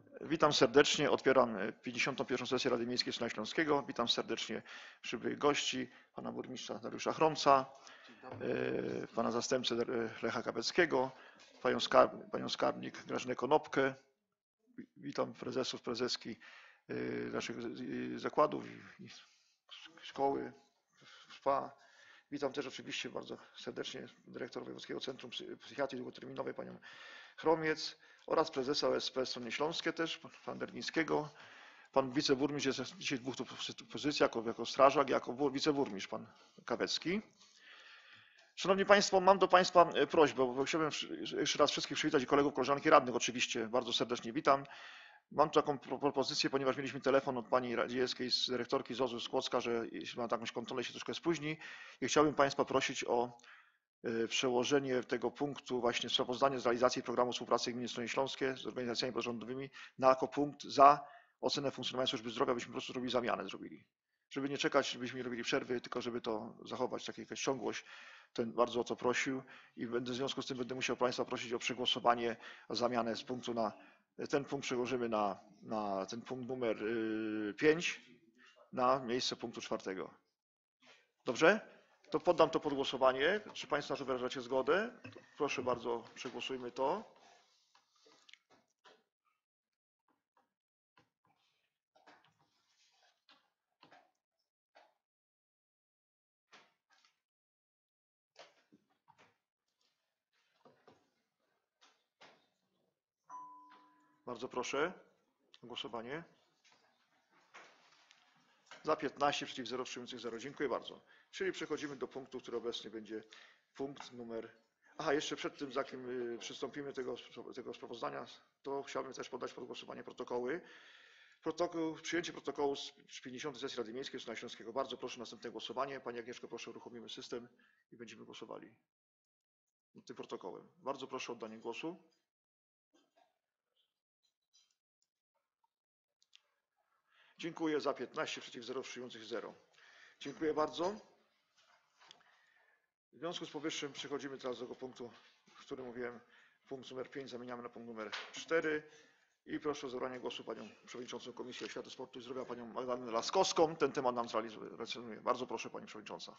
Witam serdecznie. Otwieram 51. sesję Rady Miejskiej Suna Śląskiego. Witam serdecznie przybyłych gości, pana burmistrza Dariusza Chromca, pana zastępcę Lecha Kaweckiego, panią skarbnik Grażynę Konopkę. Witam prezesów, prezeski naszych zakładów i szkoły, SPA. Witam też oczywiście bardzo serdecznie dyrektor Wojewódzkiego Centrum Psychiatrii Długoterminowej panią Chromiec oraz prezesa OSP Stronie Śląskie też, pan Bergińskiego. Pan wiceburmistrz jest dzisiaj w dwóch pozycjach, jako strażak, jako wiceburmistrz pan Kawecki. Szanowni Państwo, mam do Państwa prośbę, bo chciałbym jeszcze raz wszystkich przywitać i kolegów, koleżanki radnych oczywiście bardzo serdecznie witam. Mam taką propozycję, ponieważ mieliśmy telefon od pani Radzieckiej, z dyrektorki ZOZ-u z Kłodzka, że jeśli ma jakąś kontrolę, się troszkę spóźni i chciałbym Państwa prosić o przełożenie tego punktu właśnie sprawozdanie z realizacji programu współpracy gminy Stronie Śląskie z organizacjami pozarządowymi na jako punkt za ocenę funkcjonowania służby zdrowia, byśmy po prostu zrobili zamianę, żeby nie czekać, żebyśmy nie robili przerwy, tylko żeby to zachować, jakaś ciągłość. Ten bardzo o to prosił i w związku z tym będę musiał Państwa prosić o przegłosowanie, o zamianę z punktu na ten punkt przełożymy na ten punkt numer 5 na miejsce punktu 4. Dobrze? To poddam to pod głosowanie. Czy Państwo na to wyrażacie zgodę? Proszę bardzo, przegłosujmy to. Bardzo proszę o głosowanie. Za 15, przeciw 0, wstrzymujących 0. Dziękuję bardzo. Czyli przechodzimy do punktu, który obecnie będzie punkt numer... Aha, jeszcze przed tym, zanim przystąpimy do tego sprawozdania, to chciałbym też poddać pod głosowanie protokoły. Przyjęcie protokołu z 50. sesji Rady Miejskiej Suna Śląskiego. Bardzo proszę o następne głosowanie. Pani Agnieszko, proszę uruchomimy system i będziemy głosowali nad tym protokołem. Bardzo proszę o oddanie głosu. Dziękuję. Za 15, przeciw 0, wstrzymujących 0. Dziękuję bardzo. W związku z powyższym przechodzimy teraz do tego punktu, w którym mówiłem, punkt numer 5 zamieniamy na punkt numer 4 i proszę o zabranie głosu panią przewodniczącą Komisji Oświaty, Sportu i Zdrowia, panią Magdalenę Laskowską. Ten temat nam zrelacjonuje. Bardzo proszę pani przewodnicząca.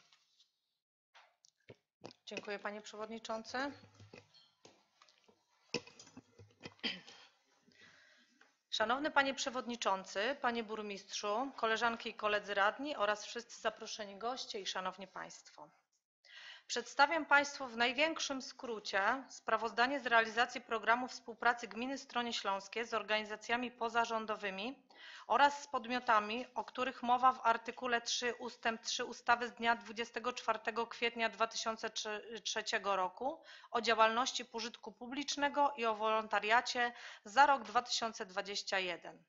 Dziękuję panie przewodniczący. Szanowny panie przewodniczący, panie burmistrzu, koleżanki i koledzy radni oraz wszyscy zaproszeni goście i szanowni państwo. Przedstawiam państwu w największym skrócie sprawozdanie z realizacji programu współpracy gminy Stronie Śląskie z organizacjami pozarządowymi oraz z podmiotami, o których mowa w artykule 3 ustęp 3 ustawy z dnia 24 kwietnia 2003 roku o działalności pożytku publicznego i o wolontariacie za rok 2021.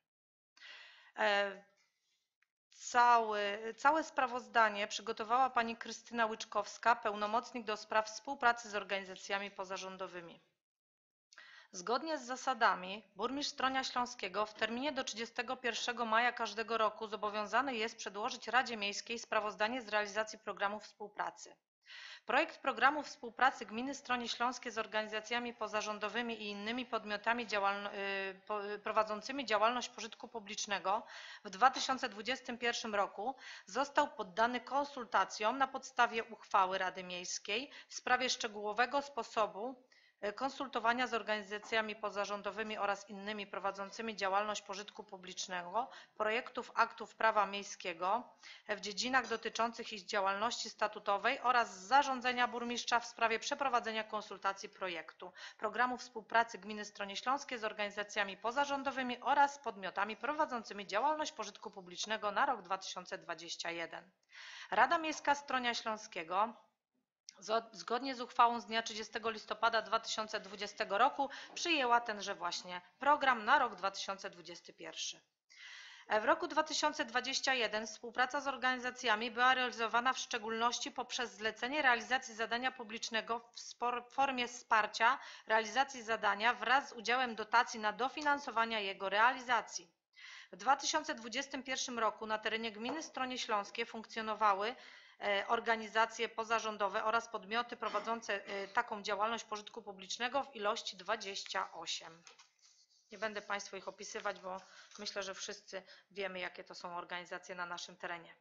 Całe sprawozdanie przygotowała pani Krystyna Łyczkowska, pełnomocnik do spraw współpracy z organizacjami pozarządowymi. Zgodnie z zasadami burmistrz Stronia Śląskiego w terminie do 31 maja każdego roku zobowiązany jest przedłożyć Radzie Miejskiej sprawozdanie z realizacji programu współpracy. Projekt programu współpracy gminy Stronie Śląskie z organizacjami pozarządowymi i innymi podmiotami prowadzącymi działalność pożytku publicznego w 2021 roku został poddany konsultacjom na podstawie uchwały Rady Miejskiej w sprawie szczegółowego sposobu konsultowania z organizacjami pozarządowymi oraz innymi prowadzącymi działalność pożytku publicznego projektów aktów prawa miejskiego w dziedzinach dotyczących ich działalności statutowej oraz zarządzenia burmistrza w sprawie przeprowadzenia konsultacji projektu programu współpracy gminy Stronie Śląskie z organizacjami pozarządowymi oraz podmiotami prowadzącymi działalność pożytku publicznego na rok 2021. Rada Miejska Stronia Śląskiego zgodnie z uchwałą z dnia 30 listopada 2020 roku przyjęła tenże właśnie program na rok 2021. W roku 2021 współpraca z organizacjami była realizowana w szczególności poprzez zlecenie realizacji zadania publicznego w formie wsparcia realizacji zadania wraz z udziałem dotacji na dofinansowanie jego realizacji. W 2021 roku na terenie gminy Stronie Śląskie funkcjonowały organizacje pozarządowe oraz podmioty prowadzące taką działalność pożytku publicznego w ilości 28. Nie będę Państwu ich opisywać, bo myślę, że wszyscy wiemy, jakie to są organizacje na naszym terenie.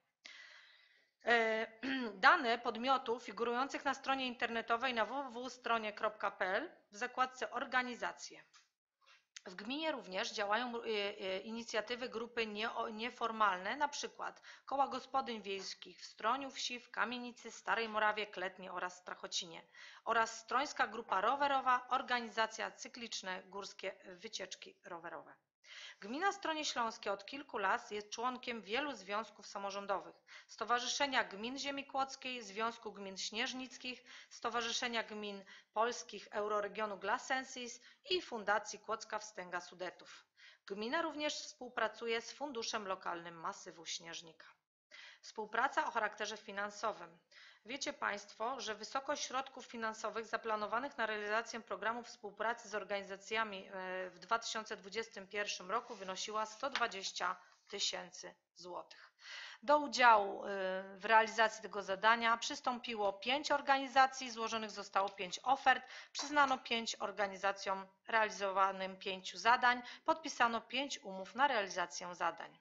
Dane podmiotów figurujących na stronie internetowej na www.stronie.pl w zakładce Organizacje. W gminie również działają inicjatywy grupy nieformalne, na przykład Koła Gospodyń Wiejskich w Stroniu Wsi, w Kamienicy, Starej Morawie, Kletnie oraz Strachocinie oraz Strońska Grupa Rowerowa, organizacja Cykliczne Górskie Wycieczki Rowerowe. Gmina Stronie Śląskie od kilku lat jest członkiem wielu związków samorządowych: Stowarzyszenia Gmin Ziemi Kłodzkiej, Związku Gmin Śnieżnickich, Stowarzyszenia Gmin Polskich Euroregionu Glasensis i Fundacji Kłodzka Wstęga Sudetów. Gmina również współpracuje z Funduszem Lokalnym Masywu Śnieżnika. Współpraca o charakterze finansowym. Wiecie Państwo, że wysokość środków finansowych zaplanowanych na realizację programu współpracy z organizacjami w 2021 roku wynosiła 120 000 złotych. Do udziału w realizacji tego zadania przystąpiło 5 organizacji, złożonych zostało 5 ofert, przyznano 5 organizacjom realizowanym 5 zadań, podpisano 5 umów na realizację zadań.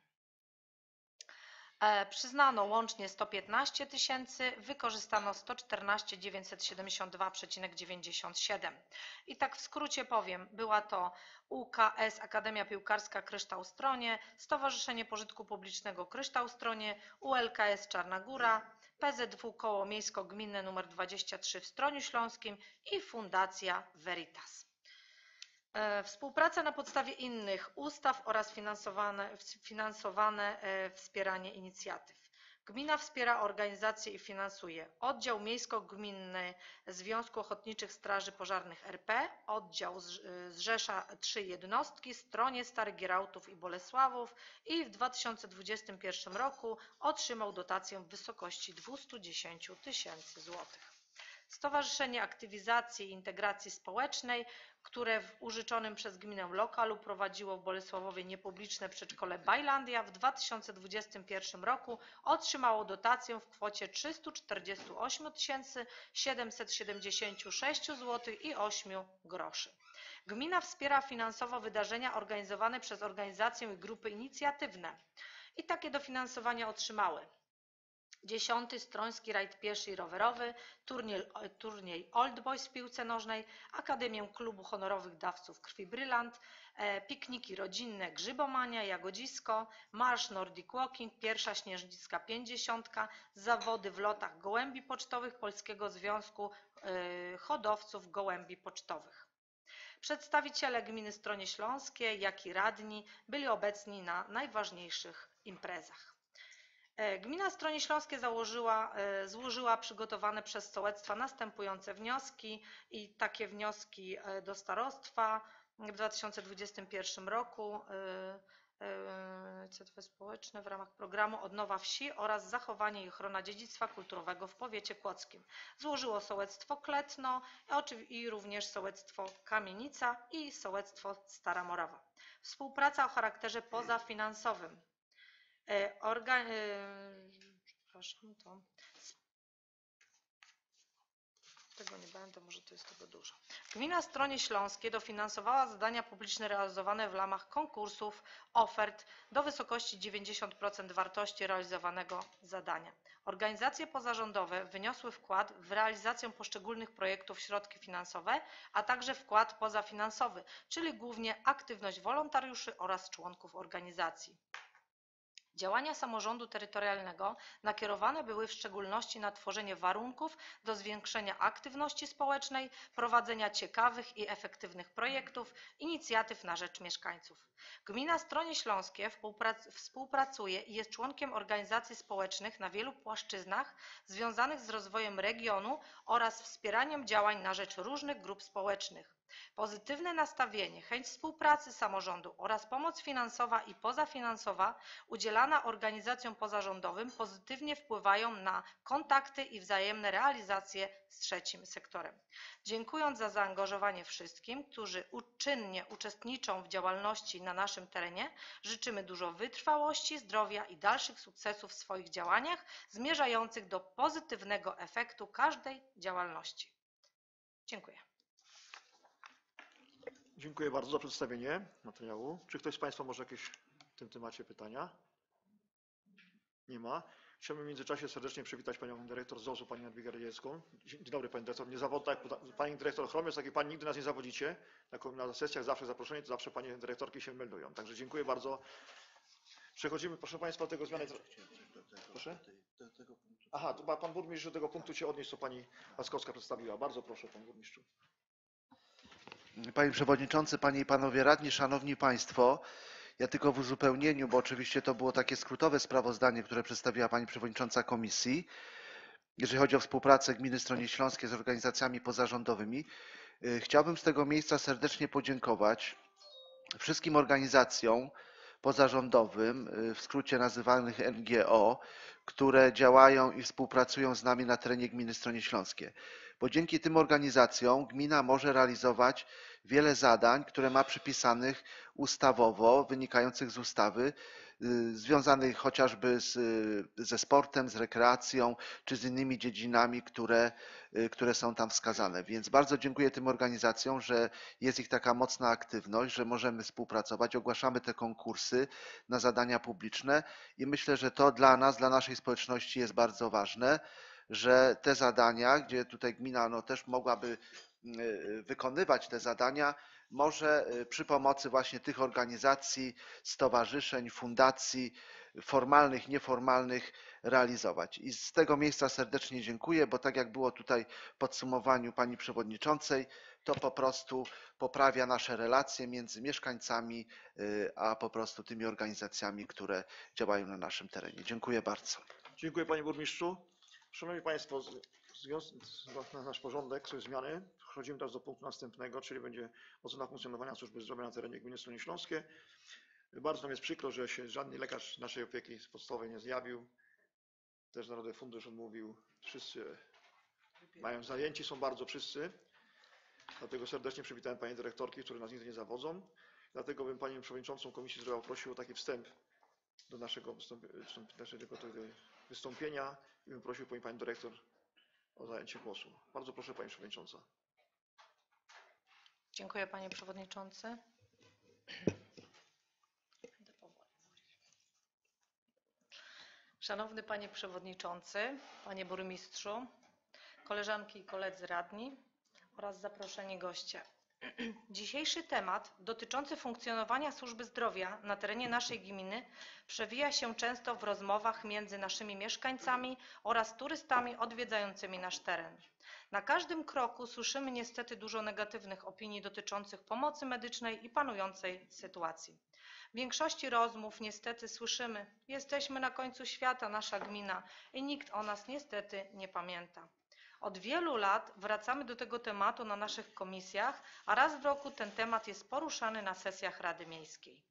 Przyznano łącznie 115 000, wykorzystano 114 972,97. I tak w skrócie powiem, była to UKS Akademia Piłkarska Kryształ Stronie, Stowarzyszenie Pożytku Publicznego Kryształ Stronie, ULKS Czarna Góra, PZW Koło Miejsko-Gminne nr 23 w Stroniu Śląskim i Fundacja Veritas. Współpraca na podstawie innych ustaw oraz finansowane wspieranie inicjatyw. Gmina wspiera organizacje i finansuje Oddział Miejsko-Gminny Związku Ochotniczych Straży Pożarnych RP, oddział zrzesza 3 jednostki: Stronie, Stary Gierałtów i Bolesławów, i w 2021 roku otrzymał dotację w wysokości 210 000 złotych. Stowarzyszenie Aktywizacji i Integracji Społecznej, które w użyczonym przez gminę lokalu prowadziło w Bolesławowie niepubliczne przedszkole Bajlandia, w 2021 roku otrzymało dotację w kwocie 348 776 zł i 8 groszy. Gmina wspiera finansowo wydarzenia organizowane przez organizacje i grupy inicjatywne i takie dofinansowania otrzymały: 10. Stroński Rajd Pieszy i Rowerowy, turniej Old Boys w piłce nożnej, Akademię Klubu Honorowych Dawców Krwi Brylant, pikniki rodzinne Grzybomania, Jagodzisko, Marsz Nordic Walking, pierwsza śnieżnicka 50, zawody w lotach gołębi pocztowych Polskiego Związku Hodowców Gołębi Pocztowych. Przedstawiciele gminy Stronie Śląskie, jak i radni byli obecni na najważniejszych imprezach. Gmina Stronie Śląskie złożyła przygotowane przez sołectwa następujące wnioski i takie wnioski do starostwa w 2021 roku. Inicjatywy społeczne w ramach programu Odnowa Wsi oraz Zachowanie i ochrona dziedzictwa kulturowego w powiecie kłodzkim. Złożyło sołectwo Kletno i również sołectwo Kamienica i sołectwo Stara Morawa. Współpraca o charakterze pozafinansowym. Tego nie będę, może to jest tego dużo. Gmina Stronie Śląskie dofinansowała zadania publiczne realizowane w ramach konkursów, ofert do wysokości 90% wartości realizowanego zadania. Organizacje pozarządowe wyniosły wkład w realizację poszczególnych projektów środki finansowe, a także wkład pozafinansowy, czyli głównie aktywność wolontariuszy oraz członków organizacji. Działania samorządu terytorialnego nakierowane były w szczególności na tworzenie warunków do zwiększenia aktywności społecznej, prowadzenia ciekawych i efektywnych projektów, inicjatyw na rzecz mieszkańców. Gmina Stronie Śląskie współpracuje i jest członkiem organizacji społecznych na wielu płaszczyznach związanych z rozwojem regionu oraz wspieraniem działań na rzecz różnych grup społecznych. Pozytywne nastawienie, chęć współpracy samorządu oraz pomoc finansowa i pozafinansowa udzielana organizacjom pozarządowym pozytywnie wpływają na kontakty i wzajemne realizacje z trzecim sektorem. Dziękując za zaangażowanie wszystkim, którzy czynnie uczestniczą w działalności na naszym terenie, życzymy dużo wytrwałości, zdrowia i dalszych sukcesów w swoich działaniach zmierzających do pozytywnego efektu każdej działalności. Dziękuję. Dziękuję bardzo za przedstawienie materiału. Czy ktoś z Państwa może jakieś w tym temacie pytania? Nie ma. Chciałbym w międzyczasie serdecznie przywitać Panią Dyrektor ZOZ-u, Panią Jadwigę Radziecką. Dzień dobry Pani Dyrektor. Niezawodna, jak Pani Dyrektor Chromiec, jak i Pani nigdy nas nie zawodzicie. Na sesjach zawsze zaproszeni, to zawsze Panie Dyrektorki się meldują. Także dziękuję bardzo. Przechodzimy, proszę Państwa, do tego zmiany. Proszę? Aha, to Pan Burmistrz do tego punktu się odnieść, co Pani Laskowska przedstawiła. Bardzo proszę, Panie Burmistrzu. Panie Przewodniczący, Panie i Panowie Radni, Szanowni Państwo, ja tylko w uzupełnieniu, bo oczywiście to było takie skrótowe sprawozdanie, które przedstawiła Pani Przewodnicząca Komisji, jeżeli chodzi o współpracę Gminy Stronie Śląskie z organizacjami pozarządowymi. Chciałbym z tego miejsca serdecznie podziękować wszystkim organizacjom pozarządowym, w skrócie nazywanych NGO, które działają i współpracują z nami na terenie Gminy Stronie Śląskie. Bo dzięki tym organizacjom gmina może realizować wiele zadań, które ma przypisanych ustawowo, wynikających z ustawy, związanych chociażby ze sportem, z rekreacją czy z innymi dziedzinami, które są tam wskazane. Więc bardzo dziękuję tym organizacjom, że jest ich taka mocna aktywność, że możemy współpracować, ogłaszamy te konkursy na zadania publiczne i myślę, że to dla nas, dla naszej społeczności jest bardzo ważne, że te zadania, gdzie tutaj gmina też mogłaby wykonywać te zadania, może przy pomocy właśnie tych organizacji, stowarzyszeń, fundacji formalnych, nieformalnych realizować. I z tego miejsca serdecznie dziękuję, bo tak jak było tutaj w podsumowaniu Pani Przewodniczącej, to po prostu poprawia nasze relacje między mieszkańcami, a po prostu tymi organizacjami, które działają na naszym terenie. Dziękuję bardzo. Dziękuję Panie Burmistrzu. Szanowni Państwo, na nasz porządek są zmiany. Przechodzimy teraz do punktu następnego, czyli będzie ocena funkcjonowania służby zdrowia na terenie gminy Stronie Śląskie. Bardzo nam jest przykro, że się żaden lekarz naszej opieki podstawowej nie zjawił. Też Narodowy Fundusz odmówił. Wszyscy mają zajęci, są bardzo wszyscy. Dlatego serdecznie przywitałem Panie Dyrektorki, które nas nigdy nie zawodzą. Dlatego bym Panią Przewodniczącą Komisji Zdrowia prosił o taki wstęp do naszego wystąpienia i bym prosił Pani Dyrektor o zajęcie głosu. Bardzo proszę Pani Przewodnicząca. Dziękuję Panie Przewodniczący. Szanowny Panie Przewodniczący, Panie Burmistrzu, koleżanki i koledzy radni oraz zaproszeni goście. Dzisiejszy temat dotyczący funkcjonowania służby zdrowia na terenie naszej gminy przewija się często w rozmowach między naszymi mieszkańcami oraz turystami odwiedzającymi nasz teren. Na każdym kroku słyszymy niestety dużo negatywnych opinii dotyczących pomocy medycznej i panującej sytuacji. W większości rozmów niestety słyszymy: jesteśmy na końcu świata, nasza gmina, i nikt o nas niestety nie pamięta. Od wielu lat wracamy do tego tematu na naszych komisjach, a raz w roku ten temat jest poruszany na sesjach Rady Miejskiej.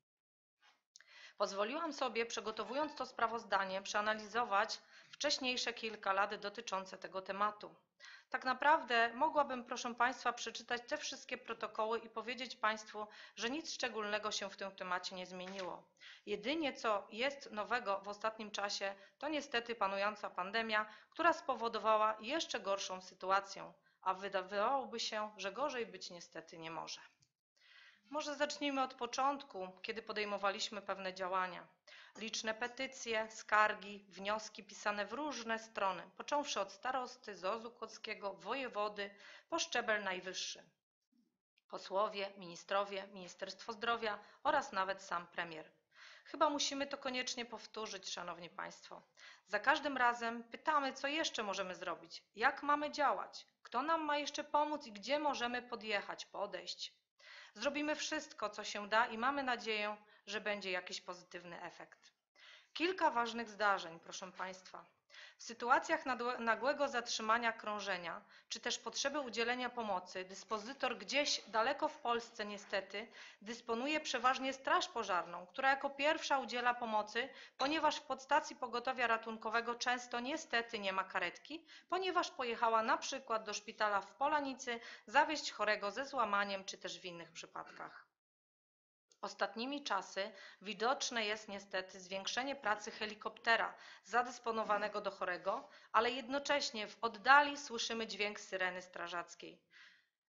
Pozwoliłam sobie, przygotowując to sprawozdanie, przeanalizować wcześniejsze kilka lat dotyczące tego tematu. Tak naprawdę mogłabym, proszę Państwa, przeczytać te wszystkie protokoły i powiedzieć Państwu, że nic szczególnego się w tym temacie nie zmieniło. Jedynie co jest nowego w ostatnim czasie, to niestety panująca pandemia, która spowodowała jeszcze gorszą sytuację, a wydawałoby się, że gorzej być niestety nie może. Może zacznijmy od początku, kiedy podejmowaliśmy pewne działania. Liczne petycje, skargi, wnioski pisane w różne strony, począwszy od starosty, ZOZ-u kłodzkiego, wojewody, po szczebel najwyższy. Posłowie, ministrowie, Ministerstwo Zdrowia oraz nawet sam premier. Chyba musimy to koniecznie powtórzyć, Szanowni Państwo. Za każdym razem pytamy, co jeszcze możemy zrobić, jak mamy działać, kto nam ma jeszcze pomóc i gdzie możemy podjechać, podejść. Zrobimy wszystko, co się da i mamy nadzieję, że będzie jakiś pozytywny efekt. Kilka ważnych zdarzeń, proszę Państwa. W sytuacjach nagłego zatrzymania krążenia, czy też potrzeby udzielenia pomocy, dyspozytor gdzieś daleko w Polsce niestety dysponuje przeważnie straż pożarną, która jako pierwsza udziela pomocy, ponieważ w podstacji pogotowia ratunkowego często niestety nie ma karetki, ponieważ pojechała na przykład do szpitala w Polanicy zawieźć chorego ze złamaniem, czy też w innych przypadkach. Ostatnimi czasy widoczne jest niestety zwiększenie pracy helikoptera zadysponowanego do chorego, ale jednocześnie w oddali słyszymy dźwięk syreny strażackiej.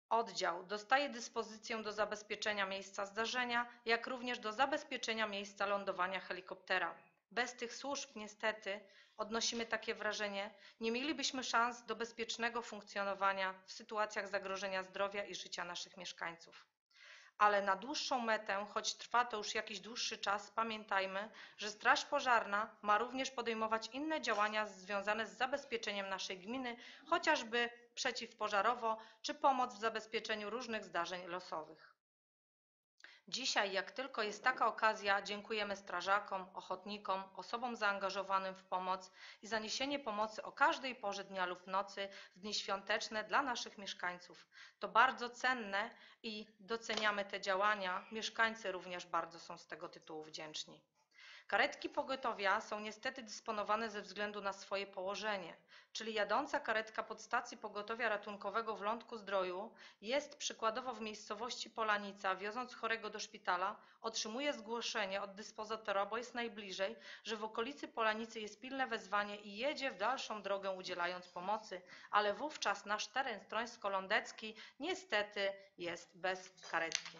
Oddział dostaje dyspozycję do zabezpieczenia miejsca zdarzenia, jak również do zabezpieczenia miejsca lądowania helikoptera. Bez tych służb, niestety, odnosimy takie wrażenie, nie mielibyśmy szans do bezpiecznego funkcjonowania w sytuacjach zagrożenia zdrowia i życia naszych mieszkańców. Ale na dłuższą metę, choć trwa to już jakiś dłuższy czas, pamiętajmy, że Straż Pożarna ma również podejmować inne działania związane z zabezpieczeniem naszej gminy, chociażby przeciwpożarowo, czy pomoc w zabezpieczeniu różnych zdarzeń losowych. Dzisiaj, jak tylko jest taka okazja, dziękujemy strażakom, ochotnikom, osobom zaangażowanym w pomoc i za niesienie pomocy o każdej porze dnia lub nocy w dni świąteczne dla naszych mieszkańców. To bardzo cenne i doceniamy te działania. Mieszkańcy również bardzo są z tego tytułu wdzięczni. Karetki pogotowia są niestety dysponowane ze względu na swoje położenie, czyli jadąca karetka podstacji pogotowia ratunkowego w Lądku-Zdroju jest przykładowo w miejscowości Polanica, wioząc chorego do szpitala, otrzymuje zgłoszenie od dyspozytora, bo jest najbliżej, że w okolicy Polanicy jest pilne wezwanie i jedzie w dalszą drogę udzielając pomocy, ale wówczas nasz teren strońsko-lądecki niestety jest bez karetki.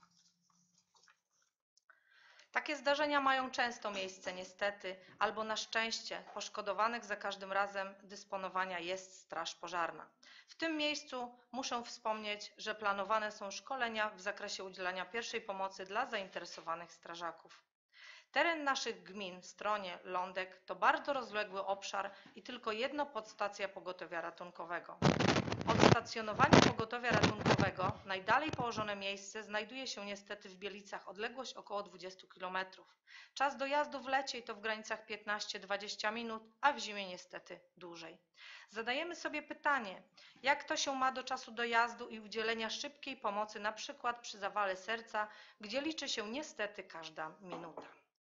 Takie zdarzenia mają często miejsce niestety, albo na szczęście poszkodowanych za każdym razem dysponowania jest Straż Pożarna. W tym miejscu muszę wspomnieć, że planowane są szkolenia w zakresie udzielania pierwszej pomocy dla zainteresowanych strażaków. Teren naszych gmin, Stronie, Lądek to bardzo rozległy obszar i tylko jedna podstacja pogotowia ratunkowego. Od stacjonowania pogotowia ratunkowego najdalej położone miejsce znajduje się niestety w Bielicach, odległość około 20 km. Czas dojazdu w lecie to w granicach 15-20 minut, a w zimie niestety dłużej. Zadajemy sobie pytanie, jak to się ma do czasu dojazdu i udzielenia szybkiej pomocy, na przykład przy zawale serca, gdzie liczy się niestety każda minuta.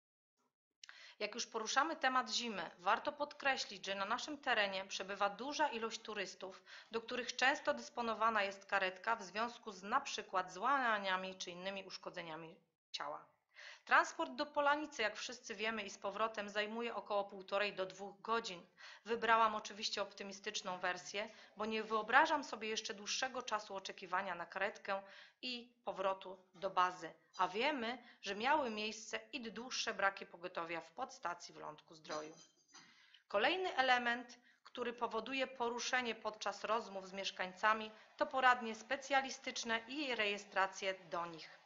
Jak już poruszamy temat zimy, warto podkreślić, że na naszym terenie przebywa duża ilość turystów, do których często dysponowana jest karetka w związku z na przykład złamaniami czy innymi uszkodzeniami ciała. Transport do Polanicy, jak wszyscy wiemy, i z powrotem zajmuje około 1,5 do 2 godzin. Wybrałam oczywiście optymistyczną wersję, bo nie wyobrażam sobie jeszcze dłuższego czasu oczekiwania na karetkę i powrotu do bazy. A wiemy, że miały miejsce i dłuższe braki pogotowia w podstacji w Lądku-Zdroju. Kolejny element, który powoduje poruszenie podczas rozmów z mieszkańcami, to poradnie specjalistyczne i rejestracje do nich.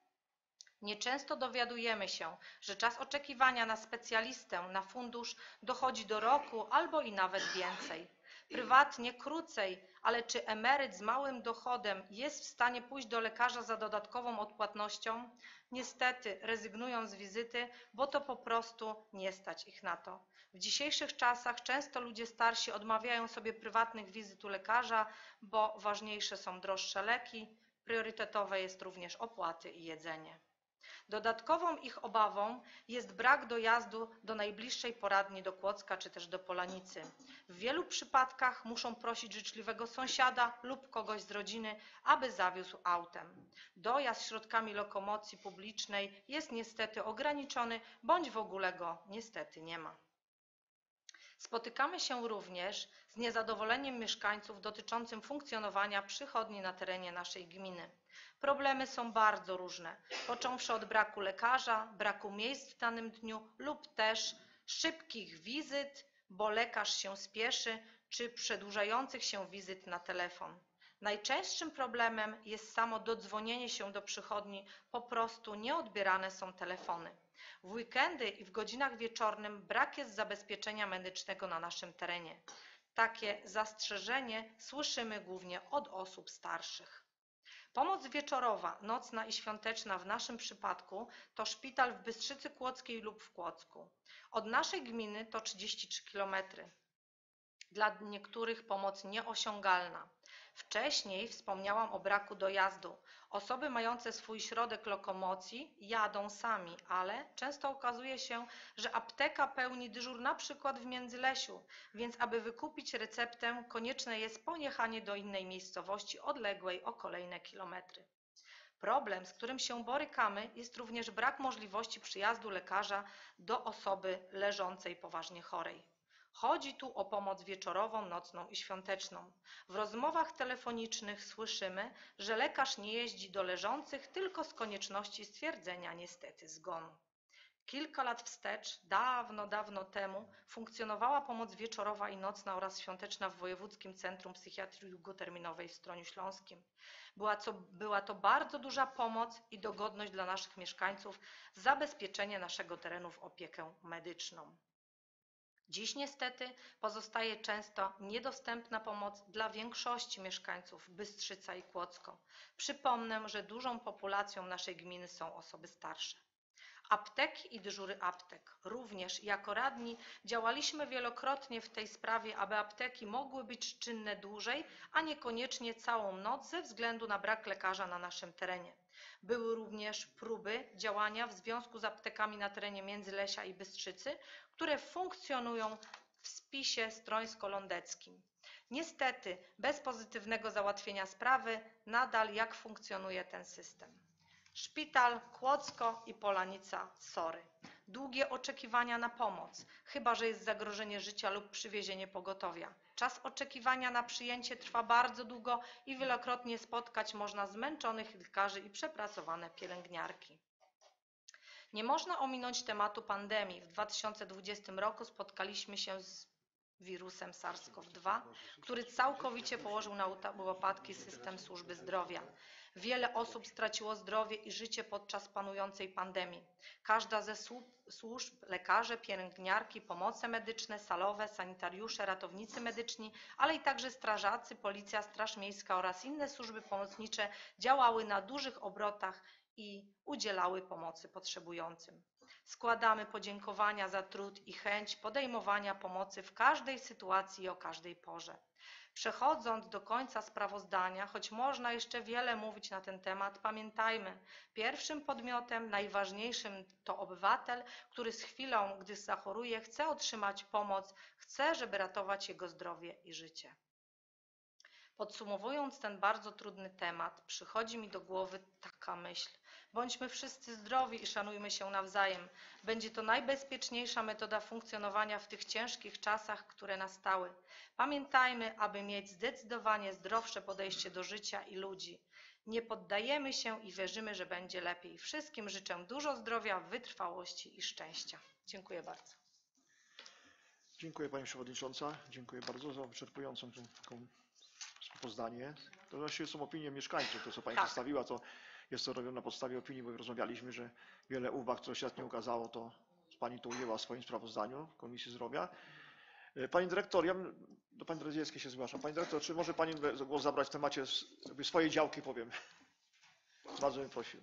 Nieczęsto dowiadujemy się, że czas oczekiwania na specjalistę, na fundusz dochodzi do roku albo i nawet więcej. Prywatnie krócej, ale czy emeryt z małym dochodem jest w stanie pójść do lekarza za dodatkową odpłatnością? Niestety rezygnują z wizyty, bo to po prostu nie stać ich na to. W dzisiejszych czasach często ludzie starsi odmawiają sobie prywatnych wizyt u lekarza, bo ważniejsze są droższe leki, priorytetowe jest również opłaty i jedzenie. Dodatkową ich obawą jest brak dojazdu do najbliższej poradni do Kłodzka czy też do Polanicy. W wielu przypadkach muszą prosić życzliwego sąsiada lub kogoś z rodziny, aby zawiózł autem. Dojazd środkami lokomocji publicznej jest niestety ograniczony, bądź w ogóle go niestety nie ma. Spotykamy się również z niezadowoleniem mieszkańców dotyczącym funkcjonowania przychodni na terenie naszej gminy. Problemy są bardzo różne, począwszy od braku lekarza, braku miejsc w danym dniu lub też szybkich wizyt, bo lekarz się spieszy, czy przedłużających się wizyt na telefon. Najczęstszym problemem jest samo dodzwonienie się do przychodni, po prostu nieodbierane są telefony. W weekendy i w godzinach wieczornych brak jest zabezpieczenia medycznego na naszym terenie. Takie zastrzeżenie słyszymy głównie od osób starszych. Pomoc wieczorowa, nocna i świąteczna w naszym przypadku to szpital w Bystrzycy Kłodzkiej lub w Kłodzku. Od naszej gminy to 33 km. Dla niektórych pomoc nieosiągalna. Wcześniej wspomniałam o braku dojazdu. Osoby mające swój środek lokomocji jadą sami, ale często okazuje się, że apteka pełni dyżur na przykład w Międzylesiu, więc aby wykupić receptę, konieczne jest pojechanie do innej miejscowości odległej o kolejne kilometry. Problem, z którym się borykamy, jest również brak możliwości przyjazdu lekarza do osoby leżącej poważnie chorej. Chodzi tu o pomoc wieczorową, nocną i świąteczną. W rozmowach telefonicznych słyszymy, że lekarz nie jeździ do leżących tylko z konieczności stwierdzenia niestety zgonu. Kilka lat wstecz, dawno, dawno temu, funkcjonowała pomoc wieczorowa i nocna oraz świąteczna w Wojewódzkim Centrum Psychiatrii Długoterminowej w Stroniu Śląskim. Była to bardzo duża pomoc i dogodność dla naszych mieszkańców, zabezpieczenie naszego terenu w opiekę medyczną. Dziś niestety pozostaje często niedostępna pomoc dla większości mieszkańców Bystrzyca i Kłodzko. Przypomnę, że dużą populacją naszej gminy są osoby starsze. Apteki i dyżury aptek. Również jako radni działaliśmy wielokrotnie w tej sprawie, aby apteki mogły być czynne dłużej, a niekoniecznie całą noc ze względu na brak lekarza na naszym terenie. Były również próby działania w związku z aptekami na terenie Międzylesia i Bystrzycy, które funkcjonują w spisie strońsko-lądeckim. Niestety, bez pozytywnego załatwienia sprawy, nadal jak funkcjonuje ten system. Szpital, Kłodzko i Polanica, Sory. Długie oczekiwania na pomoc, chyba że jest zagrożenie życia lub przywiezienie pogotowia. Czas oczekiwania na przyjęcie trwa bardzo długo i wielokrotnie spotkać można zmęczonych lekarzy i przepracowane pielęgniarki. Nie można ominąć tematu pandemii. W 2020 roku spotkaliśmy się z wirusem SARS-CoV-2, który całkowicie położył na łopatki system służby zdrowia. Wiele osób straciło zdrowie i życie podczas panującej pandemii. Każda ze służb, lekarze, pielęgniarki, pomoce medyczne, salowe, sanitariusze, ratownicy medyczni, ale i także strażacy, policja, straż miejska oraz inne służby pomocnicze działały na dużych obrotach i udzielały pomocy potrzebującym. Składamy podziękowania za trud i chęć podejmowania pomocy w każdej sytuacji i o każdej porze. Przechodząc do końca sprawozdania, choć można jeszcze wiele mówić na ten temat, pamiętajmy, pierwszym podmiotem, najważniejszym to obywatel, który z chwilą, gdy zachoruje, chce otrzymać pomoc, chce, żeby ratować jego zdrowie i życie. Podsumowując ten bardzo trudny temat, przychodzi mi do głowy taka myśl. Bądźmy wszyscy zdrowi i szanujmy się nawzajem. Będzie to najbezpieczniejsza metoda funkcjonowania w tych ciężkich czasach, które nastały. Pamiętajmy, aby mieć zdecydowanie zdrowsze podejście do życia i ludzi. Nie poddajemy się i wierzymy, że będzie lepiej. Wszystkim życzę dużo zdrowia, wytrwałości i szczęścia. Dziękuję bardzo. Dziękuję Pani Przewodnicząca. Dziękuję bardzo za wyczerpującą taką sprawozdanie. To właściwie są opinie mieszkańców. To, co Pani Tak. przedstawiła, to jest to robione na podstawie opinii, bo rozmawialiśmy, że wiele uwag, które się nie ukazało, to Pani to ujęła w swoim sprawozdaniu w Komisji Zdrowia. Pani Dyrektor, ja do Pani Dredzieckiej się zgłaszam. Pani Dyrektor, czy może Pani głos zabrać w temacie swojej działki, powiem. Bardzo bym prosił.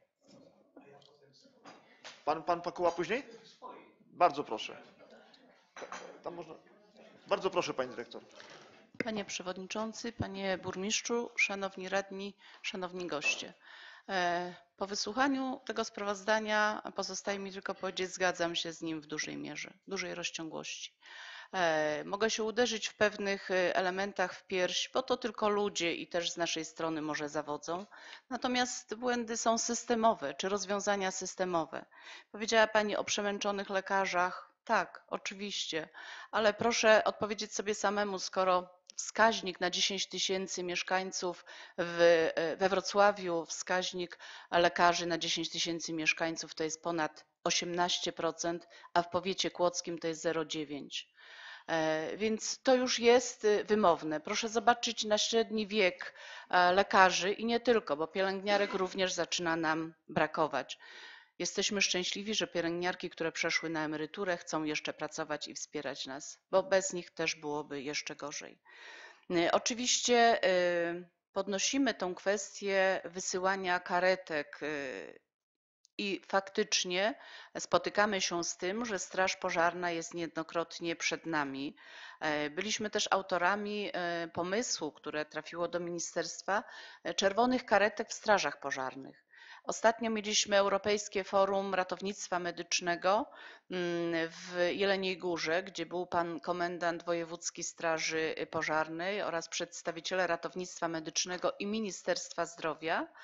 Pan Pakuła później? Bardzo proszę. Tam można. Bardzo proszę, Pani Dyrektor. Panie Przewodniczący, Panie Burmistrzu, Szanowni Radni, Szanowni Goście. Po wysłuchaniu tego sprawozdania pozostaje mi tylko powiedzieć, zgadzam się z nim w dużej mierze, w dużej rozciągłości. Mogę się uderzyć w pewnych elementach w pierś, bo to tylko ludzie i też z naszej strony może zawodzą. Natomiast błędy są systemowe, czy rozwiązania systemowe. Powiedziała Pani o przemęczonych lekarzach. Tak, oczywiście, ale proszę odpowiedzieć sobie samemu, skoro wskaźnik na 10 tysięcy mieszkańców we Wrocławiu, wskaźnik lekarzy na 10 tysięcy mieszkańców to jest ponad 18%, a w powiecie kłodzkim to jest 0,9%. Więc to już jest wymowne. Proszę zobaczyć na średni wiek lekarzy i nie tylko, bo pielęgniarek również zaczyna nam brakować. Jesteśmy szczęśliwi, że pielęgniarki, które przeszły na emeryturę, chcą jeszcze pracować i wspierać nas, bo bez nich też byłoby jeszcze gorzej. Oczywiście podnosimy tą kwestię wysyłania karetek i faktycznie spotykamy się z tym, że Straż Pożarna jest niejednokrotnie przed nami. Byliśmy też autorami pomysłu, które trafiło do ministerstwa, czerwonych karetek w strażach pożarnych. Ostatnio mieliśmy Europejskie Forum Ratownictwa Medycznego w Jeleniej Górze, gdzie był pan komendant wojewódzki Straży Pożarnej oraz przedstawiciele ratownictwa medycznego i Ministerstwa Zdrowia.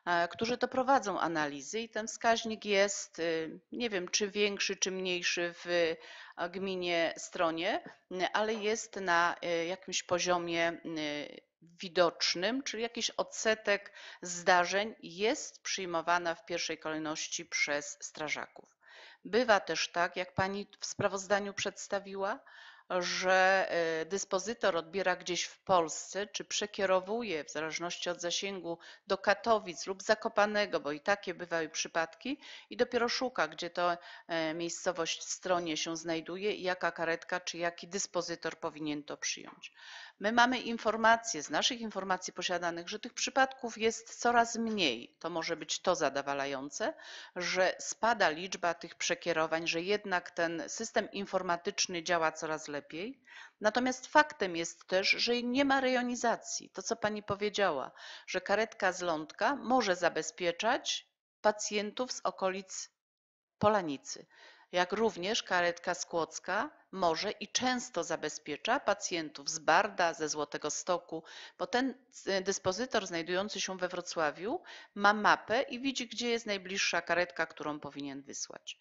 którzy to prowadzą analizy i ten wskaźnik jest, nie wiem, czy większy, czy mniejszy w gminie Stronie, ale jest na jakimś poziomie widocznym, czyli jakiś odsetek zdarzeń jest przyjmowana w pierwszej kolejności przez strażaków. Bywa też tak, jak pani w sprawozdaniu przedstawiła, że dyspozytor odbiera gdzieś w Polsce, czy przekierowuje w zależności od zasięgu do Katowic lub Zakopanego, bo i takie bywały przypadki, i dopiero szuka, gdzie to miejscowość w Stronie się znajduje i jaka karetka czy jaki dyspozytor powinien to przyjąć. My mamy informacje, z naszych informacji posiadanych, że tych przypadków jest coraz mniej. To może być to zadowalające, że spada liczba tych przekierowań, że jednak ten system informatyczny działa coraz lepiej. Natomiast faktem jest też, że nie ma rejonizacji. To, co pani powiedziała, że karetka z Lądka może zabezpieczać pacjentów z okolic Polanicy, jak również karetka z Kłodzka może i często zabezpiecza pacjentów z Barda, ze Złotego Stoku, bo ten dyspozytor znajdujący się we Wrocławiu ma mapę i widzi, gdzie jest najbliższa karetka, którą powinien wysłać.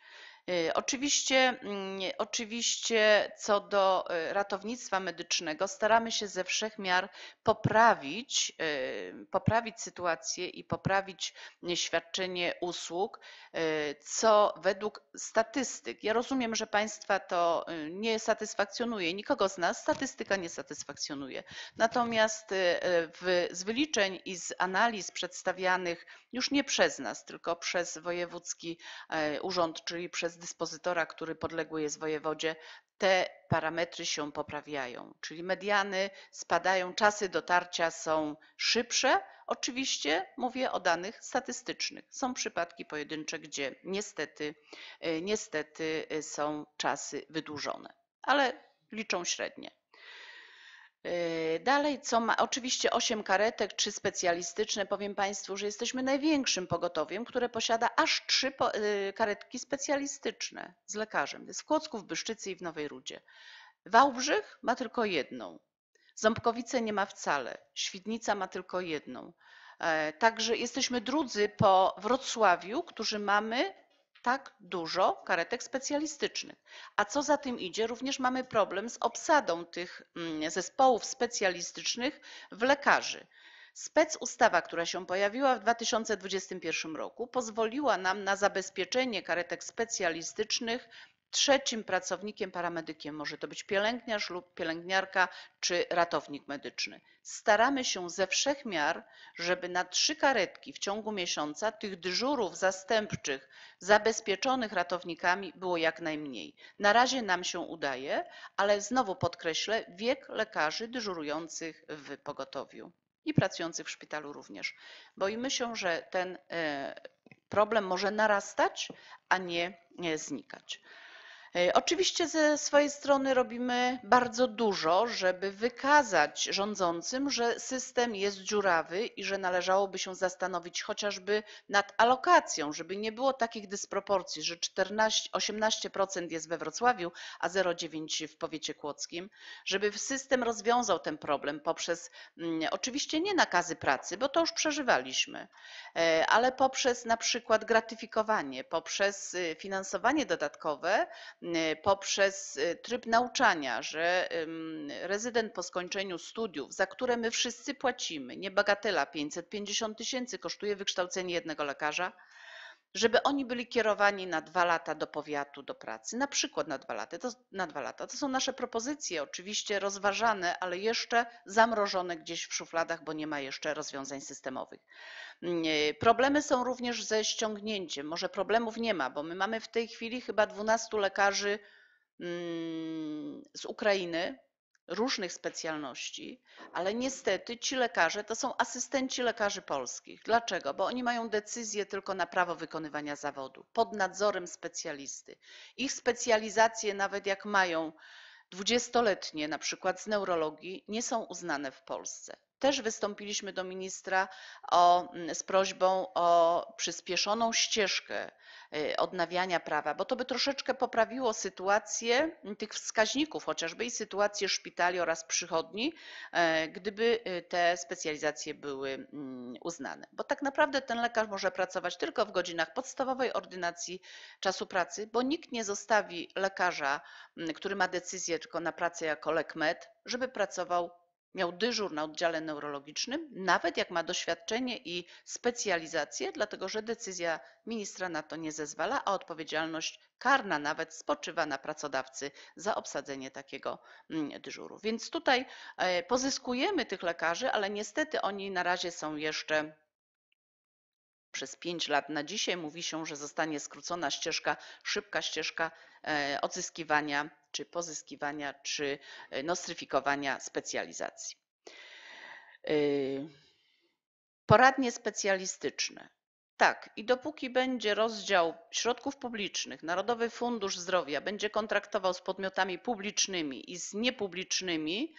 Oczywiście co do ratownictwa medycznego staramy się ze wszech miar poprawić sytuację i poprawić świadczenie usług, co według statystyk. Ja rozumiem, że państwa to nie satysfakcjonuje, nikogo z nas statystyka nie satysfakcjonuje. Natomiast z wyliczeń i z analiz przedstawianych już nie przez nas, tylko przez wojewódzki urząd, czyli przez dyspozytora, który podległy jest wojewodzie, te parametry się poprawiają, czyli mediany spadają, czasy dotarcia są szybsze. Oczywiście mówię o danych statystycznych. Są przypadki pojedyncze, gdzie niestety są czasy wydłużone, ale liczą średnie. Dalej, oczywiście 8 karetek, 3 specjalistyczne. Powiem państwu, że jesteśmy największym pogotowiem, które posiada aż 3 karetki specjalistyczne z lekarzem. To jest w Kłodzku, w Byszczycy i w Nowej Rudzie. Wałbrzych ma tylko jedną. Ząbkowice nie ma wcale. Świdnica ma tylko jedną. Także jesteśmy drudzy po Wrocławiu, którzy mamy tak dużo karetek specjalistycznych. A co za tym idzie, również mamy problem z obsadą tych zespołów specjalistycznych w lekarzy. Specustawa, która się pojawiła w 2021 roku, pozwoliła nam na zabezpieczenie karetek specjalistycznych. Trzecim pracownikiem, paramedykiem może to być pielęgniarz lub pielęgniarka czy ratownik medyczny. Staramy się ze wszech miar, żeby na 3 karetki w ciągu miesiąca tych dyżurów zastępczych zabezpieczonych ratownikami było jak najmniej. Na razie nam się udaje, ale znowu podkreślę, wiek lekarzy dyżurujących w pogotowiu i pracujących w szpitalu również. Boimy się, że ten problem może narastać, a nie znikać. Oczywiście ze swojej strony robimy bardzo dużo, żeby wykazać rządzącym, że system jest dziurawy i że należałoby się zastanowić chociażby nad alokacją, żeby nie było takich dysproporcji, że 18% jest we Wrocławiu, a 0,9% w powiecie kłodzkim, żeby system rozwiązał ten problem poprzez oczywiście nie nakazy pracy, bo to już przeżywaliśmy, ale poprzez na przykład gratyfikowanie, poprzez finansowanie dodatkowe, poprzez tryb nauczania, że rezydent po skończeniu studiów, za które my wszyscy płacimy, nie bagatela, 550 000 kosztuje wykształcenie jednego lekarza, żeby oni byli kierowani na 2 lata do powiatu, do pracy, na przykład na 2 lata. To są nasze propozycje, oczywiście rozważane, ale jeszcze zamrożone gdzieś w szufladach, bo nie ma jeszcze rozwiązań systemowych. Problemy są również ze ściągnięciem. Może problemów nie ma, bo my mamy w tej chwili chyba 12 lekarzy z Ukrainy, różnych specjalności, ale niestety ci lekarze to są asystenci lekarzy polskich. Dlaczego? Bo oni mają decyzję tylko na prawo wykonywania zawodu, pod nadzorem specjalisty. Ich specjalizacje, nawet jak mają 20-letnie, na przykład z neurologii, nie są uznane w Polsce. też wystąpiliśmy do ministra z prośbą o przyspieszoną ścieżkę odnawiania prawa, bo to by troszeczkę poprawiło sytuację tych wskaźników, chociażby i sytuację szpitali oraz przychodni, gdyby te specjalizacje były uznane. Bo tak naprawdę ten lekarz może pracować tylko w godzinach podstawowej ordynacji czasu pracy, bo nikt nie zostawi lekarza, który ma decyzję tylko na pracę jako lekmed, żeby pracował, miał dyżur na oddziale neurologicznym, nawet jak ma doświadczenie i specjalizację, dlatego że decyzja ministra na to nie zezwala, a odpowiedzialność karna nawet spoczywa na pracodawcy za obsadzenie takiego dyżuru. Więc tutaj pozyskujemy tych lekarzy, ale niestety oni na razie są jeszcze przez 5 lat. Na dzisiaj mówi się, że zostanie skrócona ścieżka, szybka ścieżka odzyskiwania, czy pozyskiwania, czy nostryfikowania specjalizacji. Poradnie specjalistyczne. Tak, i dopóki będzie rozdział środków publicznych, Narodowy Fundusz Zdrowia będzie kontraktował z podmiotami publicznymi i z niepublicznymi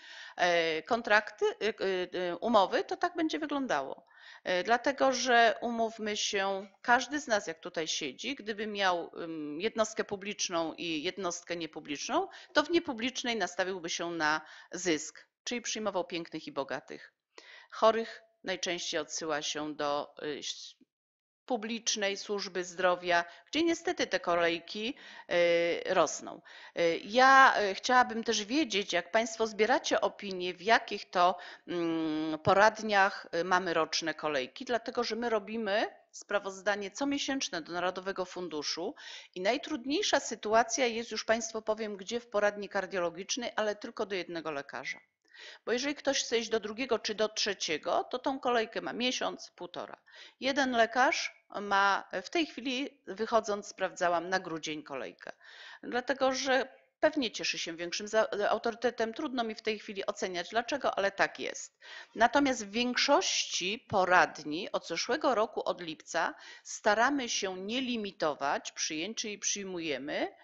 umowy, to tak będzie wyglądało. Dlatego, że umówmy się, każdy z nas, jak tutaj siedzi, gdyby miał jednostkę publiczną i jednostkę niepubliczną, to w niepublicznej nastawiłby się na zysk, czyli przyjmował pięknych i bogatych. Chorych najczęściej odsyła się do publicznej służby zdrowia, gdzie niestety te kolejki rosną. Ja chciałabym też wiedzieć, jak Państwo zbieracie opinie, w jakich to poradniach mamy roczne kolejki, dlatego że my robimy sprawozdanie comiesięczne do Narodowego Funduszu i najtrudniejsza sytuacja jest, już Państwu powiem, gdzie, w poradni kardiologicznej, ale tylko do jednego lekarza. Bo jeżeli ktoś chce iść do drugiego czy do trzeciego, to tą kolejkę ma miesiąc, półtora. Jeden lekarz ma w tej chwili, wychodząc, sprawdzałam, na grudzień kolejkę. Dlatego, że pewnie cieszy się większym autorytetem. Trudno mi w tej chwili oceniać dlaczego, ale tak jest. Natomiast w większości poradni od zeszłego roku, od lipca, staramy się nie limitować przyjęć, czyli przyjmujemy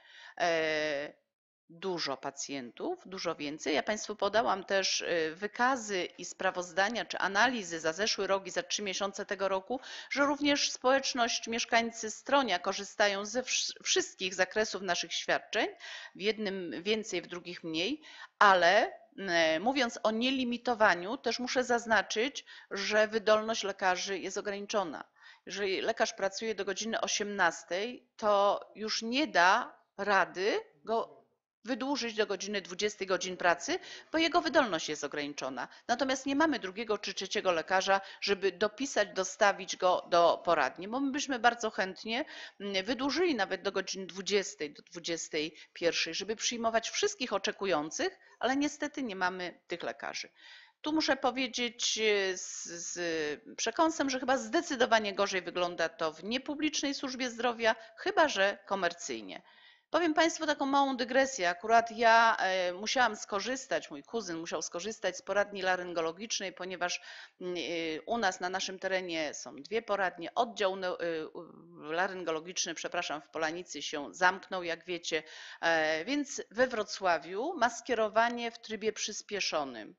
dużo pacjentów, dużo więcej. Ja Państwu podałam też wykazy i sprawozdania czy analizy za zeszły rok i za 3 miesiące tego roku, że również społeczność, mieszkańcy Stronia korzystają ze wszystkich zakresów naszych świadczeń, w jednym więcej, w drugich mniej, ale mówiąc o nielimitowaniu, też muszę zaznaczyć, że wydolność lekarzy jest ograniczona. Jeżeli lekarz pracuje do godziny 18, to już nie da rady go wydłużyć do godziny 20 godzin pracy, bo jego wydolność jest ograniczona. Natomiast nie mamy drugiego czy trzeciego lekarza, żeby dopisać, dostawić go do poradni, bo my byśmy bardzo chętnie wydłużyli nawet do godziny 20, do 21, żeby przyjmować wszystkich oczekujących, ale niestety nie mamy tych lekarzy. Tu muszę powiedzieć z przekąsem, że chyba zdecydowanie gorzej wygląda to w niepublicznej służbie zdrowia, chyba że komercyjnie. Powiem Państwu taką małą dygresję. Akurat ja musiałam skorzystać, mój kuzyn musiał skorzystać z poradni laryngologicznej, ponieważ u nas na naszym terenie są 2 poradnie. Oddział laryngologiczny, przepraszam, w Polanicy się zamknął, jak wiecie, więc we Wrocławiu ma skierowanie w trybie przyspieszonym.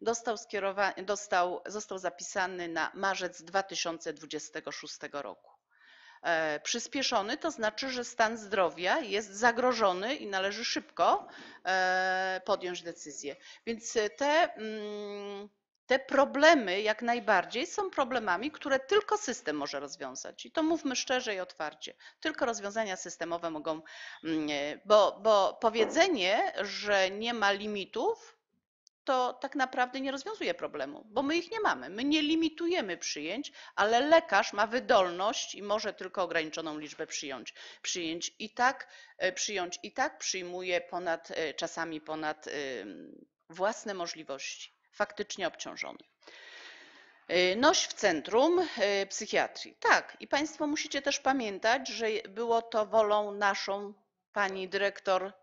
Został zapisany na marzec 2026 roku. Przyspieszony to znaczy, że stan zdrowia jest zagrożony i należy szybko podjąć decyzję. Więc te problemy jak najbardziej są problemami, które tylko system może rozwiązać. I to mówmy szczerze i otwarcie. Tylko rozwiązania systemowe mogą, bo powiedzenie, że nie ma limitów, to tak naprawdę nie rozwiązuje problemu, bo my ich nie mamy. My nie limitujemy przyjęć, ale lekarz ma wydolność i może tylko ograniczoną liczbę przyjąć i tak przyjmuje czasami ponad własne możliwości, faktycznie obciążony. Noś w centrum psychiatrii. Tak, i Państwo musicie też pamiętać, że było to wolą naszą pani dyrektor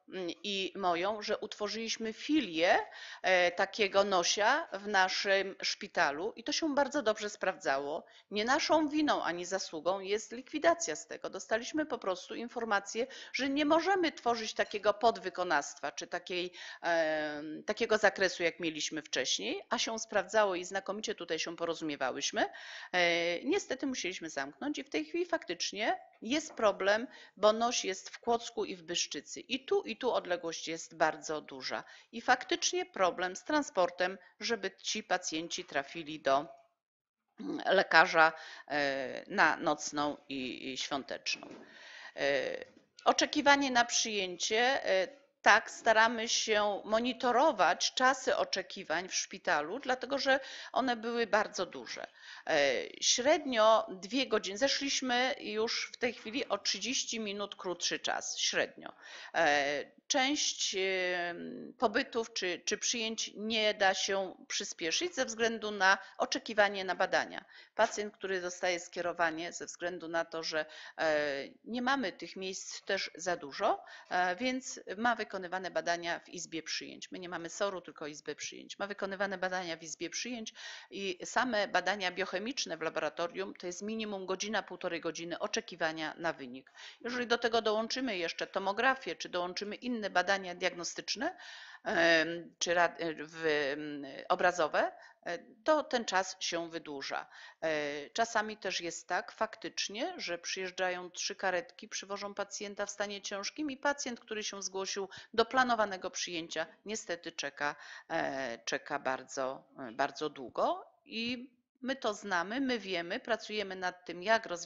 i moją, że utworzyliśmy filię takiego nosia w naszym szpitalu i to się bardzo dobrze sprawdzało. Nie naszą winą ani zasługą jest likwidacja z tego. Dostaliśmy po prostu informację, że nie możemy tworzyć takiego podwykonawstwa czy takiego zakresu, jak mieliśmy wcześniej, a się sprawdzało i znakomicie tutaj się porozumiewałyśmy. Niestety musieliśmy zamknąć i w tej chwili faktycznie jest problem, bo noś jest w Kłodzku i w Byszczycy. I tu odległość jest bardzo duża. I faktycznie problem z transportem, żeby ci pacjenci trafili do lekarza na nocną i świąteczną. Oczekiwanie na przyjęcie. Tak, staramy się monitorować czasy oczekiwań w szpitalu, dlatego że one były bardzo duże. Średnio 2 godziny, zeszliśmy już w tej chwili o 30 minut krótszy czas, średnio. Część pobytów czy przyjęć nie da się przyspieszyć ze względu na oczekiwanie na badania. Pacjent, który dostaje skierowanie ze względu na to, że nie mamy tych miejsc też za dużo, więc ma wykonywane badania w izbie przyjęć. My nie mamy SOR-u, tylko izbę przyjęć. Ma wykonywane badania w izbie przyjęć i same badania biochemiczne w laboratorium to jest minimum godzina, 1,5 godziny oczekiwania na wynik. Jeżeli do tego dołączymy jeszcze tomografię, czy dołączymy inne badania diagnostyczne czy obrazowe, to ten czas się wydłuża. Czasami też jest tak faktycznie, że przyjeżdżają 3 karetki, przywożą pacjenta w stanie ciężkim i pacjent, który się zgłosił do planowanego przyjęcia, niestety czeka bardzo, bardzo długo i my to znamy, my wiemy, pracujemy nad tym,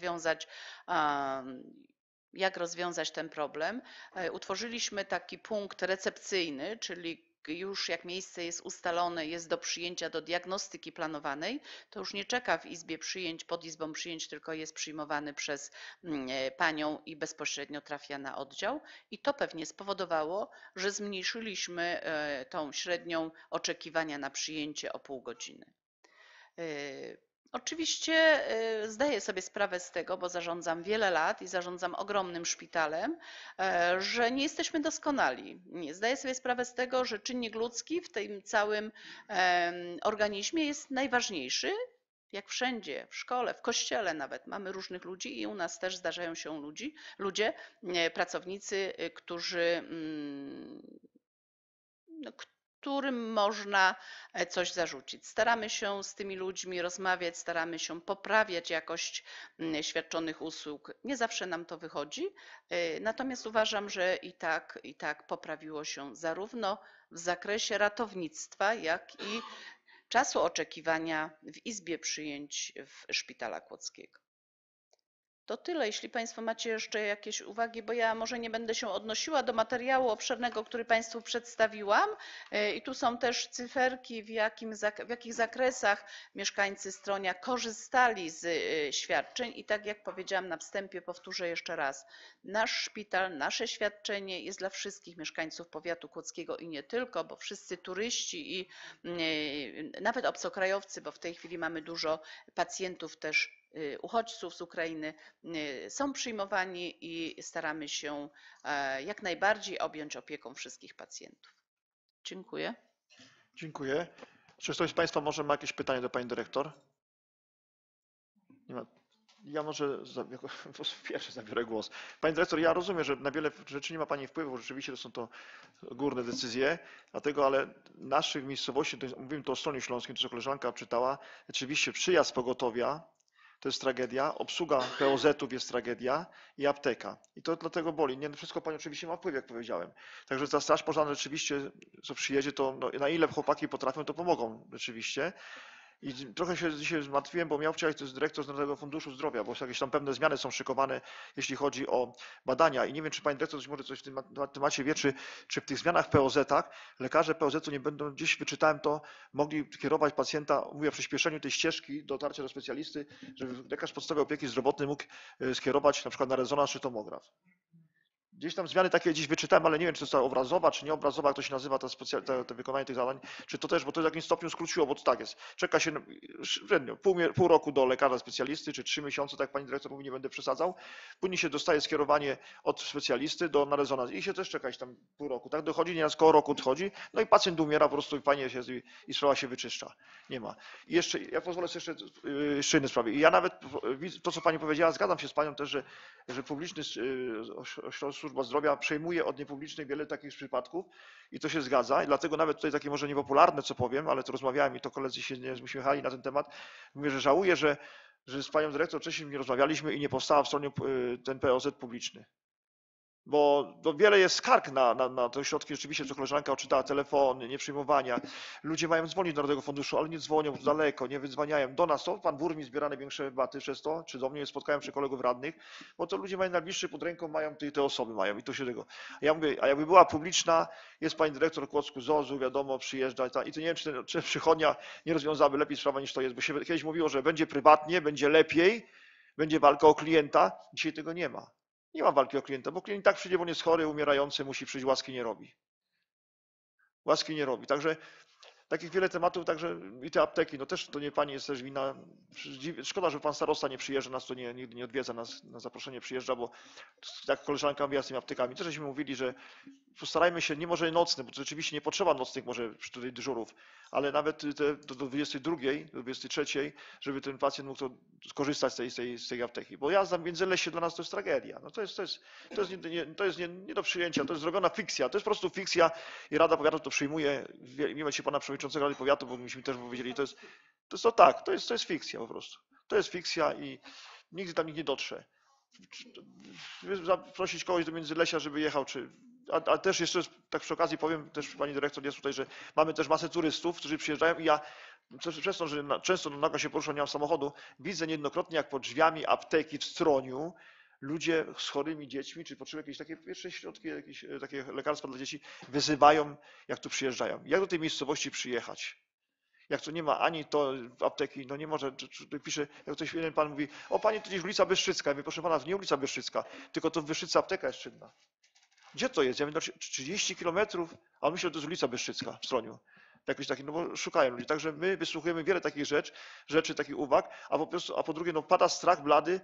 jak rozwiązać ten problem. Utworzyliśmy taki punkt recepcyjny, czyli już jak miejsce jest ustalone, jest do przyjęcia, do diagnostyki planowanej, to już nie czeka w izbie przyjęć, pod izbą przyjęć, tylko jest przyjmowany przez panią i bezpośrednio trafia na oddział. I to pewnie spowodowało, że zmniejszyliśmy tą średnią oczekiwania na przyjęcie o 0,5 godziny. Oczywiście zdaję sobie sprawę z tego, bo zarządzam wiele lat i zarządzam ogromnym szpitalem, że nie jesteśmy doskonali. Zdaję sobie sprawę z tego, że czynnik ludzki w tym całym organizmie jest najważniejszy. Jak wszędzie, w szkole, w kościele nawet mamy różnych ludzi i u nas też zdarzają się ludzie, pracownicy, którym można coś zarzucić. Staramy się z tymi ludźmi rozmawiać, staramy się poprawiać jakość świadczonych usług. Nie zawsze nam to wychodzi, natomiast uważam, że i tak poprawiło się zarówno w zakresie ratownictwa, jak i czasu oczekiwania w izbie przyjęć w Szpitala Kłodzkiego. To tyle. Jeśli Państwo macie jeszcze jakieś uwagi, bo ja może nie będę się odnosiła do materiału obszernego, który Państwu przedstawiłam. I tu są też cyferki, w jakich zakresach mieszkańcy Stronia korzystali z świadczeń. I tak jak powiedziałam na wstępie, powtórzę jeszcze raz. Nasz szpital, nasze świadczenie jest dla wszystkich mieszkańców powiatu kłodzkiego i nie tylko, bo wszyscy turyści i nawet obcokrajowcy, bo w tej chwili mamy dużo pacjentów też uchodźców z Ukrainy, są przyjmowani i staramy się jak najbardziej objąć opieką wszystkich pacjentów. Dziękuję. Dziękuję. Czy ktoś z Państwa może ma jakieś pytanie do Pani Dyrektor? Nie ma. Ja może jako pierwszy zabiorę głos. Pani Dyrektor, ja rozumiem, że na wiele rzeczy nie ma Pani wpływu, rzeczywiście są to górne decyzje, dlatego ale naszych miejscowości, mówimy tu o Stronie Śląskiej, to co koleżanka czytała, rzeczywiście przyjazd pogotowia to jest tragedia, obsługa POZ-ów jest tragedia i apteka. I to dlatego boli. Nie wszystko Pani oczywiście ma wpływ, jak powiedziałem. Także ta straż pożarna rzeczywiście, co przyjedzie, to no, na ile chłopaki potrafią, to pomogą rzeczywiście. I trochę się dzisiaj zmartwiłem, bo miał wczoraj to jest dyrektor z Narodowego Funduszu Zdrowia, bo jakieś tam pewne zmiany są szykowane, jeśli chodzi o badania. I nie wiem, czy pani dyrektor może coś w tym temacie wie, czy w tych zmianach w POZ-ach lekarze POZ-u nie będą, gdzieś wyczytałem to, mogli kierować pacjenta, mówię o przyspieszeniu tej ścieżki dotarcia do specjalisty, żeby lekarz podstawowej opieki zdrowotnej mógł skierować na przykład na rezonans czy tomograf. Gdzieś tam zmiany takie dziś wyczytałem, ale nie wiem, czy to jest obrazowa, czy nieobrazowa, jak to się nazywa, to wykonanie tych zadań, czy to też, bo to w jakimś stopniu skróciło, bo to tak jest. Czeka się średnio pół roku do lekarza specjalisty, czy 3 miesiące, tak jak pani dyrektor mówi, nie będę przesadzał. Później się dostaje skierowanie od specjalisty na rezonans i się też czeka tam pół roku. Tak dochodzi, nieraz koło roku odchodzi, no i pacjent umiera po prostu i fajnie się i sprawa się wyczyszcza. Nie ma. I jeszcze, ja pozwolę sobie jeszcze innej sprawie. I ja nawet to, co pani powiedziała, zgadzam się z panią też, że publiczny służba zdrowia przejmuje od niepublicznej wiele takich przypadków i to się zgadza. I dlatego nawet tutaj takie może niepopularne, co powiem, ale to rozmawiałem i to koledzy się nie uśmiechali na ten temat. Mówię, że żałuję, że z panią dyrektor wcześniej nie rozmawialiśmy i nie powstała w stronie ten POZ publiczny. Bo wiele jest skarg na te środki, rzeczywiście, co koleżanka odczytała, telefony, nieprzyjmowania. Ludzie mają dzwonić do Narodowego Funduszu, ale nie dzwonią daleko, nie wydzwaniają. Do nas to pan burmistrz zbiera największe baty przez to, czy do mnie spotkają przy kolegów radnych, bo to ludzie mają najbliższy pod ręką, mają te osoby mają i to się tego. A ja mówię, a jakby była publiczna, jest pani dyrektor Kłodzku ZOZ-u, wiadomo, przyjeżdża i to nie wiem, czy przychodnia nie rozwiązałaby lepiej sprawa niż to jest, bo się kiedyś mówiło, że będzie prywatnie, będzie lepiej, będzie walka o klienta. Dzisiaj tego nie ma. Nie ma walki o klienta, bo klient tak przyjdzie, bo on jest chory, umierający, musi przyjść, łaski nie robi. Łaski nie robi. Także takich wiele tematów, także i te apteki, no też to nie pani jest też wina. Szkoda, że pan starosta nie przyjeżdża, nas to nigdy nie odwiedza, nas na zaproszenie przyjeżdża, bo jak koleżanka mówiła z tymi aptekami, też żeśmy mówili, że postarajmy się, nie może nocny, bo to rzeczywiście nie potrzeba nocnych może tutaj dyżurów, ale nawet do 22, do 23, żeby ten pacjent mógł skorzystać z tej apteki. Bo jazda w Międzylesie dla nas to jest tragedia. No to jest nie do przyjęcia, to jest zrobiona fikcja, to jest po prostu fikcja i Rada Powiatu to przyjmuje. Nie się pana przewodniczącego Rady Powiatu, bo myśmy też powiedzieli, to jest fikcja po prostu. To jest fikcja i nigdy tam nikt nie dotrze. Zaprosić kogoś do Międzylesia, żeby jechał, a też jeszcze tak przy okazji powiem, też pani dyrektor jest tutaj, że mamy też masę turystów, którzy przyjeżdżają i ja przez to, że często nagle się poruszam, nie mam samochodu, widzę niejednokrotnie, jak pod drzwiami apteki w Stroniu ludzie z chorymi dziećmi, czy potrzebują jakieś takie pierwsze środki, jakieś takie lekarstwa dla dzieci, wyzywają, jak tu przyjeżdżają. Jak do tej miejscowości przyjechać? Jak tu nie ma ani to apteki, no nie może, pisze, jak ktoś jeden pan mówi, o panie, to gdzieś ulica Bystrzycka. Ja mówię, proszę pana, to nie ulica Bystrzycka, tylko to w Bystrzycce apteka jest czynna. Gdzie to jest? Ja mówię, 30 kilometrów, a on myślał, że to jest ulica Bystrzycka w Stroniu. Jakoś taki, no bo szukają ludzi. Także my wysłuchujemy wiele takich rzeczy, takich uwag, a po drugie, no pada strach blady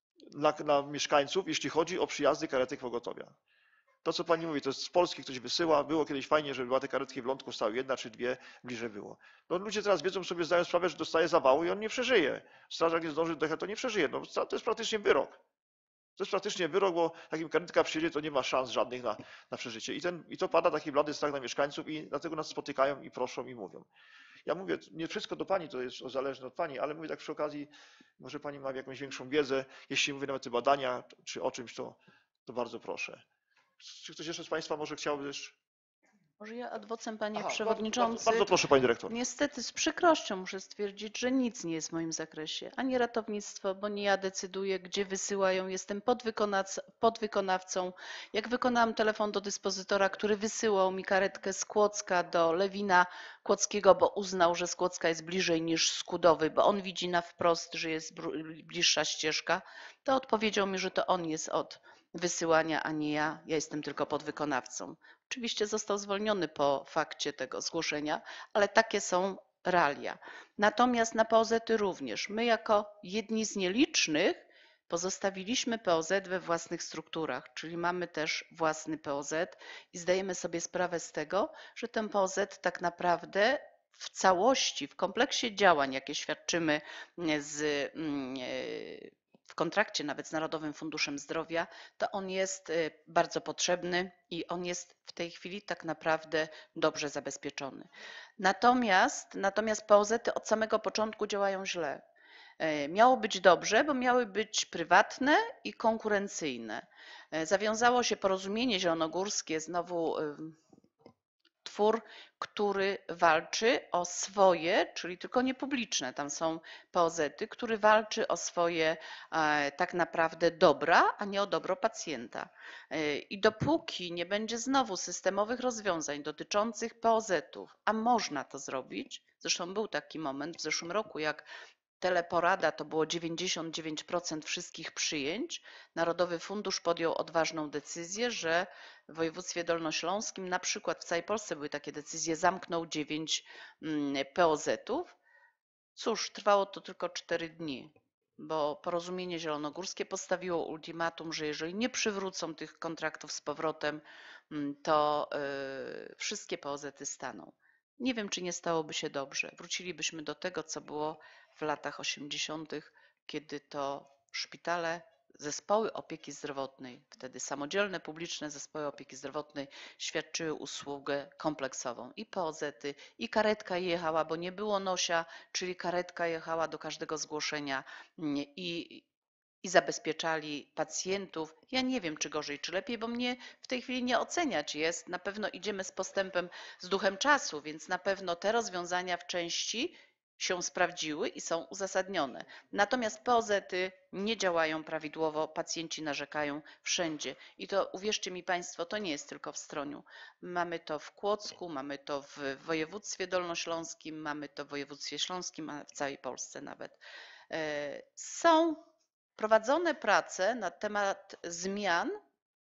na mieszkańców, jeśli chodzi o przyjazdy karetek pogotowia. To, co pani mówi, to jest z Polski ktoś wysyła. Było kiedyś fajnie, żeby była te karetki w Lądku, stały jedna czy dwie, bliżej było. No ludzie teraz wiedzą, sobie zdają sprawę, że dostaje zawału i on nie przeżyje. Strażak nie zdąży dojechać, to nie przeżyje. No, to jest praktycznie wyrok. To jest praktycznie wyrok, bo takim karetka przyjedzie, to nie ma szans żadnych na przeżycie. I to pada taki blady strach na mieszkańców i dlatego nas spotykają i proszą i mówią. Ja mówię, nie wszystko do pani, to jest zależne od pani, ale mówię tak przy okazji, może pani ma jakąś większą wiedzę, jeśli mówię nawet te badania czy o czymś, to bardzo proszę. Czy ktoś jeszcze z państwa może chciałby jeszcze? Może ja ad vocem, panie Aha, przewodniczący. Bardzo proszę, pani dyrektor. Niestety z przykrością muszę stwierdzić, że nic nie jest w moim zakresie. Ani ratownictwo, bo nie ja decyduję, gdzie wysyłają. Jestem podwykonawcą. Jak wykonałam telefon do dyspozytora, który wysyłał mi karetkę z Kłodzka do Lewina Kłodzkiego, bo uznał, że z Kłodzka jest bliżej niż z Kudowy, bo on widzi na wprost, że jest bliższa ścieżka, to odpowiedział mi, że to on jest od wysyłania, a nie ja. Ja jestem tylko podwykonawcą. Oczywiście został zwolniony po fakcie tego zgłoszenia, ale takie są realia. Natomiast na POZ-y również. My jako jedni z nielicznych pozostawiliśmy POZ we własnych strukturach, czyli mamy też własny POZ i zdajemy sobie sprawę z tego, że ten POZ tak naprawdę w całości, w kompleksie działań, jakie świadczymy w kontrakcie nawet z Narodowym Funduszem Zdrowia, to on jest bardzo potrzebny i on jest w tej chwili tak naprawdę dobrze zabezpieczony. Natomiast POZ-y od samego początku działają źle. Miało być dobrze, bo miały być prywatne i konkurencyjne. Zawiązało się porozumienie zielonogórskie, znowu twór, który walczy o swoje, czyli tylko niepubliczne, tam są POZ-y, który walczy o swoje tak naprawdę dobra, a nie o dobro pacjenta. I dopóki nie będzie znowu systemowych rozwiązań dotyczących POZ-ów, a można to zrobić, zresztą był taki moment w zeszłym roku, jak teleporada to było 99% wszystkich przyjęć, Narodowy Fundusz podjął odważną decyzję, że w województwie dolnośląskim, na przykład w całej Polsce były takie decyzje, zamknął 9 POZ-ów. Cóż, trwało to tylko 4 dni, bo Porozumienie Zielonogórskie postawiło ultimatum, że jeżeli nie przywrócą tych kontraktów z powrotem, to wszystkie POZ-y staną. Nie wiem, czy nie stałoby się dobrze. Wrócilibyśmy do tego, co było w latach 80., kiedy to szpitale, zespoły opieki zdrowotnej, wtedy samodzielne publiczne zespoły opieki zdrowotnej świadczyły usługę kompleksową. I POZ-y, i karetka jechała, bo nie było nosia, czyli karetka jechała do każdego zgłoszenia i zabezpieczali pacjentów. Ja nie wiem, czy gorzej, czy lepiej, bo mnie w tej chwili nie oceniać jest. Na pewno idziemy z postępem, z duchem czasu, więc na pewno te rozwiązania w części się sprawdziły i są uzasadnione. Natomiast POZ-y nie działają prawidłowo, pacjenci narzekają wszędzie. I to uwierzcie mi Państwo, to nie jest tylko w Stroniu. Mamy to w Kłodzku, mamy to w województwie dolnośląskim, mamy to w województwie śląskim, a w całej Polsce nawet. Są prowadzone prace na temat zmian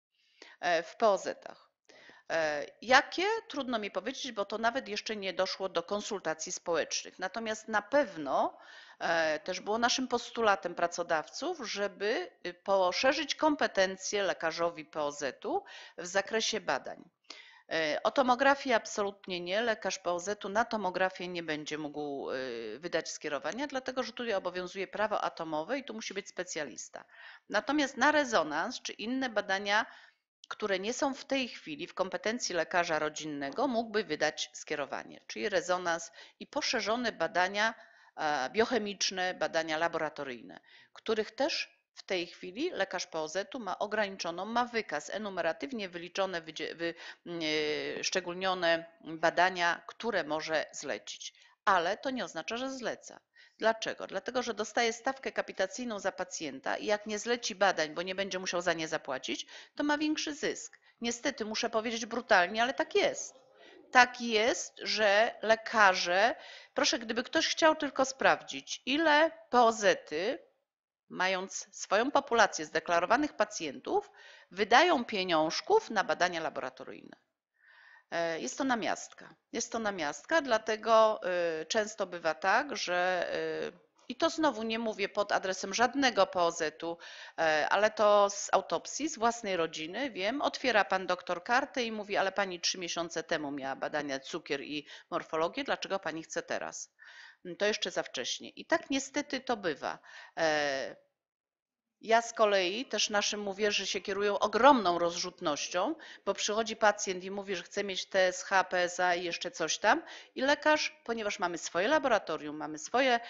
w POZ-ach. Jakie? Trudno mi powiedzieć, bo to nawet jeszcze nie doszło do konsultacji społecznych. Natomiast na pewno też było naszym postulatem pracodawców, żeby poszerzyć kompetencje lekarzowi POZ-u w zakresie badań. O tomografię absolutnie nie. Lekarz POZ-u na tomografię nie będzie mógł wydać skierowania, dlatego że tutaj obowiązuje prawo atomowe i tu musi być specjalista. Natomiast na rezonans czy inne badania, które nie są w tej chwili w kompetencji lekarza rodzinnego, mógłby wydać skierowanie, czyli rezonans i poszerzone badania biochemiczne, badania laboratoryjne, których też w tej chwili lekarz POZ-u ma ograniczoną, ma wykaz, enumeratywnie wyliczone, szczególnione badania, które może zlecić. Ale to nie oznacza, że zleca. Dlaczego? Dlatego, że dostaje stawkę kapitacyjną za pacjenta i jak nie zleci badań, bo nie będzie musiał za nie zapłacić, to ma większy zysk. Niestety muszę powiedzieć brutalnie, ale tak jest. Tak jest, że lekarze, proszę, gdyby ktoś chciał tylko sprawdzić, ile POZ-y, mając swoją populację zdeklarowanych pacjentów, wydają pieniążków na badania laboratoryjne. Jest to namiastka. Jest to namiastka, dlatego często bywa tak, że i to znowu nie mówię pod adresem żadnego POZ-u, ale to z autopsji, z własnej rodziny wiem, otwiera pan doktor kartę i mówi, ale pani 3 miesiące temu miała badania cukier i morfologię, dlaczego pani chce teraz? To jeszcze za wcześnie. I tak niestety to bywa. Ja z kolei też naszym mówię, że się kierują ogromną rozrzutnością, bo przychodzi pacjent i mówi, że chce mieć TSH, PSA i jeszcze coś tam i lekarz, ponieważ mamy swoje laboratorium, mamy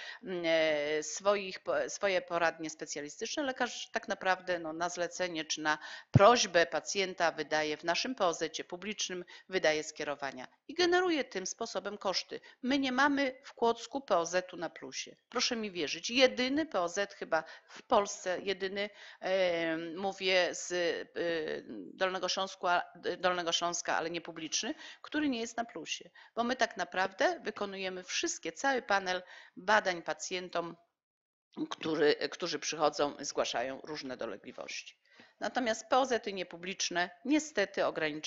swoje poradnie specjalistyczne, lekarz tak naprawdę na zlecenie czy na prośbę pacjenta wydaje w naszym POZ-cie publicznym, wydaje skierowania i generuje tym sposobem koszty. My nie mamy w Kłodzku POZ-u na plusie. Proszę mi wierzyć, jedyny POZ chyba w Polsce, jedyny, mówię z Dolnego Śląska, ale nie publiczny, który nie jest na plusie, bo my tak naprawdę wykonujemy cały panel badań pacjentom, którzy przychodzą, zgłaszają różne dolegliwości. Natomiast POZ-y niepubliczne niestety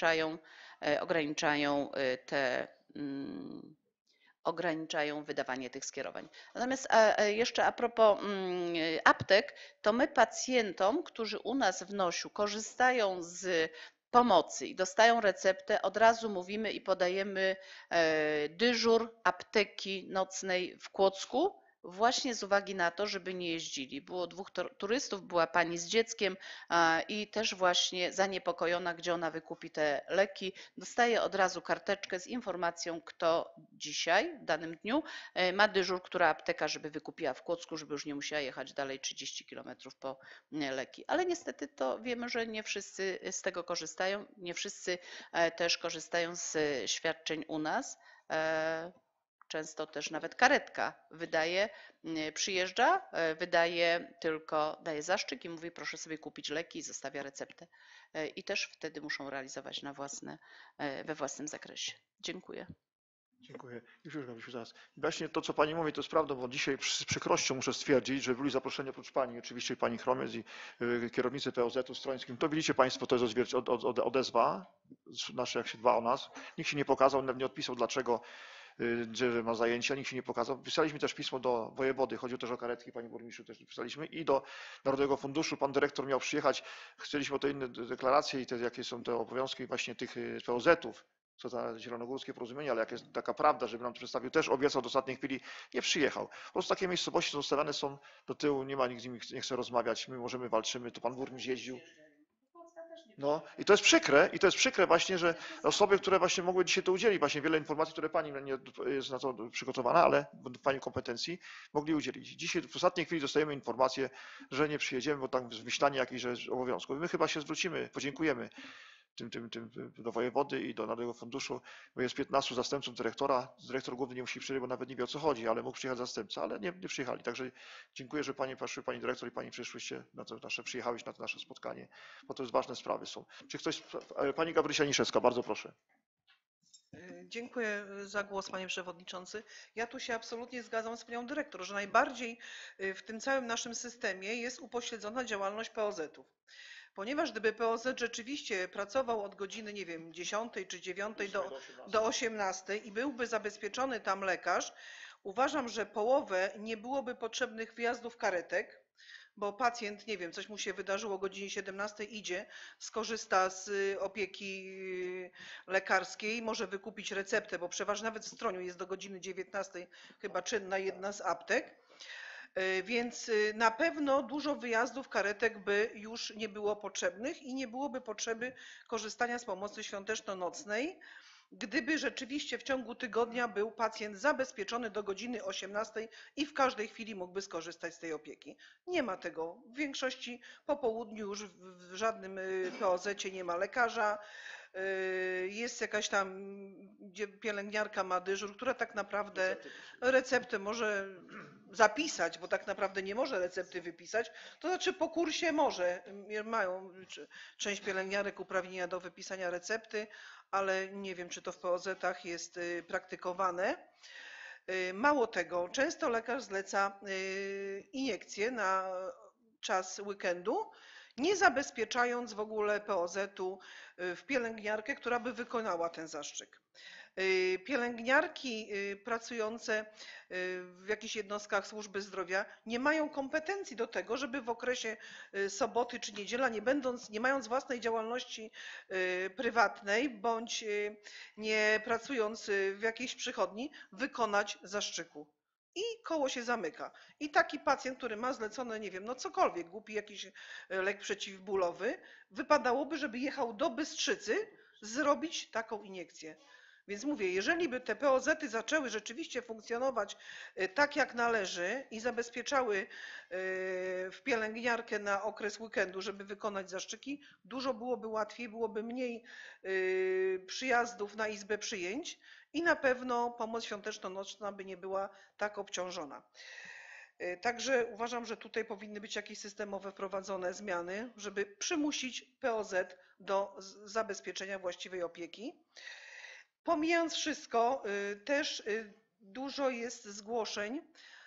ograniczają wydawanie tych skierowań. Natomiast jeszcze a propos aptek, to my pacjentom, którzy u nas w Nosiu korzystają z pomocy i dostają receptę, od razu mówimy i podajemy dyżur apteki nocnej w Kłodzku, właśnie z uwagi na to, żeby nie jeździli. Było 2 turystów, była pani z dzieckiem i też właśnie zaniepokojona, gdzie ona wykupi te leki. Dostaje od razu karteczkę z informacją, kto dzisiaj, w danym dniu, ma dyżur, która apteka, żeby wykupiła w Kłodzku, żeby już nie musiała jechać dalej 30 km po leki. Ale niestety to wiemy, że nie wszyscy z tego korzystają, nie wszyscy też korzystają z świadczeń u nas. Często też nawet karetka przyjeżdża, daje zaszczyk i mówi proszę sobie kupić leki i zostawia receptę. I też wtedy muszą realizować we własnym zakresie. Dziękuję. Dziękuję. Już zaraz. Właśnie to, co pani mówi, to jest prawda, bo dzisiaj z przykrością muszę stwierdzić, że byli zaproszeni oprócz pani, oczywiście pani Chromiec i kierownicy POZ-u Strońskim. To widzicie państwo, to jest odezwa nasza, jak się dba o nas. Nikt się nie pokazał, nie odpisał, dlaczego że ma zajęcia, nikt się nie pokazał. Pisaliśmy też pismo do wojewody, chodziło też o karetki, panie burmistrzu też pisaliśmy i do Narodowego Funduszu. Pan dyrektor miał przyjechać, chcieliśmy o te inne deklaracje i te, jakie są te obowiązki właśnie tych POZ-ów, co za zielonogórskie porozumienie, ale jak jest taka prawda, żeby nam to przedstawił, też obiecał do ostatniej chwili, nie przyjechał. Po prostu takie miejscowości zostawiane są do tyłu, nie ma nikt z nimi, nie chce rozmawiać, my możemy, walczymy, to pan burmistrz jeździł. No i to jest przykre właśnie, że osoby, które właśnie mogły dzisiaj to udzielić, właśnie wiele informacji, które pani nie jest na to przygotowana, ale w pani kompetencji mogli udzielić. Dzisiaj w ostatniej chwili dostajemy informację, że nie przyjedziemy, bo tam wyślanie jakichś obowiązków. My chyba się zwrócimy, podziękujemy tym do wojewody i do Narodowego Funduszu, bo jest 15 zastępców dyrektora. Dyrektor główny nie musi przyjechać, bo nawet nie wie o co chodzi, ale mógł przyjechać zastępca, ale nie przyjechali. Także dziękuję, że pani poszły, pani dyrektor i pani przyszłyście na to nasze, przyjechałyście na to nasze spotkanie, bo to jest ważne sprawy są. Czy ktoś, pani Gabrysia Niszewska, bardzo proszę. Dziękuję za głos, panie przewodniczący. Ja tu się absolutnie zgadzam z panią dyrektor, że najbardziej w tym całym naszym systemie jest upośledzona działalność POZ-ów. Ponieważ gdyby POZ rzeczywiście pracował od godziny, nie wiem, 10 czy 9 do 18 i byłby zabezpieczony tam lekarz, uważam, że połowę nie byłoby potrzebnych wyjazdów karetek, bo pacjent, nie wiem, coś mu się wydarzyło o godzinie 17 idzie, skorzysta z opieki lekarskiej, może wykupić receptę, bo przeważnie nawet w Stroniu jest do godziny 19 chyba czynna jedna z aptek. Więc na pewno dużo wyjazdów karetek by już nie było potrzebnych i nie byłoby potrzeby korzystania z pomocy świąteczno-nocnej, gdyby rzeczywiście w ciągu tygodnia był pacjent zabezpieczony do godziny 18 i w każdej chwili mógłby skorzystać z tej opieki. Nie ma tego. W większości po południu już w żadnym POZ-cie nie ma lekarza. Jest jakaś tam, gdzie pielęgniarka ma dyżur, która tak naprawdę receptę może zapisać, bo tak naprawdę nie może recepty wypisać. To znaczy po kursie może, mają część pielęgniarek uprawnienia do wypisania recepty, ale nie wiem, czy to w POZ-ach jest praktykowane. Mało tego, często lekarz zleca iniekcje na czas weekendu, nie zabezpieczając w ogóle POZ-u w pielęgniarkę, która by wykonała ten zastrzyk. Pielęgniarki pracujące w jakichś jednostkach służby zdrowia nie mają kompetencji do tego, żeby w okresie soboty czy niedziela, nie mając własnej działalności prywatnej bądź nie pracując w jakiejś przychodni, wykonać zastrzyku. I koło się zamyka. I taki pacjent, który ma zlecone, nie wiem, no cokolwiek, głupi jakiś lek przeciwbólowy, wypadałoby, żeby jechał do Bystrzycy zrobić taką iniekcję. Więc mówię, jeżeli by te POZ-y zaczęły rzeczywiście funkcjonować tak jak należy i zabezpieczały w pielęgniarkę na okres weekendu, żeby wykonać zastrzyki, dużo byłoby łatwiej, byłoby mniej przyjazdów na izbę przyjęć i na pewno pomoc świąteczno-nocna by nie była tak obciążona. Także uważam, że tutaj powinny być jakieś systemowe wprowadzone zmiany, żeby przymusić POZ do zabezpieczenia właściwej opieki. Pomijając wszystko, też dużo jest zgłoszeń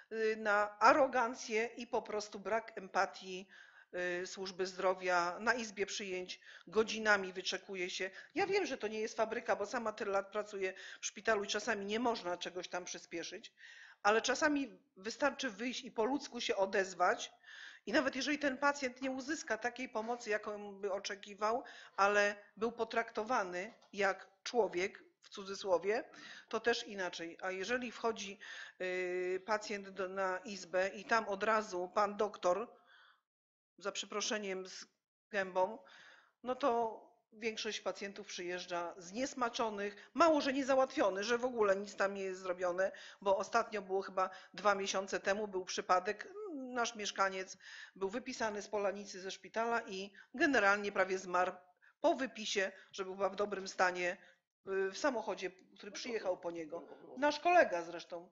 na arogancję i po prostu brak empatii służby zdrowia. Na izbie przyjęć godzinami wyczekuje się. Ja wiem, że to nie jest fabryka, bo sama tyle lat pracuję w szpitalu i czasami nie można czegoś tam przyspieszyć, ale czasami wystarczy wyjść i po ludzku się odezwać. I nawet jeżeli ten pacjent nie uzyska takiej pomocy, jaką by oczekiwał, ale był potraktowany jak człowiek, w cudzysłowie, to też inaczej. A jeżeli wchodzi pacjent na izbę i tam od razu pan doktor, za przeproszeniem z gębą, no to większość pacjentów przyjeżdża zniesmaczonych, mało że niezałatwiony, że w ogóle nic tam nie jest zrobione, bo ostatnio było chyba 2 miesiące temu, był przypadek, nasz mieszkaniec był wypisany z Polanicy ze szpitala i generalnie prawie zmarł po wypisie, że był w dobrym stanie, w samochodzie, który przyjechał po niego. Nasz kolega zresztą.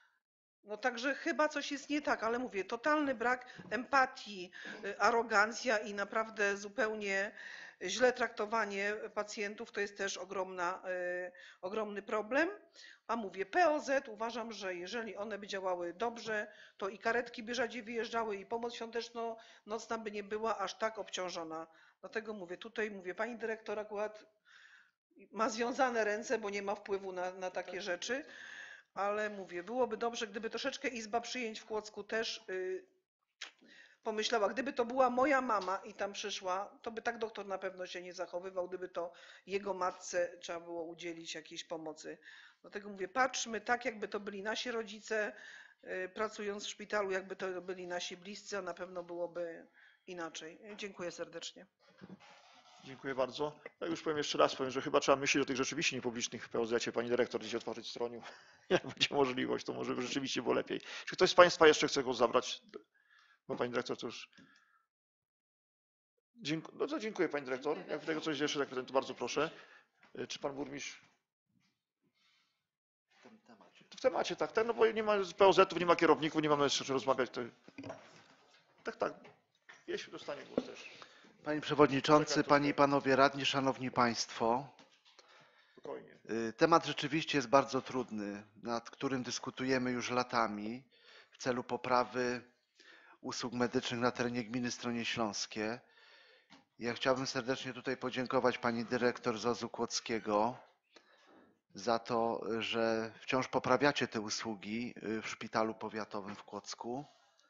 No także chyba coś jest nie tak, ale mówię, totalny brak empatii, arogancja i naprawdę zupełnie źle traktowanie pacjentów to jest też ogromny problem. A mówię, POZ uważam, że jeżeli one by działały dobrze, to i karetki by rzadziej wyjeżdżały, i pomoc świąteczno-nocna by nie była aż tak obciążona. Dlatego mówię, tutaj mówię, pani dyrektor akurat ma związane ręce, bo nie ma wpływu na takie rzeczy, ale mówię, byłoby dobrze, gdyby troszeczkę Izba Przyjęć w Kłodzku też pomyślała, gdyby to była moja mama i tam przyszła, to by tak doktor na pewno się nie zachowywał, gdyby to jego matce trzeba było udzielić jakiejś pomocy. Dlatego mówię, patrzmy tak, jakby to byli nasi rodzice, pracując w szpitalu, jakby to byli nasi bliscy, a na pewno byłoby inaczej. Dziękuję serdecznie. Dziękuję bardzo. Ja już powiem jeszcze raz, że chyba trzeba myśleć o tych rzeczywiście niepublicznych w POZ-cie. Pani dyrektor gdzieś otworzyć stroniu. Jak będzie możliwość, to może by rzeczywiście było lepiej. Czy ktoś z Państwa jeszcze chce go zabrać? Bo Pani dyrektor to już... No to dziękuję Pani dyrektor. Jak tego coś jeszcze tak to bardzo proszę. Czy Pan burmistrz? W temacie, tak. No bo nie ma POZ-ów, nie ma kierowników, nie mamy jeszcze o czym rozmawiać. To... Tak. Jeśli dostanie głos też. Panie Przewodniczący, Panie i Panowie Radni, Szanowni Państwo. Spokojnie. Temat rzeczywiście jest bardzo trudny, nad którym dyskutujemy już latami w celu poprawy usług medycznych na terenie gminy Stronie Śląskie. Ja chciałbym serdecznie tutaj podziękować pani dyrektor ZOZ-u Kłodzkiego za to, że wciąż poprawiacie te usługi w szpitalu powiatowym w Kłodzku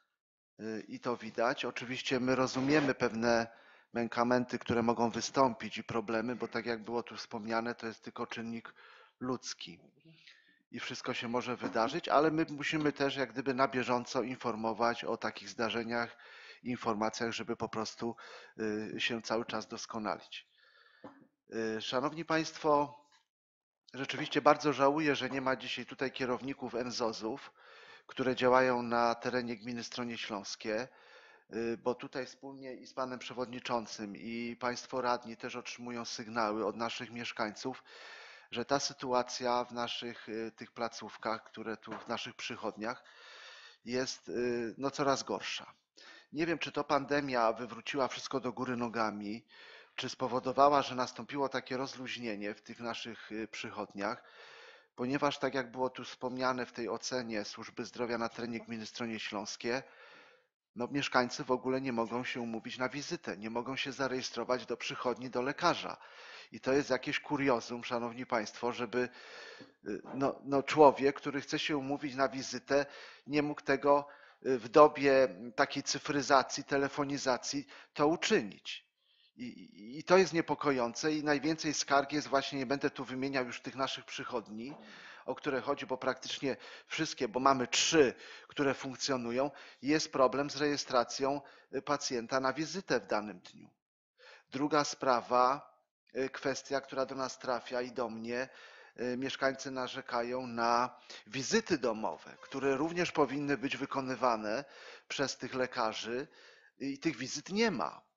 i to widać. Oczywiście my rozumiemy pewne mankamenty, które mogą wystąpić i problemy, bo tak jak było tu wspomniane, to jest tylko czynnik ludzki i wszystko się może wydarzyć, ale my musimy też jak gdyby na bieżąco informować o takich zdarzeniach, informacjach, żeby po prostu się cały czas doskonalić. Szanowni Państwo, rzeczywiście bardzo żałuję, że nie ma dzisiaj tutaj kierowników NZOZ-ów, które działają na terenie gminy Stronie Śląskie, bo tutaj wspólnie i z panem przewodniczącym i państwo radni też otrzymują sygnały od naszych mieszkańców, że ta sytuacja w naszych tych placówkach, które tu w naszych przychodniach jest no, coraz gorsza. Nie wiem, czy to pandemia wywróciła wszystko do góry nogami, czy spowodowała, że nastąpiło takie rozluźnienie w tych naszych przychodniach, ponieważ tak jak było tu wspomniane w tej ocenie służby zdrowia na terenie gminy Stronie Śląskie, no mieszkańcy w ogóle nie mogą się umówić na wizytę, nie mogą się zarejestrować do przychodni, do lekarza. I to jest jakieś kuriozum, szanowni państwo, żeby człowiek, który chce się umówić na wizytę, nie mógł tego w dobie takiej cyfryzacji, telefonizacji to uczynić. I to jest niepokojące i najwięcej skarg jest właśnie, nie będę tu wymieniał już tych naszych przychodni, o które chodzi, bo praktycznie wszystkie, bo mamy 3, które funkcjonują, jest problem z rejestracją pacjenta na wizytę w danym dniu. Druga sprawa, kwestia, która do nas trafia i do mnie, mieszkańcy narzekają na wizyty domowe, które również powinny być wykonywane przez tych lekarzy i tych wizyt nie ma.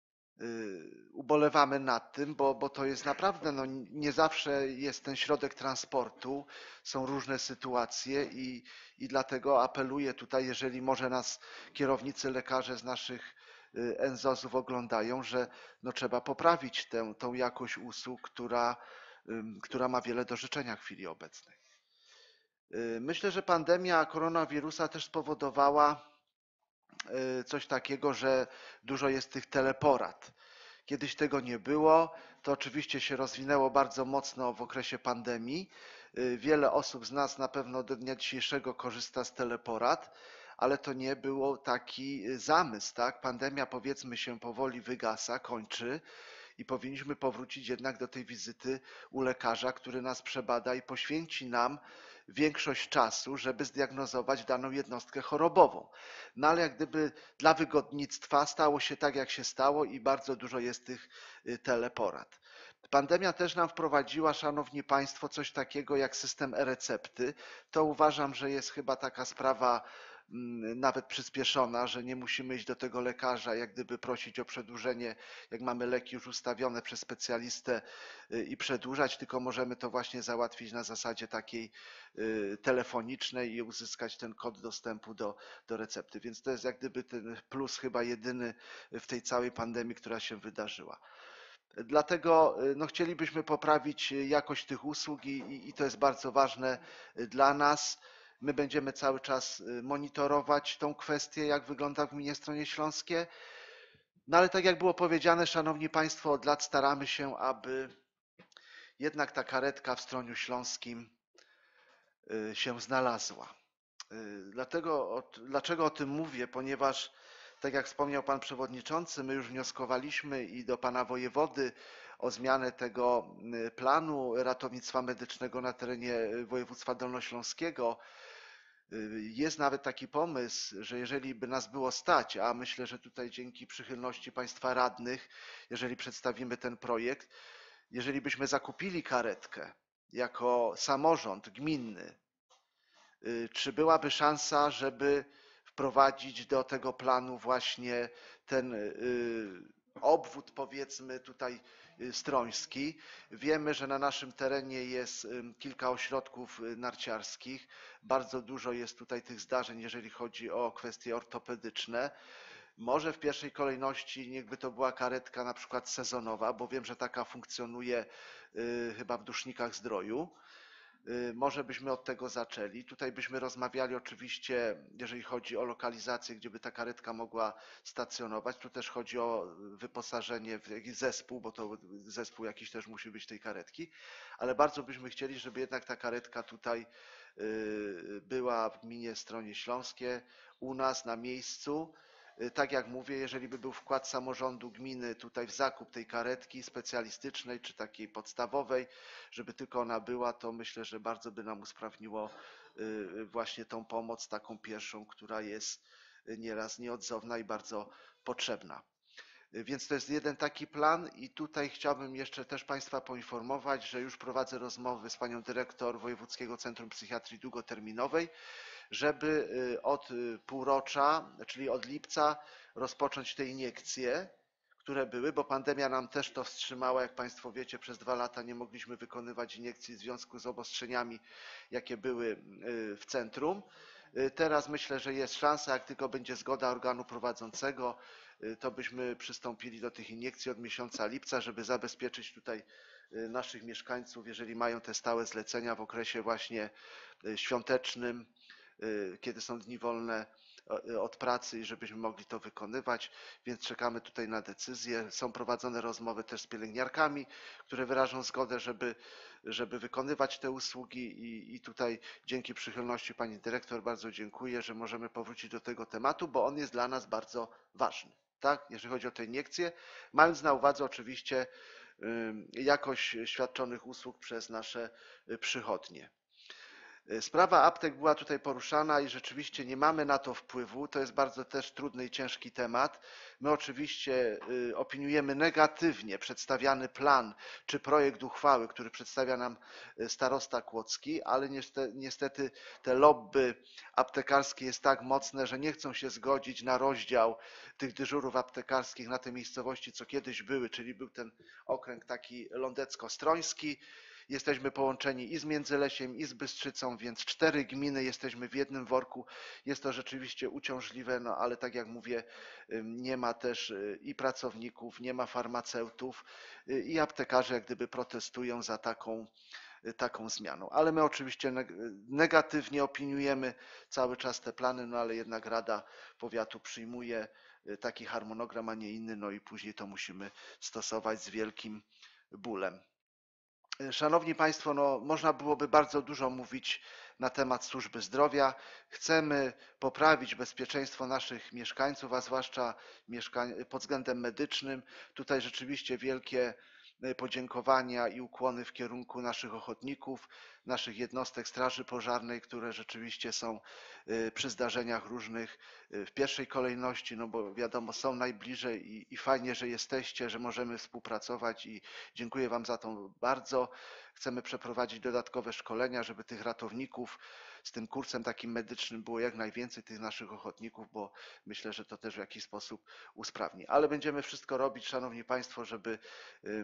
Ubolewamy nad tym, bo to jest naprawdę, no, nie zawsze jest ten środek transportu, są różne sytuacje i dlatego apeluję tutaj, jeżeli może nas kierownicy lekarze z naszych NZOZ-ów oglądają, że no, trzeba poprawić tą jakość usług, która ma wiele do życzenia w chwili obecnej. Myślę, że pandemia koronawirusa też spowodowała coś takiego, że dużo jest tych teleporad. Kiedyś tego nie było, to oczywiście się rozwinęło bardzo mocno w okresie pandemii. Wiele osób z nas na pewno do dnia dzisiejszego korzysta z teleporad, ale to nie był taki zamysł, tak? Pandemia, powiedzmy, się powoli wygasa, kończy i powinniśmy powrócić jednak do tej wizyty u lekarza, który nas przebada i poświęci nam większość czasu, żeby zdiagnozować daną jednostkę chorobową. No ale jak gdyby dla wygodnictwa stało się tak, jak się stało i bardzo dużo jest tych teleporad. Pandemia też nam wprowadziła, szanowni państwo, coś takiego jak system e-recepty. To uważam, że jest chyba taka sprawa nawet przyspieszona, że nie musimy iść do tego lekarza, jak gdyby prosić o przedłużenie, jak mamy leki już ustawione przez specjalistę i przedłużać, tylko możemy to właśnie załatwić na zasadzie takiej telefonicznej i uzyskać ten kod dostępu do recepty. Więc to jest jak gdyby ten plus chyba jedyny w tej całej pandemii, która się wydarzyła. Dlatego no, chcielibyśmy poprawić jakość tych usług i to jest bardzo ważne dla nas. My będziemy cały czas monitorować tą kwestię, jak wygląda w gminie Stronie Śląskie. No ale tak jak było powiedziane, Szanowni Państwo, od lat staramy się, aby jednak ta karetka w Stroniu Śląskim się znalazła. Dlaczego o tym mówię? Ponieważ, tak jak wspomniał Pan Przewodniczący, my już wnioskowaliśmy i do Pana Wojewody o zmianę tego planu ratownictwa medycznego na terenie województwa dolnośląskiego. Jest nawet taki pomysł, że jeżeli by nas było stać, a myślę, że tutaj dzięki przychylności Państwa radnych, jeżeli przedstawimy ten projekt, jeżeli byśmy zakupili karetkę jako samorząd gminny, czy byłaby szansa, żeby wprowadzić do tego planu właśnie ten obwód, powiedzmy tutaj stroński? Wiemy, że na naszym terenie jest kilka ośrodków narciarskich. Bardzo dużo jest tutaj tych zdarzeń, jeżeli chodzi o kwestie ortopedyczne. Może w pierwszej kolejności niechby to była karetka na przykład sezonowa, bo wiem, że taka funkcjonuje chyba w Dusznikach Zdroju. Może byśmy od tego zaczęli. Tutaj byśmy rozmawiali oczywiście, jeżeli chodzi o lokalizację, gdzie by ta karetka mogła stacjonować. Tu też chodzi o wyposażenie w jakiś zespół, bo to zespół jakiś też musi być tej karetki, ale bardzo byśmy chcieli, żeby jednak ta karetka tutaj była w gminie Stronie Śląskie, u nas na miejscu. Tak jak mówię, jeżeli by był wkład samorządu gminy tutaj w zakup tej karetki specjalistycznej czy takiej podstawowej, żeby tylko ona była, to myślę, że bardzo by nam usprawniło właśnie tą pomoc taką pierwszą, która jest nieraz nieodzowna i bardzo potrzebna. Więc to jest jeden taki plan i tutaj chciałbym jeszcze też Państwa poinformować, że już prowadzę rozmowy z panią dyrektor Wojewódzkiego Centrum Psychiatrii Długoterminowej, żeby od półrocza, czyli od lipca, rozpocząć te iniekcje, które były, bo pandemia nam też to wstrzymała. Jak Państwo wiecie, przez 2 lata nie mogliśmy wykonywać iniekcji w związku z obostrzeniami, jakie były w centrum. Teraz myślę, że jest szansa, jak tylko będzie zgoda organu prowadzącego, to byśmy przystąpili do tych iniekcji od miesiąca lipca, żeby zabezpieczyć tutaj naszych mieszkańców, jeżeli mają te stałe zlecenia w okresie właśnie świątecznym, kiedy są dni wolne od pracy i żebyśmy mogli to wykonywać, więc czekamy tutaj na decyzję. Są prowadzone rozmowy też z pielęgniarkami, które wyrażą zgodę, żeby wykonywać te usługi i tutaj dzięki przychylności pani dyrektor bardzo dziękuję, że możemy powrócić do tego tematu, bo on jest dla nas bardzo ważny, tak? Jeżeli chodzi o te iniekcje, mając na uwadze oczywiście jakość świadczonych usług przez nasze przychodnie. Sprawa aptek była tutaj poruszana i rzeczywiście nie mamy na to wpływu. To jest bardzo też trudny i ciężki temat. My oczywiście opiniujemy negatywnie przedstawiany plan czy projekt uchwały, który przedstawia nam starosta Kłodzki, ale niestety te lobby aptekarskie jest tak mocne, że nie chcą się zgodzić na rozdział tych dyżurów aptekarskich na te miejscowości, co kiedyś były, czyli był ten okręg taki lądecko-stroński. Jesteśmy połączeni i z Międzylesiem, i z Bystrzycą, więc 4 gminy jesteśmy w jednym worku. Jest to rzeczywiście uciążliwe, no ale tak jak mówię, nie ma też i pracowników, nie ma farmaceutów i aptekarze jak gdyby protestują za taką zmianą. Ale my oczywiście negatywnie opiniujemy cały czas te plany, no ale jednak Rada Powiatu przyjmuje taki harmonogram, a nie inny, no i później to musimy stosować z wielkim bólem. Szanowni Państwo, no, można byłoby bardzo dużo mówić na temat służby zdrowia. Chcemy poprawić bezpieczeństwo naszych mieszkańców, a zwłaszcza pod względem medycznym. Tutaj rzeczywiście wielkie podziękowania i ukłony w kierunku naszych ochotników, naszych jednostek Straży Pożarnej, które rzeczywiście są przy zdarzeniach różnych w pierwszej kolejności, no bo wiadomo, są najbliżej i fajnie, że jesteście, że możemy współpracować i dziękuję Wam za to bardzo. Chcemy przeprowadzić dodatkowe szkolenia, żeby tych ratowników z tym kursem takim medycznym było jak najwięcej, tych naszych ochotników, bo myślę, że to też w jakiś sposób usprawni. Ale będziemy wszystko robić, Szanowni Państwo, żeby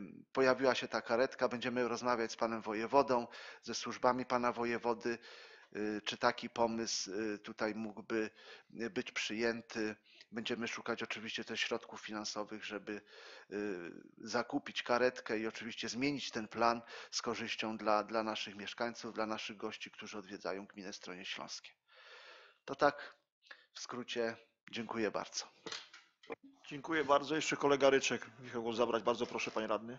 pojawiła się ta karetka. Będziemy rozmawiać z panem wojewodą, ze służbami pana wojewody, czy taki pomysł tutaj mógłby być przyjęty. Będziemy szukać oczywiście też środków finansowych, żeby zakupić karetkę i oczywiście zmienić ten plan z korzyścią dla naszych mieszkańców, dla naszych gości, którzy odwiedzają gminę Stronie Śląskie. To tak w skrócie. Dziękuję bardzo. Dziękuję bardzo. Jeszcze kolega Ryczek chciał głos zabrać. Bardzo proszę, panie radny.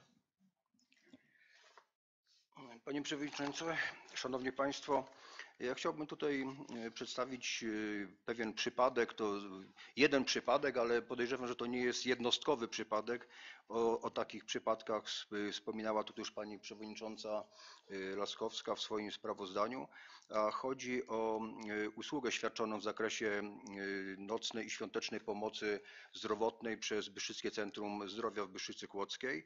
Panie Przewodniczący, Szanowni Państwo, ja chciałbym tutaj przedstawić pewien przypadek, to jeden przypadek, ale podejrzewam, że to nie jest jednostkowy przypadek. O takich przypadkach wspominała tu już pani przewodnicząca Laskowska w swoim sprawozdaniu, a chodzi o usługę świadczoną w zakresie nocnej i świątecznej pomocy zdrowotnej przez Byszyckie Centrum Zdrowia w Byszycy Kłodzkiej.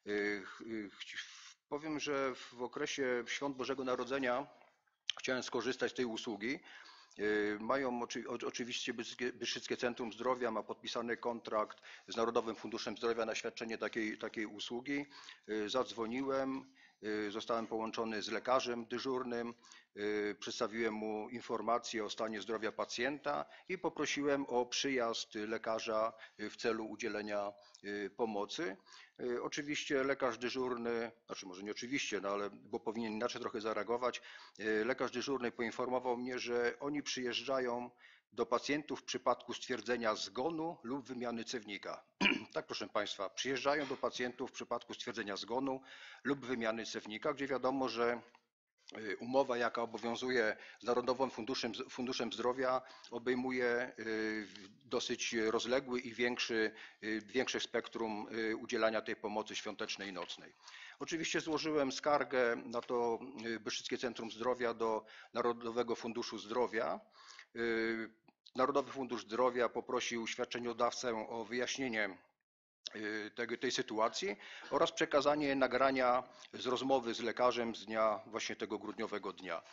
Powiem, że w okresie Świąt Bożego Narodzenia chciałem skorzystać z tej usługi. Mają oczywiście Byszyckie Centrum Zdrowia ma podpisany kontrakt z Narodowym Funduszem Zdrowia na świadczenie takiej usługi. Zadzwoniłem, zostałem połączony z lekarzem dyżurnym, przedstawiłem mu informację o stanie zdrowia pacjenta i poprosiłem o przyjazd lekarza w celu udzielenia pomocy. Oczywiście lekarz dyżurny, znaczy może nie oczywiście, no ale bo powinien inaczej trochę zareagować, lekarz dyżurny poinformował mnie, że oni przyjeżdżają do pacjentów w przypadku stwierdzenia zgonu lub wymiany cewnika. Tak, proszę Państwa, przyjeżdżają do pacjentów w przypadku stwierdzenia zgonu lub wymiany cewnika, gdzie wiadomo, że umowa, jaka obowiązuje z Narodowym Funduszem Zdrowia, obejmuje dosyć rozległy i większe spektrum udzielania tej pomocy świątecznej i nocnej. Oczywiście złożyłem skargę na to Byszyckie Centrum Zdrowia do Narodowego Funduszu Zdrowia. Narodowy Fundusz Zdrowia poprosił świadczeniodawcę o wyjaśnienie tej sytuacji oraz przekazanie nagrania z rozmowy z lekarzem z dnia właśnie tego grudniowego dnia.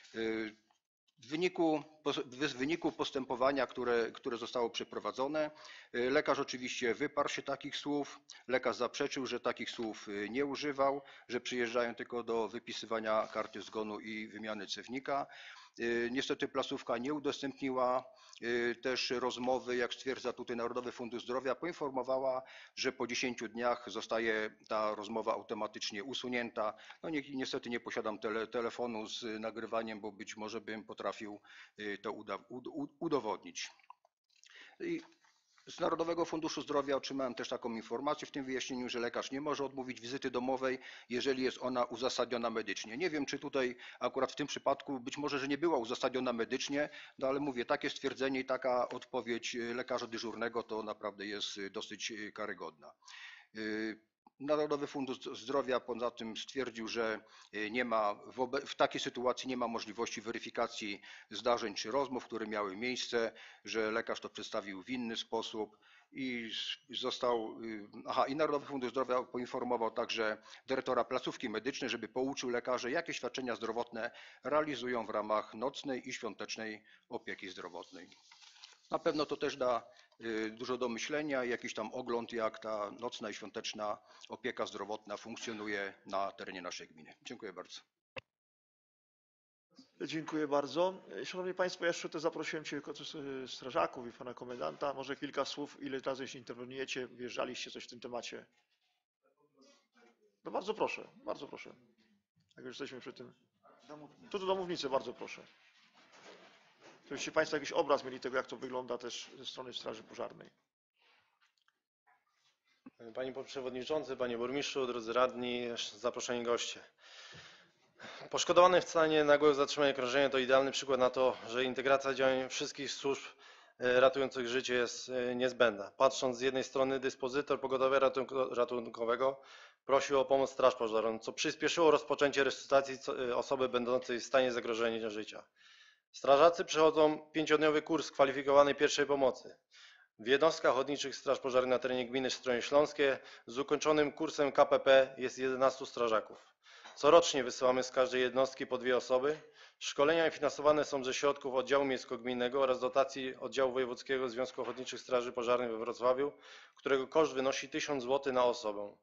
W wyniku postępowania, które zostało przeprowadzone, lekarz oczywiście wyparł się takich słów, lekarz zaprzeczył, że takich słów nie używał, że przyjeżdżają tylko do wypisywania karty zgonu i wymiany cewnika. Niestety placówka nie udostępniła też rozmowy, jak stwierdza tutaj Narodowy Fundusz Zdrowia, poinformowała, że po 10 dniach zostaje ta rozmowa automatycznie usunięta. No niestety nie posiadam telefonu z nagrywaniem, bo być może bym potrafił to udowodnić. Z Narodowego Funduszu Zdrowia otrzymałem też taką informację w tym wyjaśnieniu, że lekarz nie może odmówić wizyty domowej, jeżeli jest ona uzasadniona medycznie. Nie wiem, czy tutaj akurat w tym przypadku być może, że nie była uzasadniona medycznie, no ale mówię, takie stwierdzenie i taka odpowiedź lekarza dyżurnego to naprawdę jest dosyć karygodna. Narodowy Fundusz Zdrowia poza tym stwierdził, że w takiej sytuacji nie ma możliwości weryfikacji zdarzeń czy rozmów, które miały miejsce, że lekarz to przedstawił w inny sposób i Narodowy Fundusz Zdrowia poinformował także dyrektora placówki medycznej, żeby pouczył lekarzy, jakie świadczenia zdrowotne realizują w ramach nocnej i świątecznej opieki zdrowotnej. Na pewno to też da dużo do myślenia i jakiś tam ogląd, jak ta nocna i świąteczna opieka zdrowotna funkcjonuje na terenie naszej gminy. Dziękuję bardzo. Dziękuję bardzo. Szanowni Państwo, ja jeszcze też zaprosiłem strażaków i pana komendanta. Może kilka słów, ile razy się interweniujecie, wjeżdżaliście coś w tym temacie. No bardzo proszę, bardzo proszę. Jak już jesteśmy przy tym. Tu do mównicy, bardzo proszę. Żebyście Państwo jakiś obraz mieli tego, jak to wygląda też ze strony Straży Pożarnej. Panie Przewodniczący, Panie Burmistrzu, drodzy radni, zaproszeni goście. Poszkodowany w stanie nagłego zatrzymania krążenia to idealny przykład na to, że integracja działań wszystkich służb ratujących życie jest niezbędna. Patrząc z jednej strony dyspozytor pogotowia ratunkowego prosił o pomoc Straż Pożarną, co przyspieszyło rozpoczęcie resuscytacji osoby będącej w stanie zagrożenia życia. Strażacy przechodzą 5-dniowy kurs kwalifikowanej pierwszej pomocy. W jednostkach ochotniczych Straż Pożarnych na terenie gminy Stronie Śląskie z ukończonym kursem KPP jest 11 strażaków. Corocznie wysyłamy z każdej jednostki po 2 osoby. Szkolenia finansowane są ze środków oddziału miejsko-gminnego oraz dotacji oddziału wojewódzkiego Związku Ochotniczych Straży Pożarnych we Wrocławiu, którego koszt wynosi 1000 zł na osobę.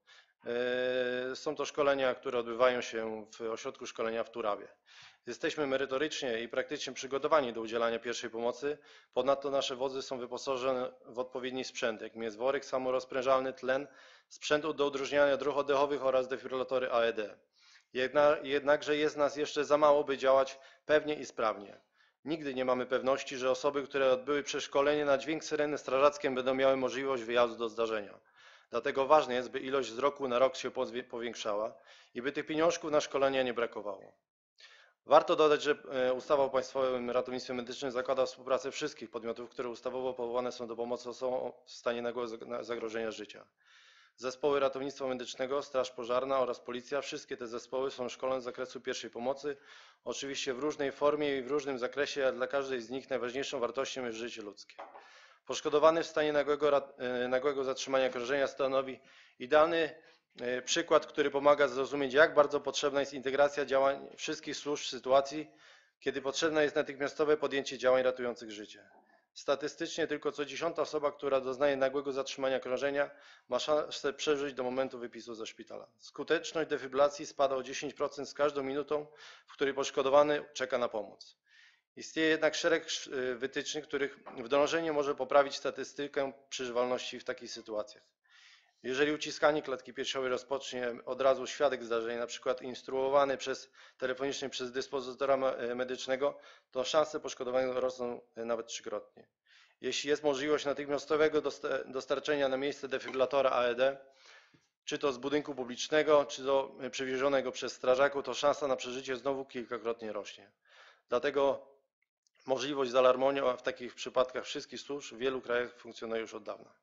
Są to szkolenia, które odbywają się w Ośrodku Szkolenia w Turawie. Jesteśmy merytorycznie i praktycznie przygotowani do udzielania pierwszej pomocy. Ponadto nasze wozy są wyposażone w odpowiedni sprzęt, jakim jest worek samorozprężalny, tlen, sprzęt do udrożniania dróg oddechowych oraz defibrylotory AED. Jednakże jest nas jeszcze za mało, by działać pewnie i sprawnie. Nigdy nie mamy pewności, że osoby, które odbyły przeszkolenie na dźwięk syreny strażackiej, będą miały możliwość wyjazdu do zdarzenia. Dlatego ważne jest, by ilość z roku na rok się powiększała i by tych pieniążków na szkolenia nie brakowało. Warto dodać, że ustawa o Państwowym Ratownictwie Medycznym zakłada współpracę wszystkich podmiotów, które ustawowo powołane są do pomocy osobom w stanie nagłego zagrożenia życia. Zespoły ratownictwa medycznego, Straż Pożarna oraz Policja, wszystkie te zespoły są szkolone z zakresu pierwszej pomocy, oczywiście w różnej formie i w różnym zakresie, a dla każdej z nich najważniejszą wartością jest życie ludzkie. Poszkodowany w stanie nagłego zatrzymania krążenia stanowi idealny przykład, który pomaga zrozumieć, jak bardzo potrzebna jest integracja działań wszystkich służb w sytuacji, kiedy potrzebne jest natychmiastowe podjęcie działań ratujących życie. Statystycznie tylko co 10. osoba, która doznaje nagłego zatrzymania krążenia, ma szansę przeżyć do momentu wypisu ze szpitala. Skuteczność defibrylacji spada o 10% z każdą minutą, w której poszkodowany czeka na pomoc. Istnieje jednak szereg wytycznych, których wdrożenie może poprawić statystykę przeżywalności w takich sytuacjach. Jeżeli uciskanie klatki piersiowej rozpocznie od razu świadek zdarzenia, na przykład instruowany telefonicznie przez dyspozytora medycznego, to szanse poszkodowanego rosną nawet 3-krotnie. Jeśli jest możliwość natychmiastowego dostarczenia na miejsce defibrylatora AED, czy to z budynku publicznego, czy to przywiezionego przez strażaków, to szansa na przeżycie znowu kilkakrotnie rośnie. Dlatego możliwość zaalarmowania w takich przypadkach wszystkich służb w wielu krajach funkcjonuje już od dawna.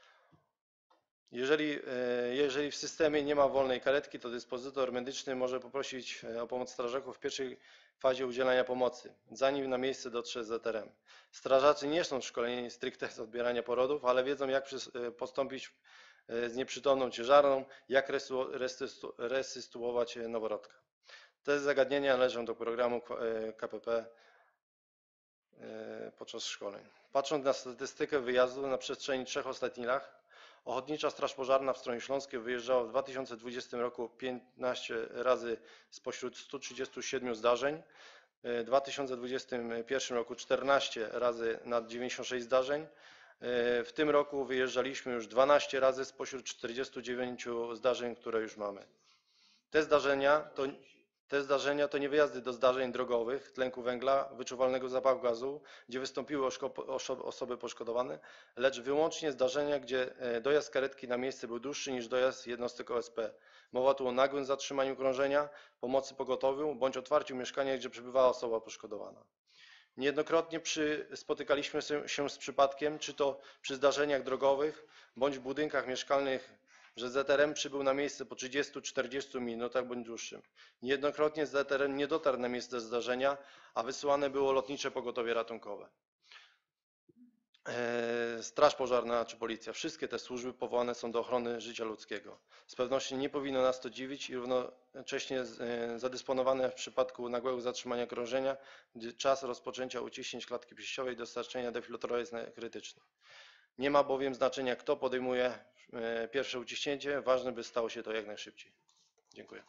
Jeżeli w systemie nie ma wolnej karetki, to dyspozytor medyczny może poprosić o pomoc strażaków w pierwszej fazie udzielania pomocy, zanim na miejsce dotrze ZRM. Strażacy nie są szkoleni stricte z odbierania porodów, ale wiedzą, jak postąpić z nieprzytomną ciężarną, jak resystuować noworodka. Te zagadnienia należą do programu KPP podczas szkoleń. Patrząc na statystykę wyjazdu na przestrzeni 3 ostatnich lat, Ochotnicza Straż Pożarna w Stronie Śląskiej wyjeżdżała w 2020 roku 15 razy spośród 137 zdarzeń, w 2021 roku 14 razy na 96 zdarzeń. W tym roku wyjeżdżaliśmy już 12 razy spośród 49 zdarzeń, które już mamy. Te zdarzenia to nie wyjazdy do zdarzeń drogowych, tlenku węgla, wyczuwalnego zapachu gazu, gdzie wystąpiły osoby poszkodowane, lecz wyłącznie zdarzenia, gdzie dojazd karetki na miejsce był dłuższy niż dojazd jednostek OSP. Mowa tu o nagłym zatrzymaniu krążenia, pomocy pogotowiu bądź otwarciu mieszkania, gdzie przebywała osoba poszkodowana. Niejednokrotnie spotykaliśmy się z przypadkiem, czy to przy zdarzeniach drogowych, bądź w budynkach mieszkalnych, że ZRM przybył na miejsce po 30-40 minutach bądź dłuższym. Niejednokrotnie ZRM nie dotarł na miejsce zdarzenia, a wysyłane było lotnicze pogotowie ratunkowe. Straż Pożarna czy Policja, wszystkie te służby powołane są do ochrony życia ludzkiego. Z pewnością nie powinno nas to dziwić i równocześnie zadysponowane w przypadku nagłego zatrzymania krążenia, gdy czas rozpoczęcia uciśnięć klatki piersiowej i dostarczenia defibrylatora jest krytyczny. Nie ma bowiem znaczenia, kto podejmuje pierwsze uciśnięcie, ważne, by stało się to jak najszybciej. Dziękuję.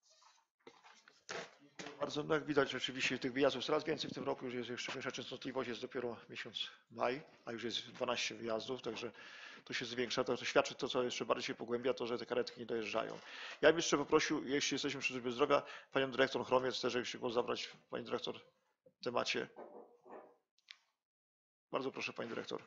Bardzo, no jak widać, rzeczywiście tych wyjazdów coraz więcej w tym roku, już jest jeszcze większa częstotliwość, jest dopiero miesiąc maj, a już jest 12 wyjazdów, także to się zwiększa, to świadczy to, co jeszcze bardziej się pogłębia, to, że te karetki nie dojeżdżają. Ja bym jeszcze poprosił, jeśli jesteśmy przy służbie zdrowia, panią dyrektor Chromiec też, jakby się głos zabrać, pani dyrektor, w temacie. Bardzo proszę, pani dyrektor.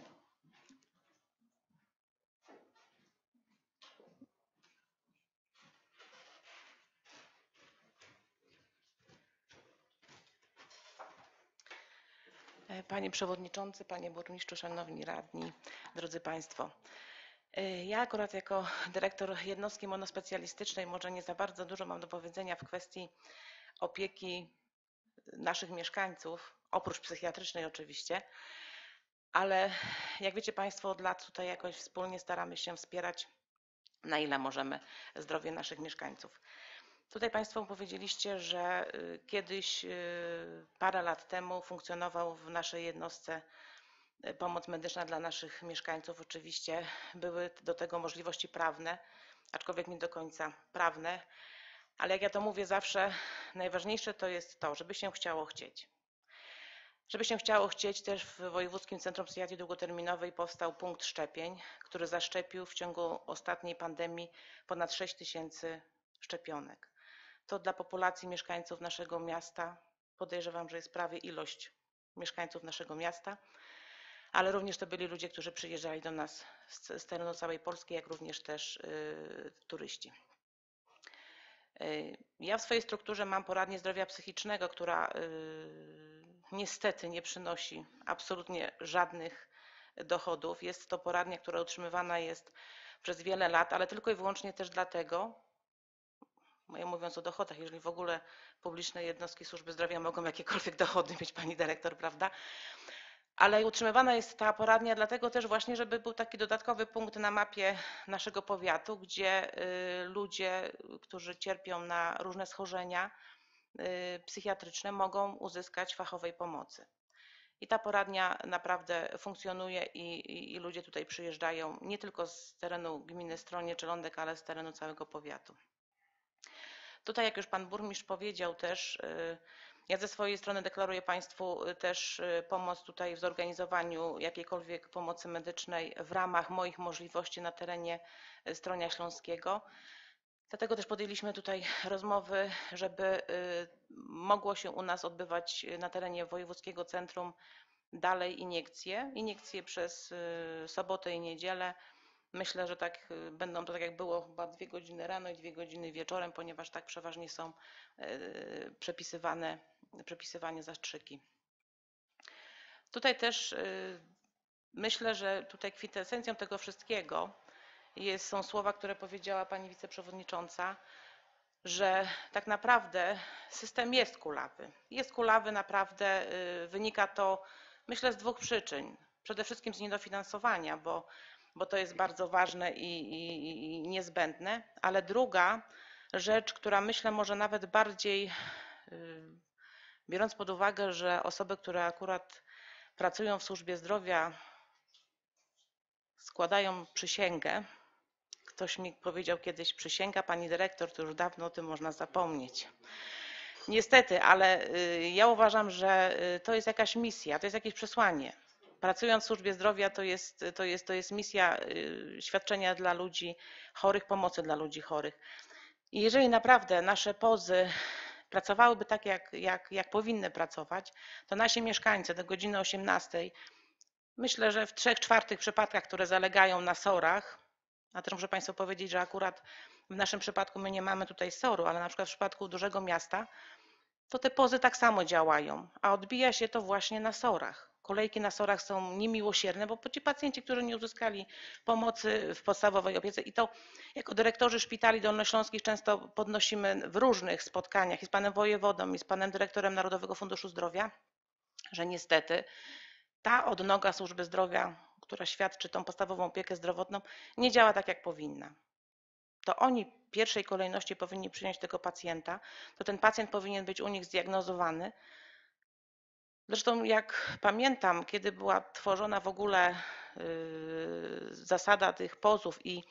Panie Przewodniczący, Panie Burmistrzu, Szanowni Radni, drodzy Państwo. Ja akurat jako dyrektor jednostki monospecjalistycznej może nie za bardzo dużo mam do powiedzenia w kwestii opieki naszych mieszkańców, oprócz psychiatrycznej oczywiście, ale jak wiecie Państwo, od lat tutaj jakoś wspólnie staramy się wspierać, na ile możemy, zdrowie naszych mieszkańców. Tutaj Państwo powiedzieliście, że kiedyś, parę lat temu funkcjonował w naszej jednostce pomoc medyczna dla naszych mieszkańców. Oczywiście były do tego możliwości prawne. aczkolwiek nie do końca prawne. Ale jak ja to mówię zawsze, najważniejsze to jest to, żeby się chciało chcieć. Żeby się chciało chcieć, też w Wojewódzkim Centrum Psychiatrii Długoterminowej powstał punkt szczepień, który zaszczepił w ciągu ostatniej pandemii ponad 6 000 szczepionek. To dla populacji mieszkańców naszego miasta, podejrzewam, że jest prawie ilość mieszkańców naszego miasta, ale również to byli ludzie, którzy przyjeżdżali do nas z terenu całej Polski, jak również też turyści. Ja w swojej strukturze mam poradnię zdrowia psychicznego, która niestety nie przynosi absolutnie żadnych dochodów. Jest to poradnia, która utrzymywana jest przez wiele lat, ale tylko i wyłącznie też dlatego, ja mówiąc o dochodach, jeżeli w ogóle publiczne jednostki służby zdrowia mogą jakiekolwiek dochody mieć, pani dyrektor, prawda? Ale utrzymywana jest ta poradnia dlatego też właśnie, żeby był taki dodatkowy punkt na mapie naszego powiatu, gdzie ludzie, którzy cierpią na różne schorzenia psychiatryczne, mogą uzyskać fachowej pomocy. I ta poradnia naprawdę funkcjonuje i ludzie tutaj przyjeżdżają nie tylko z terenu gminy Stronie czy Lądek, ale z terenu całego powiatu. Tutaj, jak już pan burmistrz powiedział też, ja ze swojej strony deklaruję państwu też pomoc tutaj w zorganizowaniu jakiejkolwiek pomocy medycznej w ramach moich możliwości na terenie Stronia Śląskiego. Dlatego też podjęliśmy tutaj rozmowy, żeby mogło się u nas odbywać na terenie wojewódzkiego centrum dalej iniekcje przez sobotę i niedzielę. Myślę, że tak będą to tak jak było, chyba 2 godziny rano i 2 godziny wieczorem, ponieważ tak przeważnie są przepisywane zastrzyki. Tutaj też myślę, że tutaj kwintesencją tego wszystkiego są słowa, które powiedziała pani wiceprzewodnicząca, że tak naprawdę system jest kulawy. Jest kulawy naprawdę, wynika to myślę z 2 przyczyn. Przede wszystkim z niedofinansowania, bo to jest bardzo ważne i niezbędne, ale druga rzecz, która myślę może nawet bardziej, biorąc pod uwagę, że osoby, które akurat pracują w służbie zdrowia, składają przysięgę. Ktoś mi powiedział kiedyś, przysięga pani dyrektor, to już dawno o tym można zapomnieć. Niestety, ale ja uważam, że to jest jakaś misja, to jest jakieś przesłanie. Pracując w służbie zdrowia to jest misja świadczenia dla ludzi chorych, pomocy dla ludzi chorych. I jeżeli naprawdę nasze POZ-y pracowałyby tak, jak powinny pracować, to nasi mieszkańcy do godziny 18, myślę, że w 3/4 przypadkach, które zalegają na SOR-ach, a też muszę państwu powiedzieć, że akurat w naszym przypadku my nie mamy tutaj SOR-u, ale na przykład w przypadku dużego miasta, to te POZ-y tak samo działają, a odbija się to właśnie na SOR-ach. Kolejki na SOR-ach są niemiłosierne, bo ci pacjenci, którzy nie uzyskali pomocy w podstawowej opiece, i to jako dyrektorzy szpitali dolnośląskich często podnosimy w różnych spotkaniach i z panem wojewodą, i z panem dyrektorem Narodowego Funduszu Zdrowia, że niestety ta odnoga służby zdrowia, która świadczy tą podstawową opiekę zdrowotną, nie działa tak, jak powinna. To oni w pierwszej kolejności powinni przyjąć tego pacjenta, to ten pacjent powinien być u nich zdiagnozowany. Zresztą jak pamiętam, kiedy była tworzona w ogóle zasada tych POZ-ów i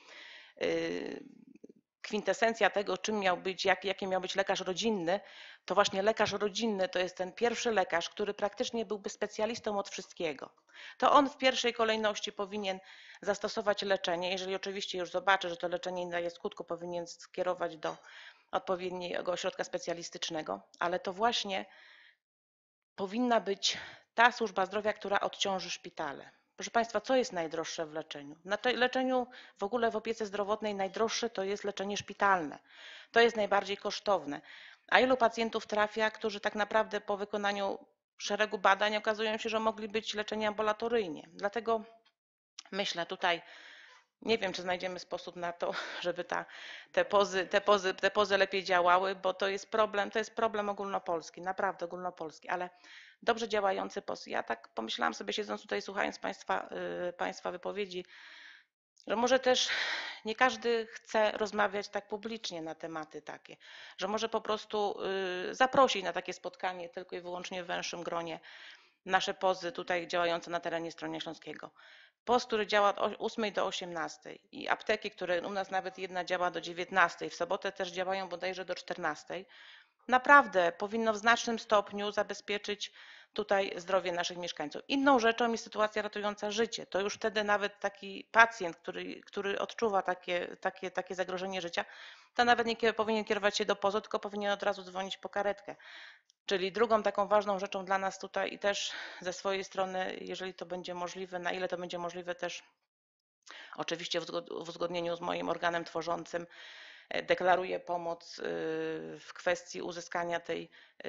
kwintesencja tego, czym miał być, jaki miał być lekarz rodzinny, to właśnie lekarz rodzinny to jest ten pierwszy lekarz, który praktycznie byłby specjalistą od wszystkiego. To on w pierwszej kolejności powinien zastosować leczenie, jeżeli oczywiście już zobaczy, że to leczenie nie daje skutku, powinien skierować do odpowiedniego ośrodka specjalistycznego, ale to właśnie powinna być ta służba zdrowia, która odciąży szpitale. Proszę państwa, co jest najdroższe w leczeniu? Na leczeniu w ogóle w opiece zdrowotnej najdroższe to jest leczenie szpitalne. To jest najbardziej kosztowne. A ilu pacjentów trafia, którzy tak naprawdę po wykonaniu szeregu badań okazują się, że mogli być leczeni ambulatoryjnie. Dlatego myślę tutaj, nie wiem, czy znajdziemy sposób na to, żeby te POZ-y lepiej działały, bo to jest problem ogólnopolski, naprawdę ogólnopolski, ale dobrze działający POZ. Ja tak pomyślałam sobie, siedząc tutaj, słuchając państwa wypowiedzi, że może też nie każdy chce rozmawiać tak publicznie na tematy takie, że może po prostu zaprosić na takie spotkanie tylko i wyłącznie w węższym gronie nasze POZ-y tutaj działające na terenie Stronia Śląskiego. POZ, który działa od 8 do 18 i apteki, które u nas nawet jedna działa do 19, w sobotę też działają bodajże do 14, naprawdę powinno w znacznym stopniu zabezpieczyć tutaj zdrowie naszych mieszkańców. Inną rzeczą jest sytuacja ratująca życie. To już wtedy nawet taki pacjent, który odczuwa takie zagrożenie życia, to nawet nie powinien kierować się do POZ-u, tylko powinien od razu dzwonić po karetkę. Czyli drugą taką ważną rzeczą dla nas tutaj i też ze swojej strony, jeżeli to będzie możliwe, na ile to będzie możliwe też oczywiście w uzgodnieniu z moim organem tworzącym, deklaruję pomoc w kwestii uzyskania tej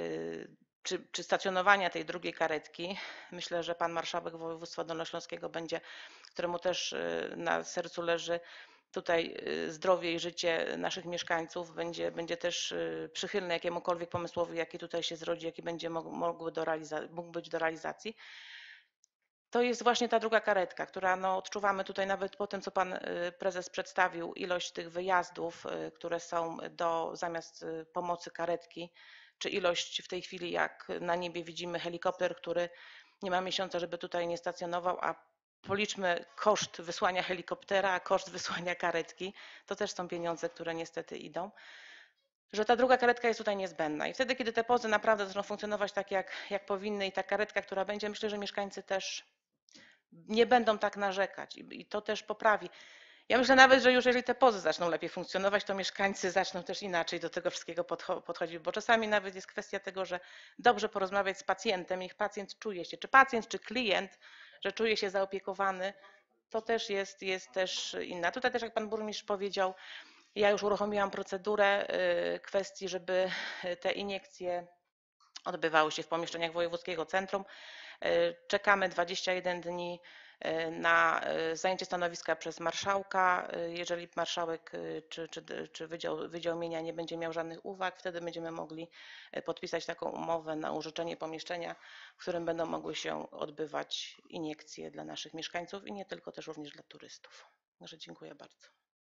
czy stacjonowania tej drugiej karetki. Myślę, że pan marszałek województwa dolnośląskiego będzie, któremu też na sercu leży tutaj zdrowie i życie naszych mieszkańców, będzie też przychylny jakiemukolwiek pomysłowi, jaki tutaj się zrodzi, jaki będzie mógł być do realizacji. To jest właśnie ta druga karetka, która no, odczuwamy tutaj nawet po tym, co pan prezes przedstawił, ilość tych wyjazdów, które są zamiast pomocy karetki, czy ilość w tej chwili, jak na niebie widzimy helikopter, który nie ma miesiąca, żeby tutaj nie stacjonował, a policzmy koszt wysłania helikoptera, a koszt wysłania karetki, to też są pieniądze, które niestety idą, że ta druga karetka jest tutaj niezbędna. I wtedy, kiedy te POZ-y naprawdę zaczną funkcjonować tak, jak powinny i ta karetka, która będzie, myślę, że mieszkańcy też nie będą tak narzekać i to też poprawi. Ja myślę nawet, że już jeżeli te POZ-y zaczną lepiej funkcjonować, to mieszkańcy zaczną też inaczej do tego wszystkiego podchodzić, bo czasami nawet jest kwestia tego, że dobrze porozmawiać z pacjentem, niech pacjent czuje się, czy pacjent, czy klient, że czuje się zaopiekowany, to też jest też inna. Tutaj też, jak pan burmistrz powiedział, ja już uruchomiłam procedurę kwestii, żeby te iniekcje odbywały się w pomieszczeniach wojewódzkiego centrum. Czekamy 21 dni na zajęcie stanowiska przez marszałka. Jeżeli marszałek czy Wydział Mienia nie będzie miał żadnych uwag, wtedy będziemy mogli podpisać taką umowę na użyczenie pomieszczenia, w którym będą mogły się odbywać iniekcje dla naszych mieszkańców i nie tylko, też również dla turystów. Także dziękuję bardzo.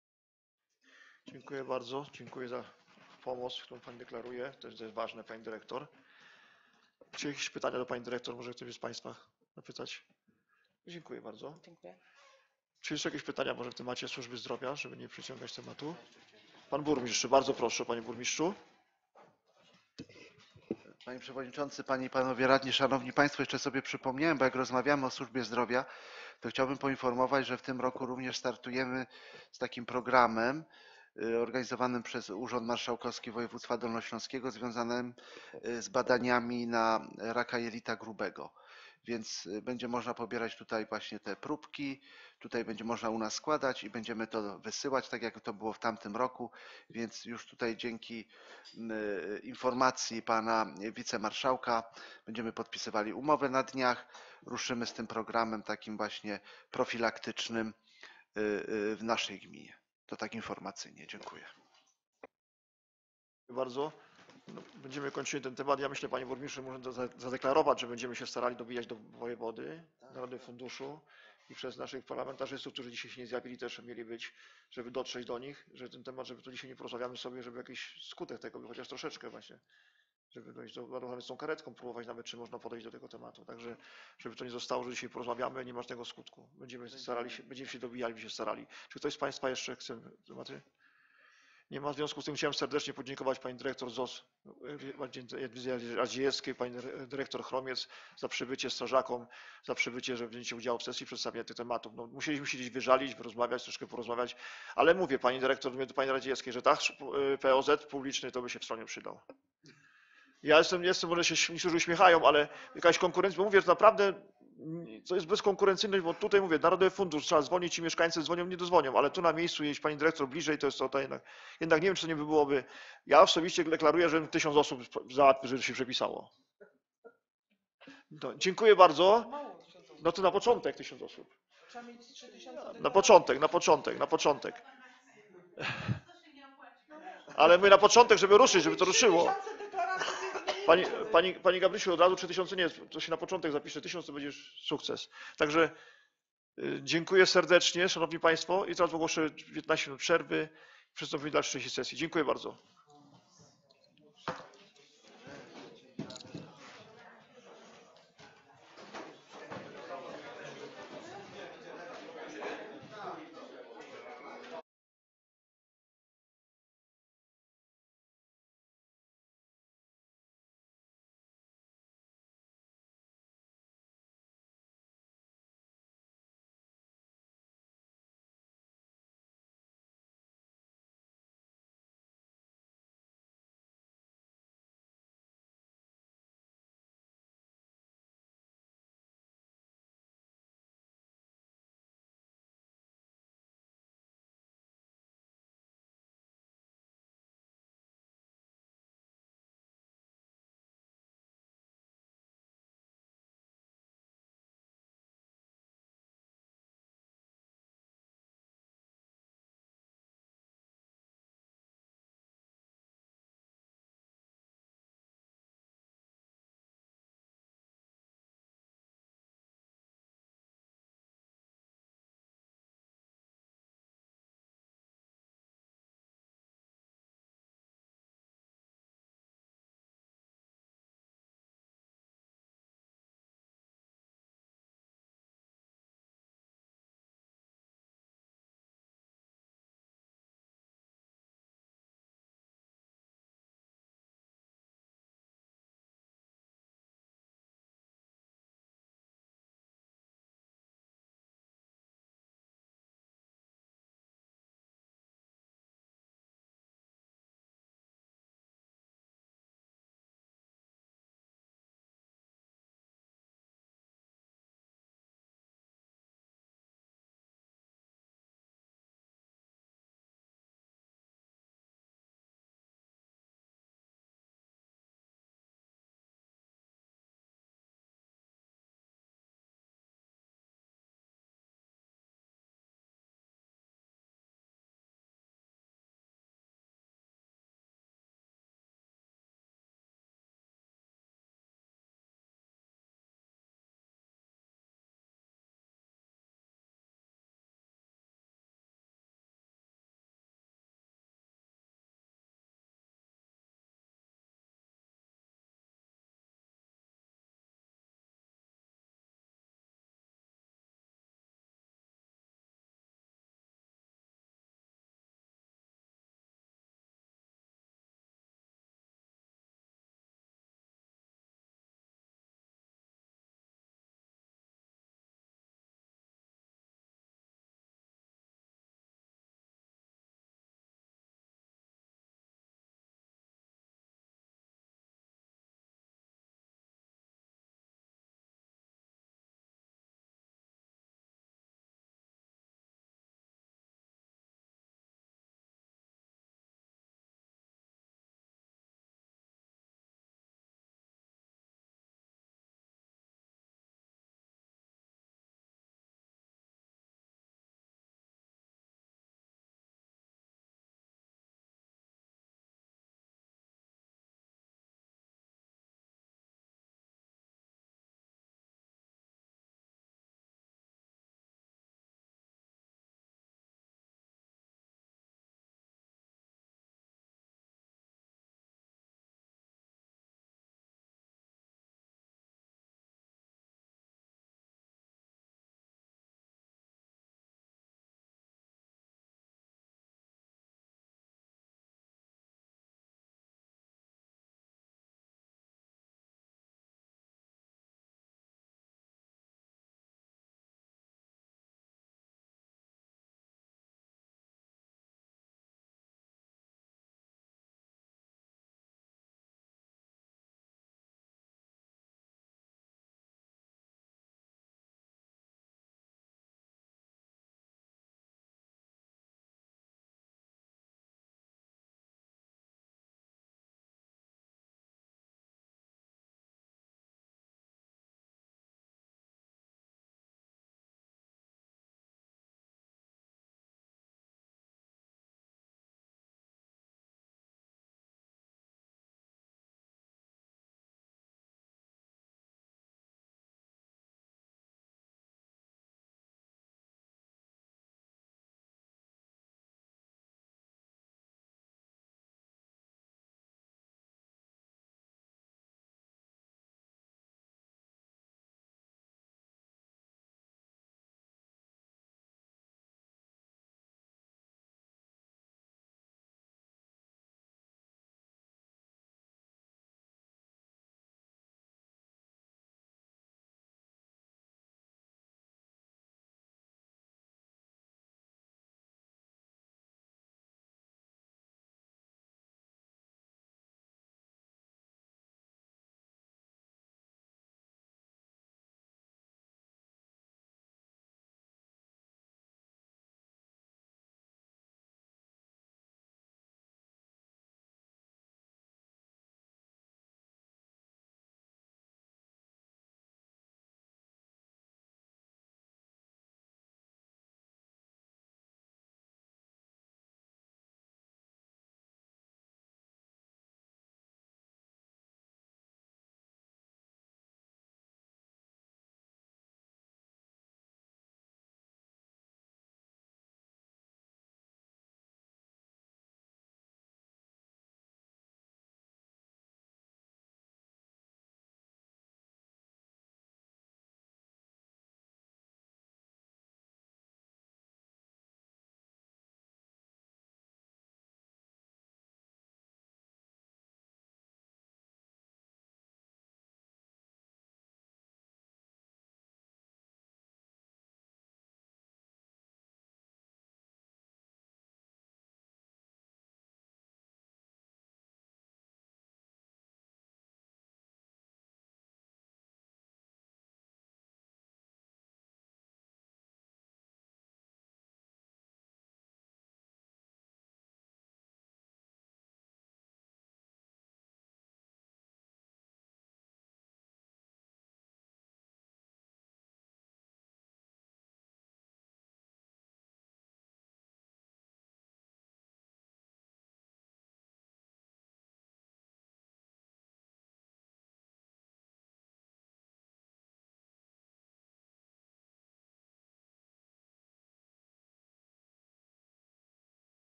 Dziękuję bardzo. Dziękuję za pomoc, którą pani deklaruje. To jest ważne, pani dyrektor. Czy jakieś pytania do pani dyrektor? Może ktoś z państwa zapytać? Dziękuję bardzo. Dziękuję. Czy jeszcze jakieś pytania może w temacie służby zdrowia, żeby nie przyciągać tematu? Pan burmistrz, bardzo proszę, panie burmistrzu. Panie Przewodniczący, Panie i Panowie Radni, Szanowni Państwo, jeszcze sobie przypomniałem, bo jak rozmawiamy o służbie zdrowia, to chciałbym poinformować, że w tym roku również startujemy z takim programem organizowanym przez Urząd Marszałkowski Województwa Dolnośląskiego związanym z badaniami na raka jelita grubego. Więc będzie można pobierać tutaj właśnie te próbki, tutaj będzie można u nas składać i będziemy to wysyłać, tak jak to było w tamtym roku, więc już tutaj dzięki informacji pana wicemarszałka będziemy podpisywali umowę na dniach, ruszymy z tym programem takim właśnie profilaktycznym w naszej gminie. To tak informacyjnie. Dziękuję. Dziękuję bardzo. No, będziemy kończyli ten temat. Ja myślę, panie burmistrzu, można zadeklarować, że będziemy się starali dobijać do wojewody, Narodowego Funduszu i przez naszych parlamentarzystów, którzy dzisiaj się nie zjawili, też mieli być, żeby dotrzeć do nich, że ten temat, żeby tu dzisiaj nie porozmawiamy sobie, żeby jakiś skutek tego był, chociaż troszeczkę właśnie, żeby dojść do z tą karetką, próbować nawet, czy można podejść do tego tematu. Także, żeby to nie zostało, że dzisiaj porozmawiamy, nie ma tego skutku. Będziemy się dobijali, by się starali. Czy ktoś z państwa jeszcze chce tematy? Nie ma. W związku z tym chciałem serdecznie podziękować pani dyrektor ZOS Jadwidze Radziejewskiej, pani dyrektor Chromiec za przybycie, strażakom za przybycie, że wzięcie udziału w sesji przedstawienia tych tematów. No, musieliśmy się gdzieś wyżalić, porozmawiać, troszkę porozmawiać, ale mówię pani dyrektor, mówię do pani Radziejewskiej, że tak POZ publiczny to by się w stronie przydał. Ja jestem, może się niektórzy uśmiechają, ale jakaś konkurencja, bo mówię, że naprawdę to jest bezkonkurencyjność, bo tutaj mówię, Narodowy Fundusz, trzeba dzwonić, ci mieszkańcy dzwonią, nie dozwonią, ale tu na miejscu, jeśli pani dyrektor bliżej, to jest to jednak nie wiem, czy to nie byłoby. Ja osobiście deklaruję, że 1000 osób załatwi, żeby się przepisało. Dziękuję bardzo. No to na początek 1000 osób. Na początek. Ale my na początek, żeby ruszyć, żeby to ruszyło. Pani Gabrysiu, od razu 3000 nie, to się na początek zapisze 1000, to będzie sukces. Także dziękuję serdecznie, szanowni państwo, i teraz ogłoszę 15 minut przerwy. Przystąpimy do dalszej sesji. Dziękuję bardzo.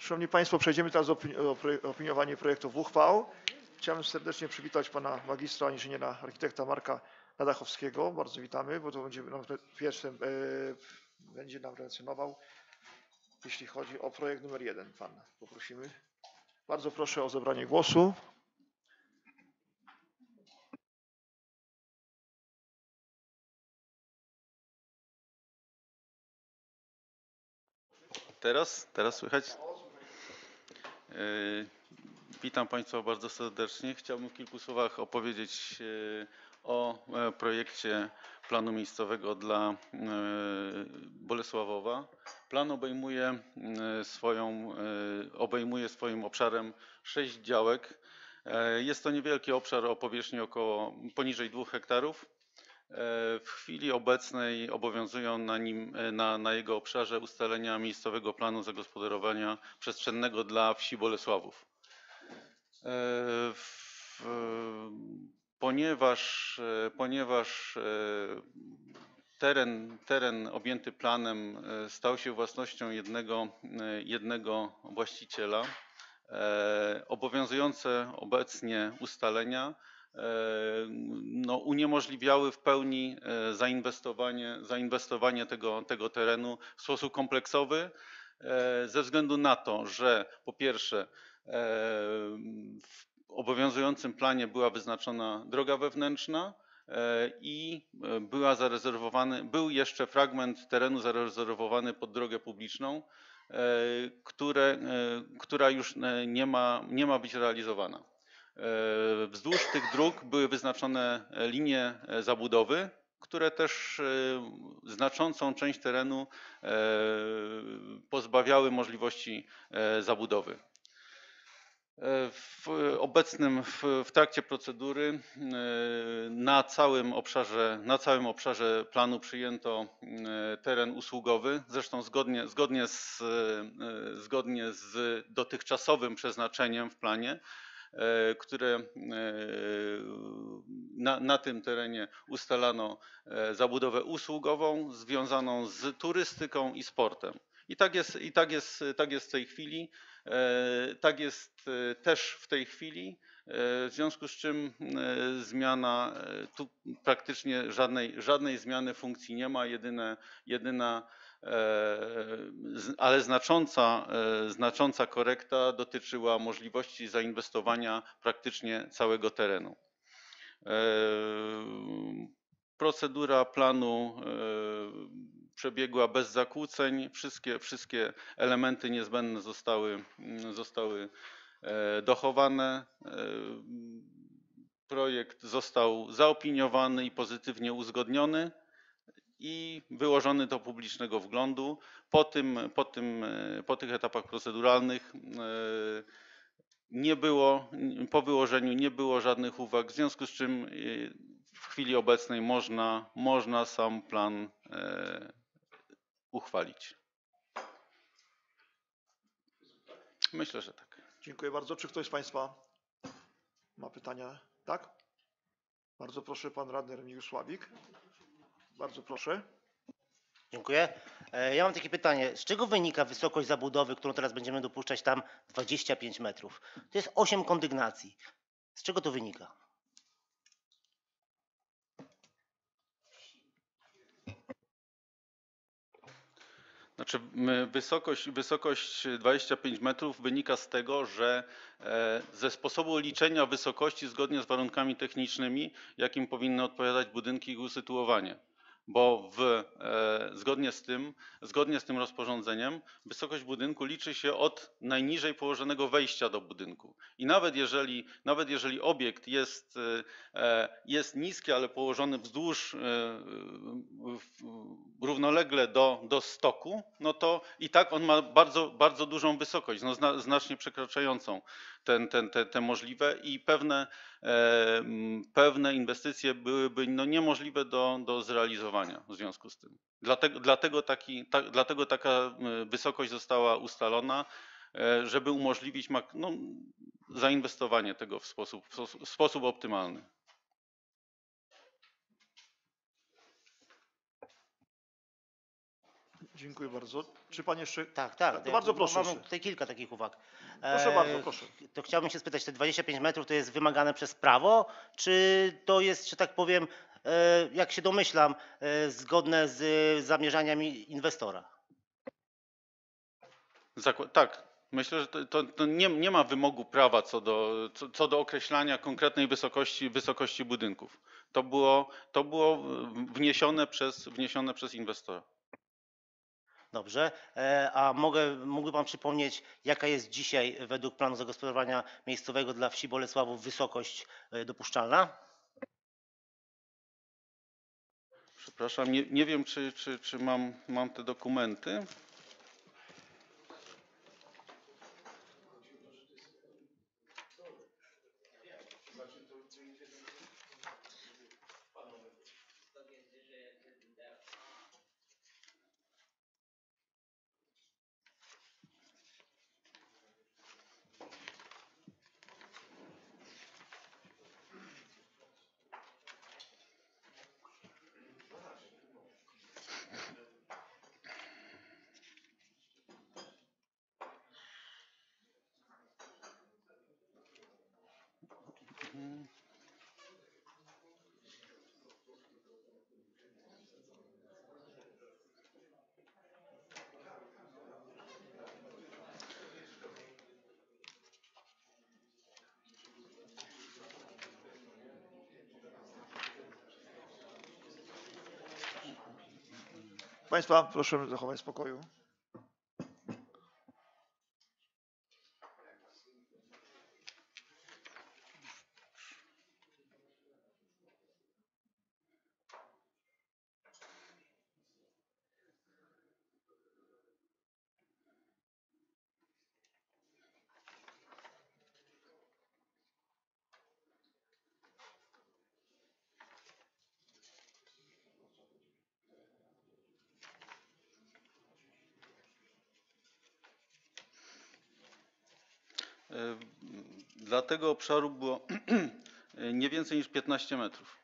Szanowni Państwo, przejdziemy teraz do opiniowania projektów uchwał. Chciałem serdecznie przywitać pana magistra inżyniera architekta Marka Nadachowskiego. Bardzo witamy, bo to będzie nam relacjonował, jeśli chodzi o projekt numer 1. Pan poprosimy. Bardzo proszę o zabranie głosu. Teraz słychać? Witam Państwa bardzo serdecznie. Chciałbym w kilku słowach opowiedzieć o projekcie planu miejscowego dla Bolesławowa. Plan obejmuje swoim obszarem 6 działek. Jest to niewielki obszar o powierzchni poniżej 2 hektarów. W chwili obecnej obowiązują na jego obszarze ustalenia miejscowego planu zagospodarowania przestrzennego dla wsi Bolesławów. Ponieważ teren objęty planem stał się własnością jednego właściciela, obowiązujące obecnie ustalenia uniemożliwiały w pełni zainwestowanie tego terenu w sposób kompleksowy, ze względu na to, że po pierwsze w obowiązującym planie była wyznaczona droga wewnętrzna i był jeszcze fragment terenu zarezerwowany pod drogę publiczną, która już nie ma być realizowana. Wzdłuż tych dróg były wyznaczone linie zabudowy, które też znaczącą część terenu pozbawiały możliwości zabudowy. W trakcie procedury na całym obszarze planu przyjęto teren usługowy, zresztą zgodnie z dotychczasowym przeznaczeniem w planie, które na tym terenie ustalano zabudowę usługową związaną z turystyką i sportem. I tak jest w tej chwili. Tak jest też w tej chwili, w związku z czym zmiana, tu praktycznie żadnej zmiany funkcji nie ma, jedyna ale znacząca korekta dotyczyła możliwości zainwestowania praktycznie całego terenu. Procedura planu przebiegła bez zakłóceń. Wszystkie elementy niezbędne zostały dochowane. Projekt został zaopiniowany i pozytywnie uzgodniony i wyłożony do publicznego wglądu. Po tych etapach proceduralnych po wyłożeniu nie było żadnych uwag, w związku z czym w chwili obecnej można sam plan uchwalić. Myślę, że tak. Dziękuję bardzo. Czy ktoś z Państwa ma pytania? Tak? Bardzo proszę, pan radny Remigiusz Sławik. Bardzo proszę. Dziękuję. Ja mam takie pytanie. Z czego wynika wysokość zabudowy, którą teraz będziemy dopuszczać tam 25 metrów? To jest 8 kondygnacji. Z czego to wynika? Znaczy wysokość 25 metrów wynika z tego, że ze sposobu liczenia wysokości zgodnie z warunkami technicznymi, jakim powinny odpowiadać budynki i ich usytuowanie. Bo zgodnie z tym rozporządzeniem wysokość budynku liczy się od najniżej położonego wejścia do budynku. I nawet jeżeli obiekt jest niski, ale położony wzdłuż równolegle do stoku, no to i tak on ma bardzo dużą wysokość, znacznie przekraczającą te możliwe i pewne inwestycje byłyby niemożliwe do zrealizowania w związku z tym. Dlatego taka wysokość została ustalona, żeby umożliwić zainwestowanie tego w sposób optymalny. Dziękuję bardzo. Czy pan jeszcze... Tak, tak. To bardzo proszę. Mam tutaj kilka takich uwag. Proszę bardzo, proszę. To chciałbym się spytać, te 25 metrów to jest wymagane przez prawo, czy to jest, że tak powiem, jak się domyślam, zgodne z zamierzeniami inwestora? Tak, myślę, że to nie ma wymogu prawa co do określania konkretnej wysokości budynków. To było wniesione przez inwestora. Dobrze. A mógłby pan przypomnieć, jaka jest dzisiaj według planu zagospodarowania miejscowego dla wsi Bolesławów wysokość dopuszczalna? Przepraszam, nie wiem, czy mam te dokumenty. Państwa, proszę zachować spokoju. Dla tego obszaru było nie więcej niż 15 metrów.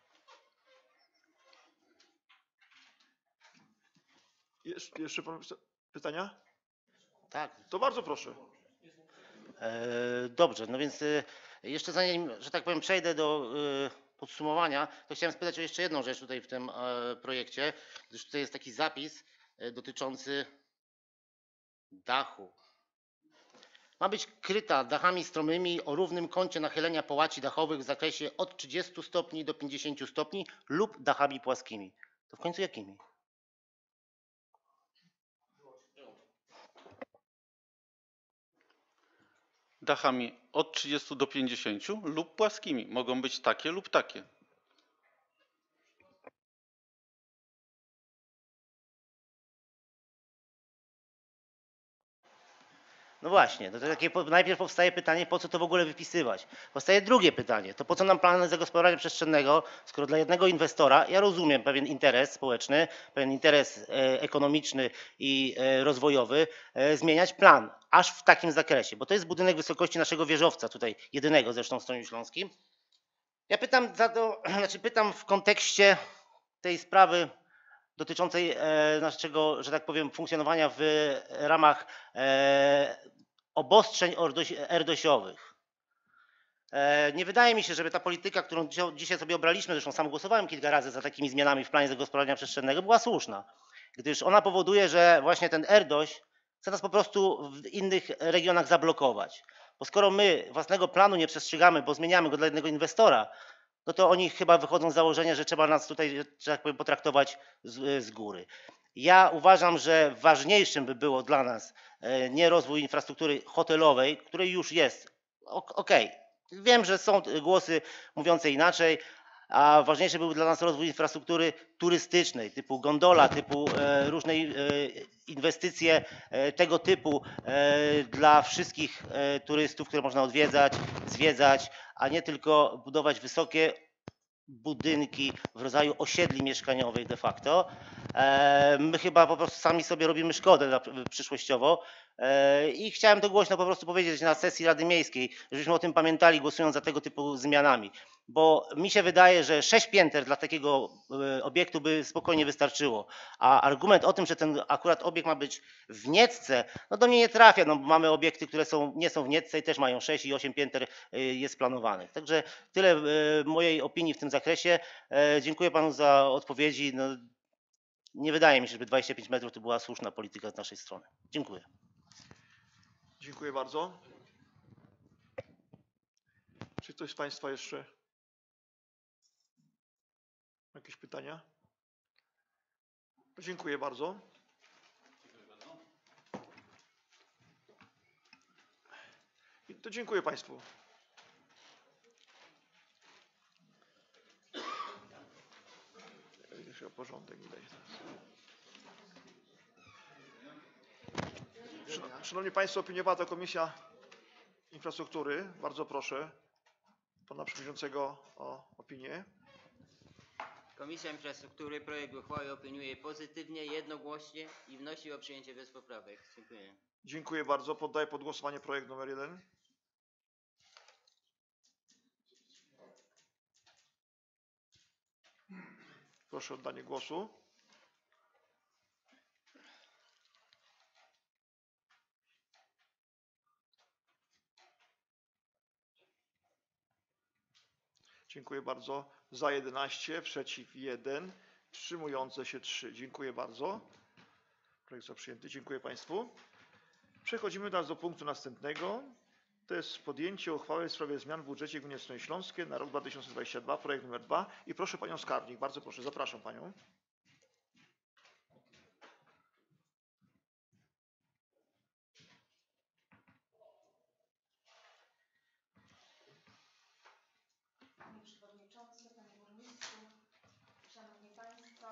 Jeszcze pan pytania? Tak. To bardzo proszę. Dobrze, no więc jeszcze zanim, że tak powiem, przejdę do podsumowania, to chciałem spytać o jeszcze jedną rzecz tutaj w tym projekcie, gdyż tutaj jest taki zapis dotyczący dachu. Ma być kryta dachami stromymi o równym kącie nachylenia połaci dachowych w zakresie od 30 stopni do 50 stopni lub dachami płaskimi. To w końcu jakimi? Dachami od 30 do 50 lub płaskimi. Mogą być takie lub takie. No właśnie, to takie najpierw powstaje pytanie, po co to w ogóle wypisywać? Powstaje drugie pytanie, to po co nam plan zagospodarowania przestrzennego, skoro dla jednego inwestora, ja rozumiem pewien interes społeczny, pewien interes ekonomiczny i rozwojowy, zmieniać plan, aż w takim zakresie, bo to jest budynek wysokości naszego wieżowca, tutaj jedynego zresztą w Stroju Śląskim. Ja pytam pytam w kontekście tej sprawy dotyczącej naszego, że tak powiem, funkcjonowania w ramach obostrzeń RDOŚ-owych. Nie wydaje mi się, żeby ta polityka, którą dzisiaj sobie obraliśmy, zresztą sam głosowałem kilka razy za takimi zmianami w planie zagospodarowania przestrzennego, była słuszna, gdyż ona powoduje, że właśnie ten RDOŚ chce nas po prostu w innych regionach zablokować. Bo skoro my własnego planu nie przestrzegamy, bo zmieniamy go dla jednego inwestora, no to oni chyba wychodzą z założenia, że trzeba nas tutaj, że tak powiem, potraktować z góry. Ja uważam, że ważniejszym by było dla nas nie rozwój infrastruktury hotelowej, której już jest. Okej, wiem, że są głosy mówiące inaczej, a ważniejszy był dla nas rozwój infrastruktury turystycznej, typu gondola, typu różne inwestycje tego typu dla wszystkich turystów, które można odwiedzać, zwiedzać, a nie tylko budować wysokie budynki w rodzaju osiedli mieszkaniowych de facto. My chyba po prostu sami sobie robimy szkodę przyszłościowo, I chciałem to głośno po prostu powiedzieć na sesji Rady Miejskiej, żebyśmy o tym pamiętali, głosując za tego typu zmianami. Bo mi się wydaje, że 6 pięter dla takiego obiektu by spokojnie wystarczyło. A argument o tym, że ten akurat obiekt ma być w Niecce, no do mnie nie trafia, no bo mamy obiekty, które nie są w Niecce i też mają 6 i 8 pięter jest planowanych. Także tyle mojej opinii w tym zakresie. Dziękuję panu za odpowiedzi. No, nie wydaje mi się, żeby 25 metrów to była słuszna polityka z naszej strony. Dziękuję. Dziękuję bardzo. Czy ktoś z państwa jeszcze ma jakieś pytania? Dziękuję bardzo. I to dziękuję państwu. Jeszcze o porządek widać. Szanowni państwo, opiniowała to Komisja Infrastruktury. Bardzo proszę pana przewodniczącego o opinię. Komisja Infrastruktury projekt uchwały opiniuje pozytywnie, jednogłośnie i wnosi o przyjęcie bez poprawek. Dziękuję. Dziękuję bardzo. Poddaję pod głosowanie projekt numer 1. Proszę o oddanie głosu. Dziękuję bardzo. Za 11, przeciw 1, wstrzymujące się 3. Dziękuję bardzo. Projekt został przyjęty. Dziękuję państwu. Przechodzimy teraz do punktu następnego. To jest podjęcie uchwały w sprawie zmian w budżecie Gminy Stronie Śląskie na rok 2022, projekt numer 2. I proszę panią skarbnik. Bardzo proszę, zapraszam panią. Panie Przewodniczący, Panie Burmistrzu, Szanowni Państwo.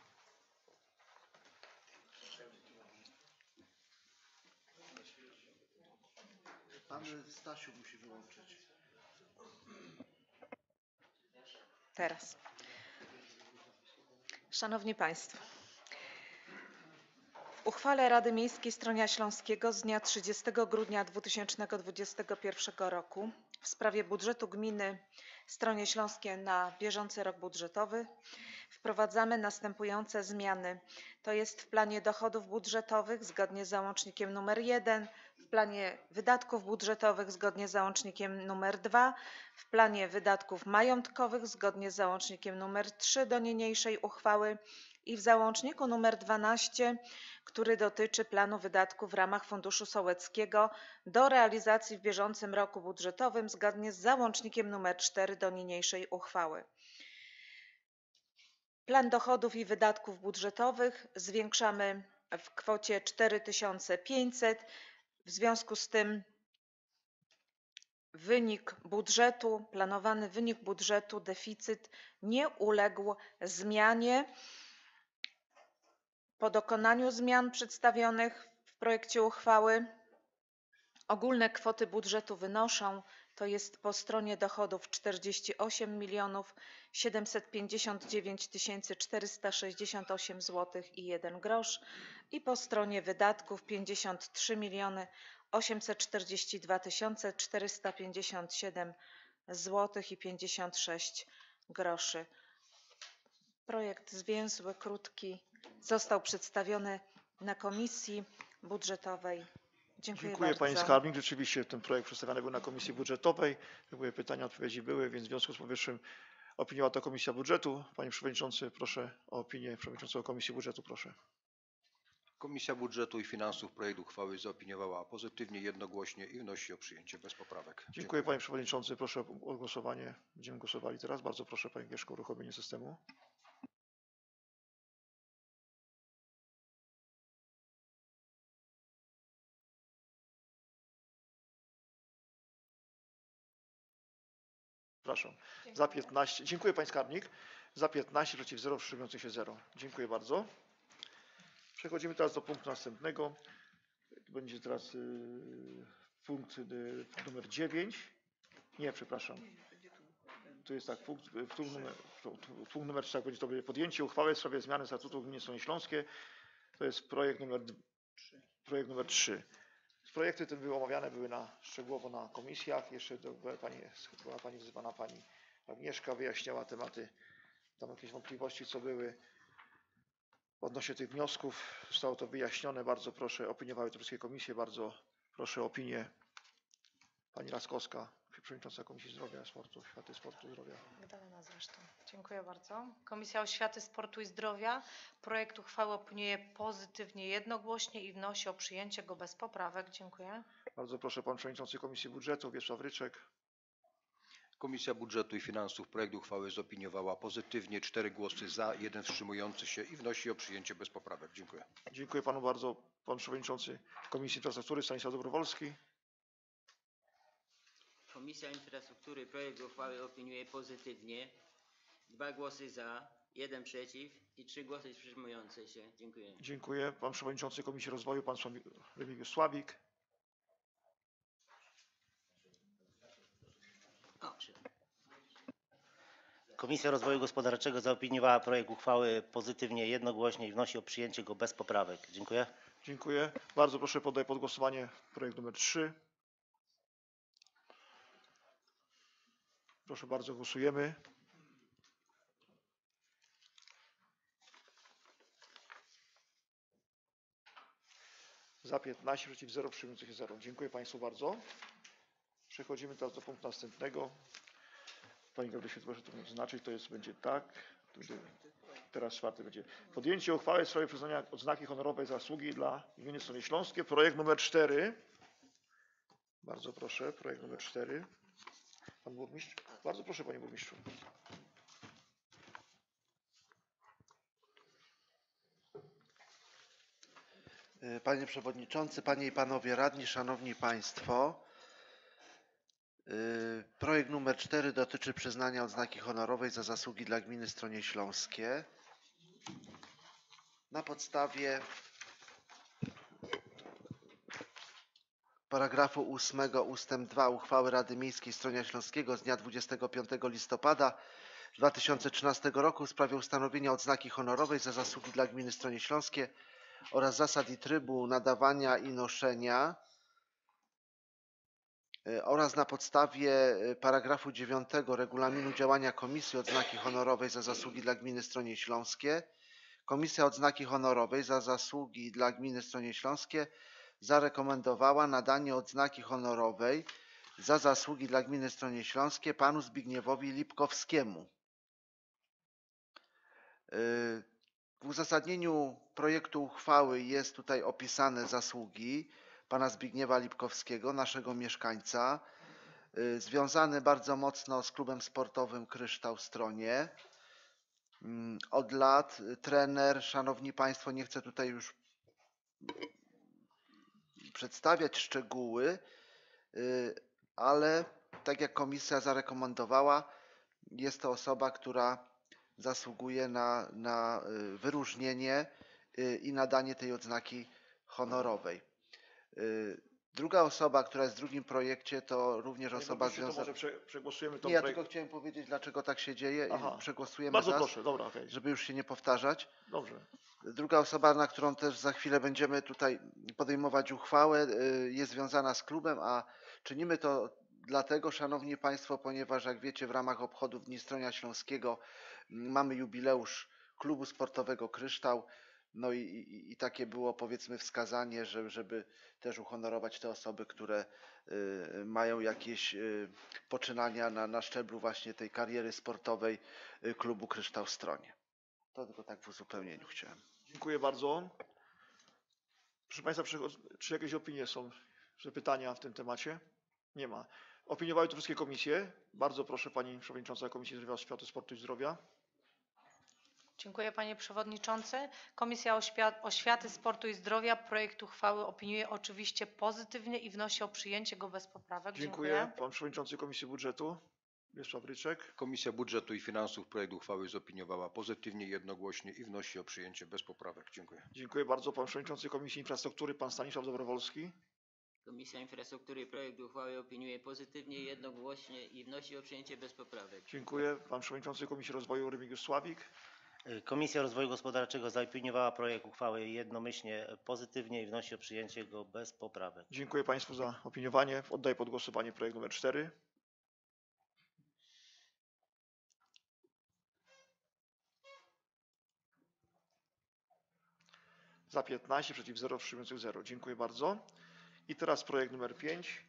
Pan Stasiu musi wyłączyć. Teraz. Szanowni Państwo. W uchwale Rady Miejskiej Stronia Śląskiego z dnia 30 grudnia 2021 roku w sprawie budżetu gminy Stronie Śląskie na bieżący rok budżetowy wprowadzamy następujące zmiany. To jest w planie dochodów budżetowych zgodnie z załącznikiem nr 1, w planie wydatków budżetowych zgodnie z załącznikiem nr 2, w planie wydatków majątkowych zgodnie z załącznikiem nr 3 do niniejszej uchwały i w załączniku nr 12, który dotyczy planu wydatków w ramach Funduszu Sołeckiego do realizacji w bieżącym roku budżetowym zgodnie z załącznikiem nr 4 do niniejszej uchwały. Plan dochodów i wydatków budżetowych zwiększamy w kwocie 4500. W związku z tym planowany wynik budżetu, deficyt nie uległ zmianie. Po dokonaniu zmian przedstawionych w projekcie uchwały ogólne kwoty budżetu wynoszą, to jest po stronie dochodów 48 759 468 zł i 1 grosz i po stronie wydatków 53 842 457 zł i 56 groszy. Projekt zwięzły, krótki, został przedstawiony na Komisji Budżetowej. Dziękuję bardzo. Pani skarbnik. Rzeczywiście ten projekt przedstawiany był na Komisji Budżetowej. Były pytania, odpowiedzi były, więc w związku z powyższym opiniowała to Komisja Budżetu. Panie Przewodniczący, proszę o opinię Przewodniczącego Komisji Budżetu. Proszę. Komisja Budżetu i Finansów projekt uchwały zaopiniowała pozytywnie, jednogłośnie i wnosi o przyjęcie bez poprawek. Dziękuję panie przewodniczący. Proszę o głosowanie. Będziemy głosowali teraz. Bardzo proszę panie Agnieszko o uruchomienie systemu. Przepraszam. Za 15. Dziękuję pani skarbnik. Za 15, przeciw 0, wstrzymujących się 0. Dziękuję bardzo. Przechodzimy teraz do punktu następnego. Będzie teraz punkt numer 9. Nie, przepraszam. Tu jest tak, punkt numer 3, będzie to podjęcie uchwały w sprawie zmiany statutu gminy Stronie Śląskie. To jest projekt numer 3. projekty te były omawiane szczegółowo na komisjach. Jeszcze była pani wzywana, pani Agnieszka wyjaśniała tematy, tam jakieś wątpliwości, co były odnośnie tych wniosków. Zostało to wyjaśnione. Bardzo proszę, opiniowały autorskie komisje. Bardzo proszę o opinię pani Laskowska, przewodnicząca Komisji Zdrowia, Sportu, Oświaty, Sportu i Zdrowia. Magdalena zresztą. Dziękuję bardzo. Komisja Oświaty, Sportu i Zdrowia projekt uchwały opiniuje pozytywnie, jednogłośnie i wnosi o przyjęcie go bez poprawek. Dziękuję. Bardzo proszę, pan przewodniczący Komisji Budżetu, Wiesław Ryczek. Komisja Budżetu i Finansów projekt uchwały zopiniowała pozytywnie, 4 głosy za, 1 wstrzymujący się i wnosi o przyjęcie bez poprawek. Dziękuję. Dziękuję panu bardzo. Pan przewodniczący Komisji Infrastruktury Stanisław Dobrowolski. Komisja Infrastruktury projekt uchwały opiniuje pozytywnie. 2 głosy za, 1 przeciw i 3 głosy wstrzymujące się. Dziękuję. Dziękuję. Pan przewodniczący Komisji Rozwoju, pan Remigiusz Sławik. Komisja Rozwoju Gospodarczego zaopiniowała projekt uchwały pozytywnie, jednogłośnie i wnosi o przyjęcie go bez poprawek. Dziękuję. Dziękuję. Bardzo proszę, poddaję pod głosowanie projekt numer 3. Proszę bardzo, głosujemy. Za 15, przeciw 0, wstrzymujących się 0. Dziękuję państwu bardzo. Przechodzimy teraz do punktu następnego. Pani Gabriel, proszę to zaznaczyć, będzie tak. Teraz 4 będzie. Podjęcie uchwały w sprawie przyznania odznaki honorowej za zasługi dla gminy Stronie Śląskie. Projekt numer 4. Bardzo proszę, projekt numer 4. Pan burmistrz? Bardzo proszę, panie burmistrzu. Panie Przewodniczący, Panie i Panowie Radni, Szanowni Państwo. Projekt numer 4 dotyczy przyznania odznaki honorowej za zasługi dla gminy Stronie Śląskie. Na podstawie paragrafu 8 ustęp 2 uchwały Rady Miejskiej Stronia Śląskiego z dnia 25 listopada 2013 roku w sprawie ustanowienia odznaki honorowej za zasługi dla gminy Stronie Śląskie oraz zasad i trybu nadawania i noszenia oraz na podstawie paragrafu 9 regulaminu działania Komisji Odznaki Honorowej za zasługi dla gminy Stronie Śląskie, Komisja Odznaki Honorowej za zasługi dla gminy Stronie Śląskie zarekomendowała nadanie odznaki honorowej za zasługi dla gminy Stronie Śląskie panu Zbigniewowi Lipkowskiemu. W uzasadnieniu projektu uchwały jest tutaj opisane zasługi pana Zbigniewa Lipkowskiego, naszego mieszkańca, związany bardzo mocno z klubem sportowym Kryształ Stronie. Od lat trener, szanowni państwo, nie chcę tutaj już przedstawiać szczegóły, ale tak jak komisja zarekomendowała, jest to osoba, która zasługuje na wyróżnienie i nadanie tej odznaki honorowej. Druga osoba, która jest w drugim projekcie, to również osoba związana... To może przegłosujemy to. Nie, ja tylko chciałem powiedzieć, dlaczego tak się dzieje i przegłosujemy Bardzo zaraz, proszę, dobra, okej. żeby już się nie powtarzać. Dobrze. Druga osoba, na którą też za chwilę będziemy tutaj podejmować uchwałę, jest związana z klubem, a czynimy to dlatego, szanowni państwo, ponieważ jak wiecie, w ramach obchodów Dni Stronia Śląskiego mamy jubileusz klubu sportowego Kryształ. No i takie było, powiedzmy, wskazanie, żeby też uhonorować te osoby, które mają jakieś poczynania na szczeblu właśnie tej kariery sportowej klubu Kryształ Stronie. To tylko tak w uzupełnieniu chciałem. Dziękuję bardzo. Proszę państwa, czy jakieś opinie są, czy pytania w tym temacie? Nie ma. Opiniowały to wszystkie komisje. Bardzo proszę, pani przewodnicząca Komisji Zdrowia, Oświaty, Sportu i Zdrowia. Dziękuję panie przewodniczący. Komisja Oświaty, Sportu i Zdrowia projekt uchwały opiniuje oczywiście pozytywnie i wnosi o przyjęcie go bez poprawek. Dziękuję. Pan przewodniczący Komisji Budżetu, Wiesław Ryczek. Komisja Budżetu i Finansów projekt uchwały zopiniowała pozytywnie, jednogłośnie i wnosi o przyjęcie bez poprawek. Dziękuję. Dziękuję bardzo. Pan przewodniczący Komisji Infrastruktury, pan Stanisław Dobrowolski. Komisja Infrastruktury projekt uchwały opiniuje pozytywnie, jednogłośnie i wnosi o przyjęcie bez poprawek. Dziękuję. Pan przewodniczący Komisji Rozwoju Remigiusz Sławik. Komisja Rozwoju Gospodarczego zaopiniowała projekt uchwały jednomyślnie pozytywnie i wnosi o przyjęcie go bez poprawek. Dziękuję Państwu za opiniowanie. Oddaję pod głosowanie projekt numer 4. Za 15, przeciw 0, wstrzymujących 0. Dziękuję bardzo. I teraz projekt numer 5.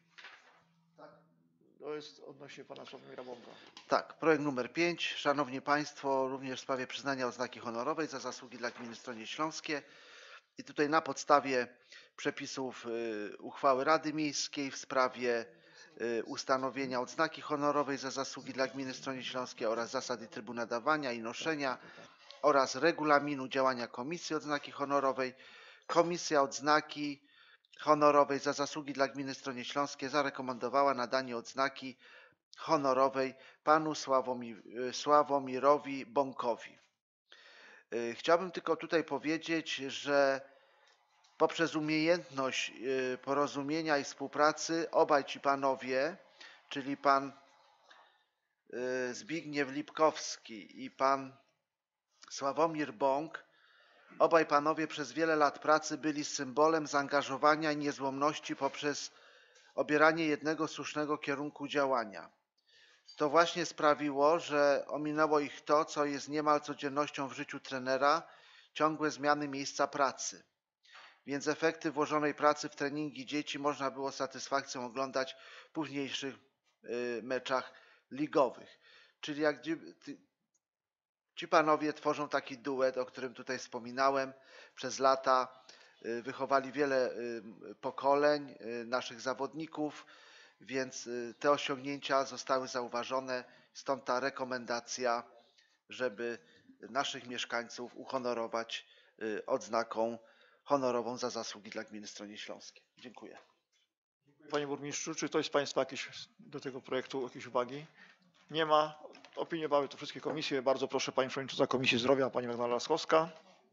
To jest odnośnie pana Sławomira Bąka. Tak, projekt numer 5. Szanowni Państwo, również w sprawie przyznania odznaki honorowej za zasługi dla gminy Stronie Śląskie. I tutaj na podstawie przepisów uchwały Rady Miejskiej w sprawie ustanowienia odznaki honorowej za zasługi dla gminy Stronie Śląskie oraz zasad i trybu nadawania i noszenia oraz regulaminu działania Komisji Odznaki Honorowej. Komisja Odznaki Honorowej za zasługi dla gminy Stronie Śląskie zarekomendowała nadanie odznaki honorowej panu Sławomirowi Bąkowi. Chciałbym tylko tutaj powiedzieć, że poprzez umiejętność porozumienia i współpracy obaj ci panowie, czyli pan Zbigniew Lipkowski i pan Sławomir Bąk, obaj panowie przez wiele lat pracy byli symbolem zaangażowania i niezłomności poprzez obieranie jednego słusznego kierunku działania. To właśnie sprawiło, że ominęło ich to, co jest niemal codziennością w życiu trenera, ciągłe zmiany miejsca pracy. Więc efekty włożonej pracy w treningi dzieci można było z satysfakcją oglądać w późniejszych meczach ligowych. Czyli jak ci panowie tworzą taki duet, o którym tutaj wspominałem, przez lata wychowali wiele pokoleń naszych zawodników, więc te osiągnięcia zostały zauważone, stąd ta rekomendacja, żeby naszych mieszkańców uhonorować odznaką honorową za zasługi dla gminy Stronie Śląskie. Dziękuję. Panie burmistrzu, czy ktoś z Państwa do tego projektu jakieś uwagi? Nie ma. Opiniowały to wszystkie komisje. Bardzo proszę Pani Przewodnicząca Komisji Zdrowia, Pani Magdalena Laskowska.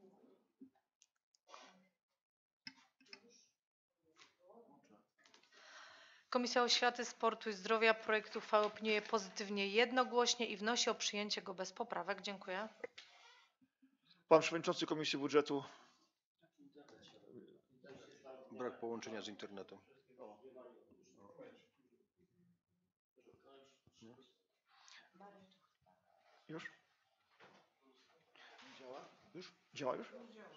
Komisja Oświaty, Sportu i Zdrowia projekt uchwały opiniuje pozytywnie jednogłośnie i wnosi o przyjęcie go bez poprawek. Dziękuję. Pan Przewodniczący Komisji Budżetu. Brak połączenia z internetem. Już? Działa? Już? Działa już?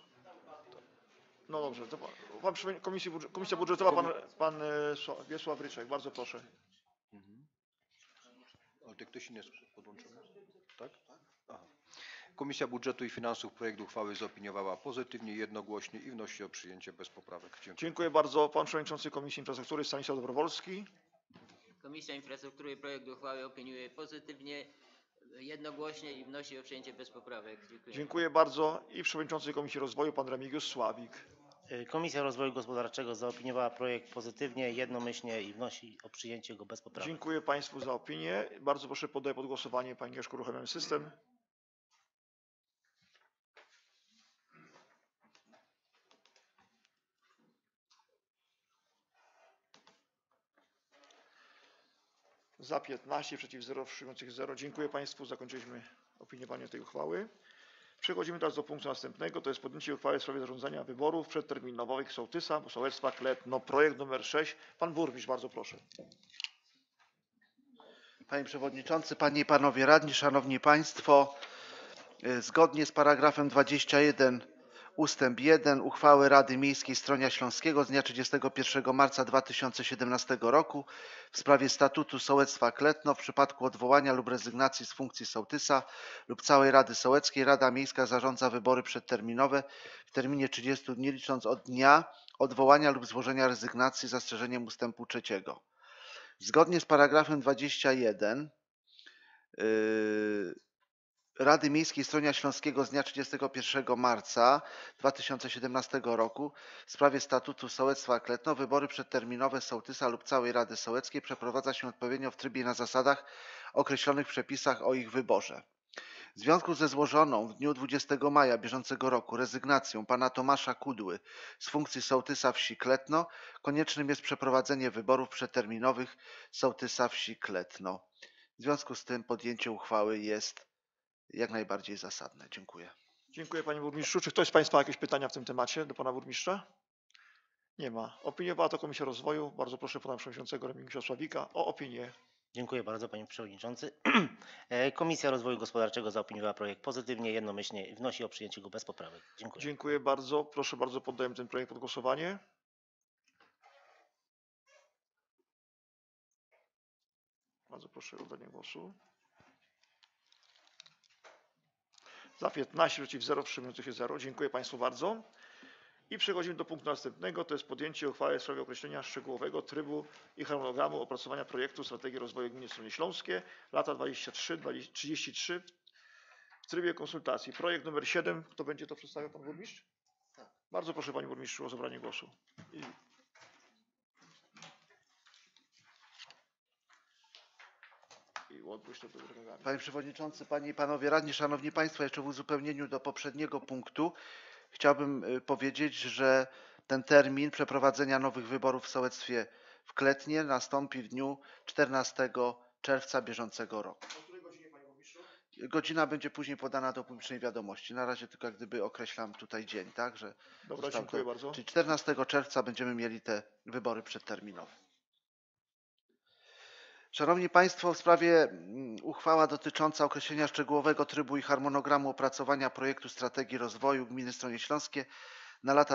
No dobrze. To pan Komisja Budżetowa, pan Wiesław Ryczek. Bardzo proszę. Ale to ktoś inny jest podłączony? Tak? Aha. Komisja Budżetu i Finansów projekt uchwały zaopiniowała pozytywnie, jednogłośnie i wnosi o przyjęcie bez poprawek. Dziękuję. Dziękuję bardzo. Pan Przewodniczący Komisji Infrastruktury Stanisław Dobrowolski. Komisja Infrastruktury projekt uchwały opiniuje pozytywnie, jednogłośnie i wnosi o przyjęcie bez poprawek. Dziękuję. Dziękuję bardzo. I Przewodniczący Komisji Rozwoju pan Remigiusz Sławik. Komisja Rozwoju Gospodarczego zaopiniowała projekt pozytywnie, jednomyślnie i wnosi o przyjęcie go bez poprawek. Dziękuję Państwu za opinię. Bardzo proszę, poddaję pod głosowanie. Panie Agnieszko, uruchamiam system. Za 15, przeciw 0, wstrzymujących 0. Dziękuję Państwu. Zakończyliśmy opiniowanie tej uchwały. Przechodzimy teraz do punktu następnego. To jest podjęcie uchwały w sprawie zarządzania wyborów przedterminowych sołtysa sołectwa Kletno. Projekt numer 6. Pan burmistrz, bardzo proszę. Panie Przewodniczący, Panie i Panowie Radni, Szanowni Państwo, zgodnie z paragrafem 21 ustęp 1 uchwały Rady Miejskiej Stronia Śląskiego z dnia 31 marca 2017 roku w sprawie statutu sołectwa Kletno w przypadku odwołania lub rezygnacji z funkcji sołtysa lub całej Rady Sołeckiej Rada Miejska zarządza wybory przedterminowe w terminie 30 dni licząc od dnia odwołania lub złożenia rezygnacji z zastrzeżeniem ustępu 3. Zgodnie z paragrafem 21 Rady Miejskiej Stronia Śląskiego z dnia 31 marca 2017 roku w sprawie statutu sołectwa Kletno wybory przedterminowe sołtysa lub całej Rady Sołeckiej przeprowadza się odpowiednio w trybie i na zasadach określonych w przepisach o ich wyborze. W związku ze złożoną w dniu 20 maja bieżącego roku rezygnacją pana Tomasza Kudły z funkcji sołtysa wsi Kletno koniecznym jest przeprowadzenie wyborów przedterminowych sołtysa wsi Kletno. W związku z tym podjęcie uchwały jest jak najbardziej zasadne. Dziękuję. Dziękuję panie burmistrzu. Czy ktoś z państwa ma jakieś pytania w tym temacie do pana burmistrza? Nie ma. Opiniowała to Komisja Rozwoju. Bardzo proszę pana przewodniczącego Remigiusza Sławika o opinię. Dziękuję bardzo panie przewodniczący. Komisja Rozwoju Gospodarczego zaopiniowała projekt pozytywnie, jednomyślnie i wnosi o przyjęcie go bez poprawek. Dziękuję. Dziękuję bardzo. Proszę bardzo, poddaję ten projekt pod głosowanie. Bardzo proszę o oddanie głosu. Za 15, przeciw 0, wstrzymujących się 0. Dziękuję państwu bardzo. I przechodzimy do punktu następnego, to jest podjęcie uchwały w sprawie określenia szczegółowego trybu i harmonogramu opracowania projektu strategii rozwoju gminy Stronie Śląskie lata 23-33 w trybie konsultacji. Projekt numer 7. Kto będzie to przedstawiał, pan burmistrz? Tak. Bardzo proszę panie burmistrzu o zabranie głosu. I odbyć to do drogami. Panie Przewodniczący, Panie i Panowie Radni, Szanowni Państwo, jeszcze w uzupełnieniu do poprzedniego punktu chciałbym powiedzieć, że ten termin przeprowadzenia nowych wyborów w sołectwie w Kletnie nastąpi w dniu 14 czerwca bieżącego roku. O której godzinie, panie burmistrzu? Godzina będzie później podana do publicznej wiadomości. Na razie tylko jak gdyby określam tutaj dzień, tak? Że Dobra, został dziękuję to, bardzo. czyli 14 czerwca będziemy mieli te wybory przedterminowe. Szanowni Państwo, w sprawie uchwała dotycząca określenia szczegółowego trybu i harmonogramu opracowania projektu strategii rozwoju gminy Stronie Śląskie na lata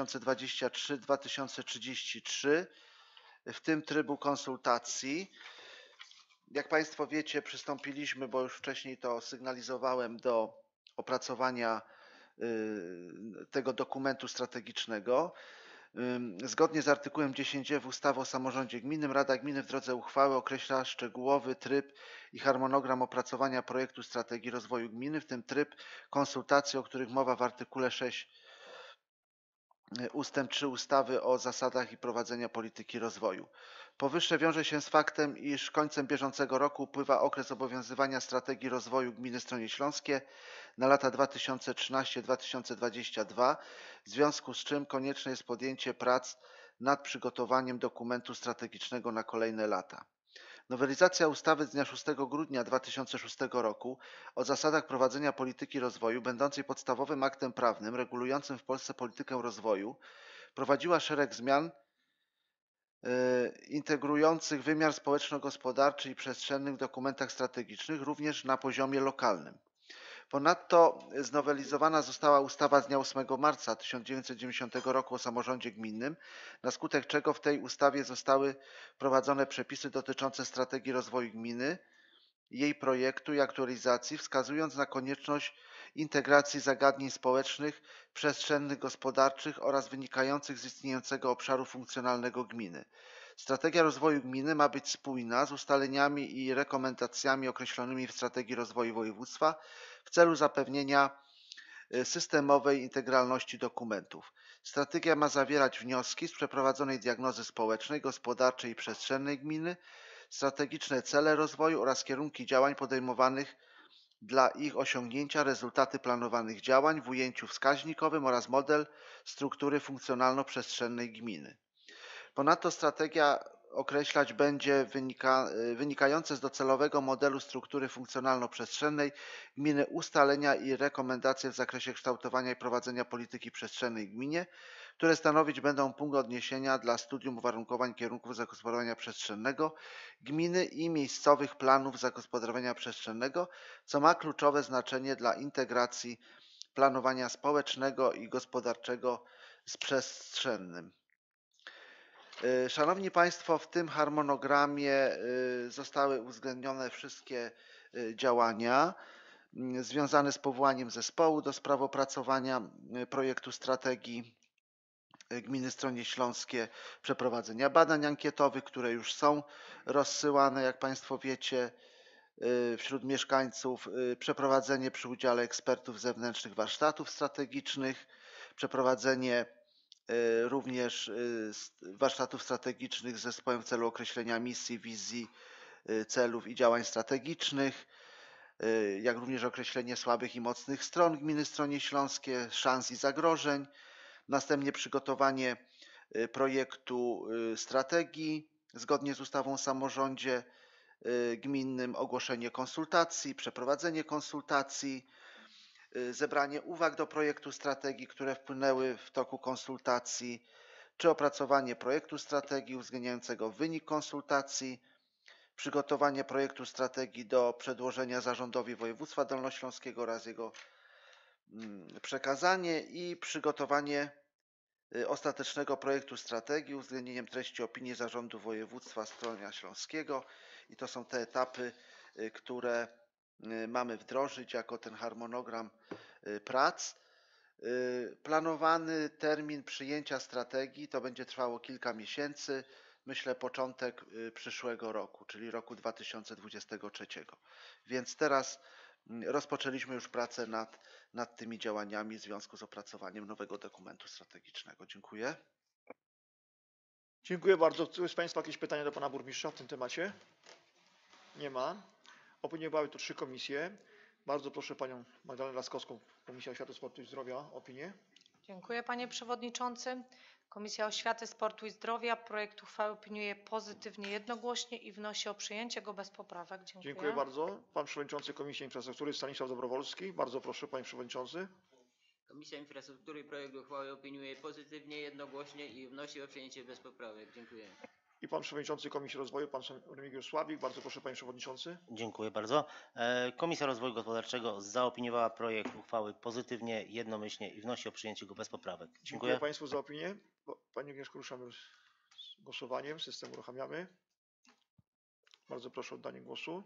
2023-2033, w tym trybu konsultacji. Jak Państwo wiecie, przystąpiliśmy, bo już wcześniej to sygnalizowałem, do opracowania tego dokumentu strategicznego. Zgodnie z artykułem 10f ustawy o samorządzie gminnym Rada Gminy w drodze uchwały określa szczegółowy tryb i harmonogram opracowania projektu strategii rozwoju gminy, w tym tryb konsultacji, o których mowa w artykule 6 ustęp 3 ustawy o zasadach i prowadzenia polityki rozwoju. Powyższe wiąże się z faktem, iż końcem bieżącego roku upływa okres obowiązywania strategii rozwoju gminy Stronie Śląskie na lata 2013-2022, w związku z czym konieczne jest podjęcie prac nad przygotowaniem dokumentu strategicznego na kolejne lata. Nowelizacja ustawy z dnia 6 grudnia 2006 roku o zasadach prowadzenia polityki rozwoju, będącej podstawowym aktem prawnym regulującym w Polsce politykę rozwoju, prowadziła szereg zmian integrujących wymiar społeczno-gospodarczy i przestrzenny w dokumentach strategicznych, również na poziomie lokalnym. Ponadto znowelizowana została ustawa z dnia 8 marca 1990 roku o samorządzie gminnym, na skutek czego w tej ustawie zostały wprowadzone przepisy dotyczące strategii rozwoju gminy, jej projektu i aktualizacji, wskazując na konieczność integracji zagadnień społecznych, przestrzennych, gospodarczych oraz wynikających z istniejącego obszaru funkcjonalnego gminy. Strategia rozwoju gminy ma być spójna z ustaleniami i rekomendacjami określonymi w strategii rozwoju województwa w celu zapewnienia systemowej integralności dokumentów. Strategia ma zawierać wnioski z przeprowadzonej diagnozy społecznej, gospodarczej i przestrzennej gminy, strategiczne cele rozwoju oraz kierunki działań podejmowanych dla ich osiągnięcia, rezultaty planowanych działań w ujęciu wskaźnikowym oraz model struktury funkcjonalno-przestrzennej gminy. Ponadto strategia określać będzie wynikające z docelowego modelu struktury funkcjonalno-przestrzennej gminy ustalenia i rekomendacje w zakresie kształtowania i prowadzenia polityki przestrzennej w gminie, które stanowić będą punkt odniesienia dla studium uwarunkowań kierunków zagospodarowania przestrzennego gminy i miejscowych planów zagospodarowania przestrzennego, co ma kluczowe znaczenie dla integracji planowania społecznego i gospodarczego z przestrzennym. Szanowni Państwo, w tym harmonogramie zostały uwzględnione wszystkie działania związane z powołaniem zespołu do spraw opracowania projektu strategii gminy Stronie Śląskie, przeprowadzenia badań ankietowych, które już są rozsyłane, jak Państwo wiecie, wśród mieszkańców, przeprowadzenie przy udziale ekspertów zewnętrznych warsztatów strategicznych, przeprowadzenie również warsztatów strategicznych z zespołem w celu określenia misji, wizji, celów i działań strategicznych, jak również określenie słabych i mocnych stron gminy Stronie Śląskie, szans i zagrożeń, następnie przygotowanie projektu strategii zgodnie z ustawą o samorządzie gminnym, ogłoszenie konsultacji, przeprowadzenie konsultacji, zebranie uwag do projektu strategii, które wpłynęły w toku konsultacji, czy opracowanie projektu strategii uwzględniającego wynik konsultacji, przygotowanie projektu strategii do przedłożenia zarządowi województwa dolnośląskiego oraz jego przekazanie i przygotowanie ostatecznego projektu strategii uwzględnieniem treści opinii zarządu województwa Stronia Śląskiego. I to są te etapy, które mamy wdrożyć jako ten harmonogram prac. Planowany termin przyjęcia strategii to będzie trwało kilka miesięcy, myślę początek przyszłego roku, czyli roku 2023. Więc teraz rozpoczęliśmy już pracę nad tymi działaniami w związku z opracowaniem nowego dokumentu strategicznego. Dziękuję. Dziękuję bardzo. Czy z Państwa jakieś pytania do Pana Burmistrza w tym temacie? Nie ma. Opiniowały to 3 komisje. Bardzo proszę Panią Magdalenę Laskowską, Komisja Oświaty, Sportu i Zdrowia, o opinię. Dziękuję Panie Przewodniczący. Komisja Oświaty, Sportu i Zdrowia projekt uchwały opiniuje pozytywnie jednogłośnie i wnosi o przyjęcie go bez poprawek. Dziękuję. Dziękuję bardzo. Pan Przewodniczący Komisji Infrastruktury Stanisław Dobrowolski. Bardzo proszę Panie Przewodniczący. Komisja Infrastruktury projekt uchwały opiniuje pozytywnie, jednogłośnie i wnosi o przyjęcie bez poprawek. Dziękuję. I Pan Przewodniczący Komisji Rozwoju, Pan Remigiusz Sławik. Bardzo proszę Panie Przewodniczący. Dziękuję bardzo. Komisja Rozwoju Gospodarczego zaopiniowała projekt uchwały pozytywnie, jednomyślnie i wnosi o przyjęcie go bez poprawek. Dziękuję Państwu za opinię. Panie Agnieszko, ruszamy z głosowaniem. System uruchamiamy. Bardzo proszę o oddanie głosu.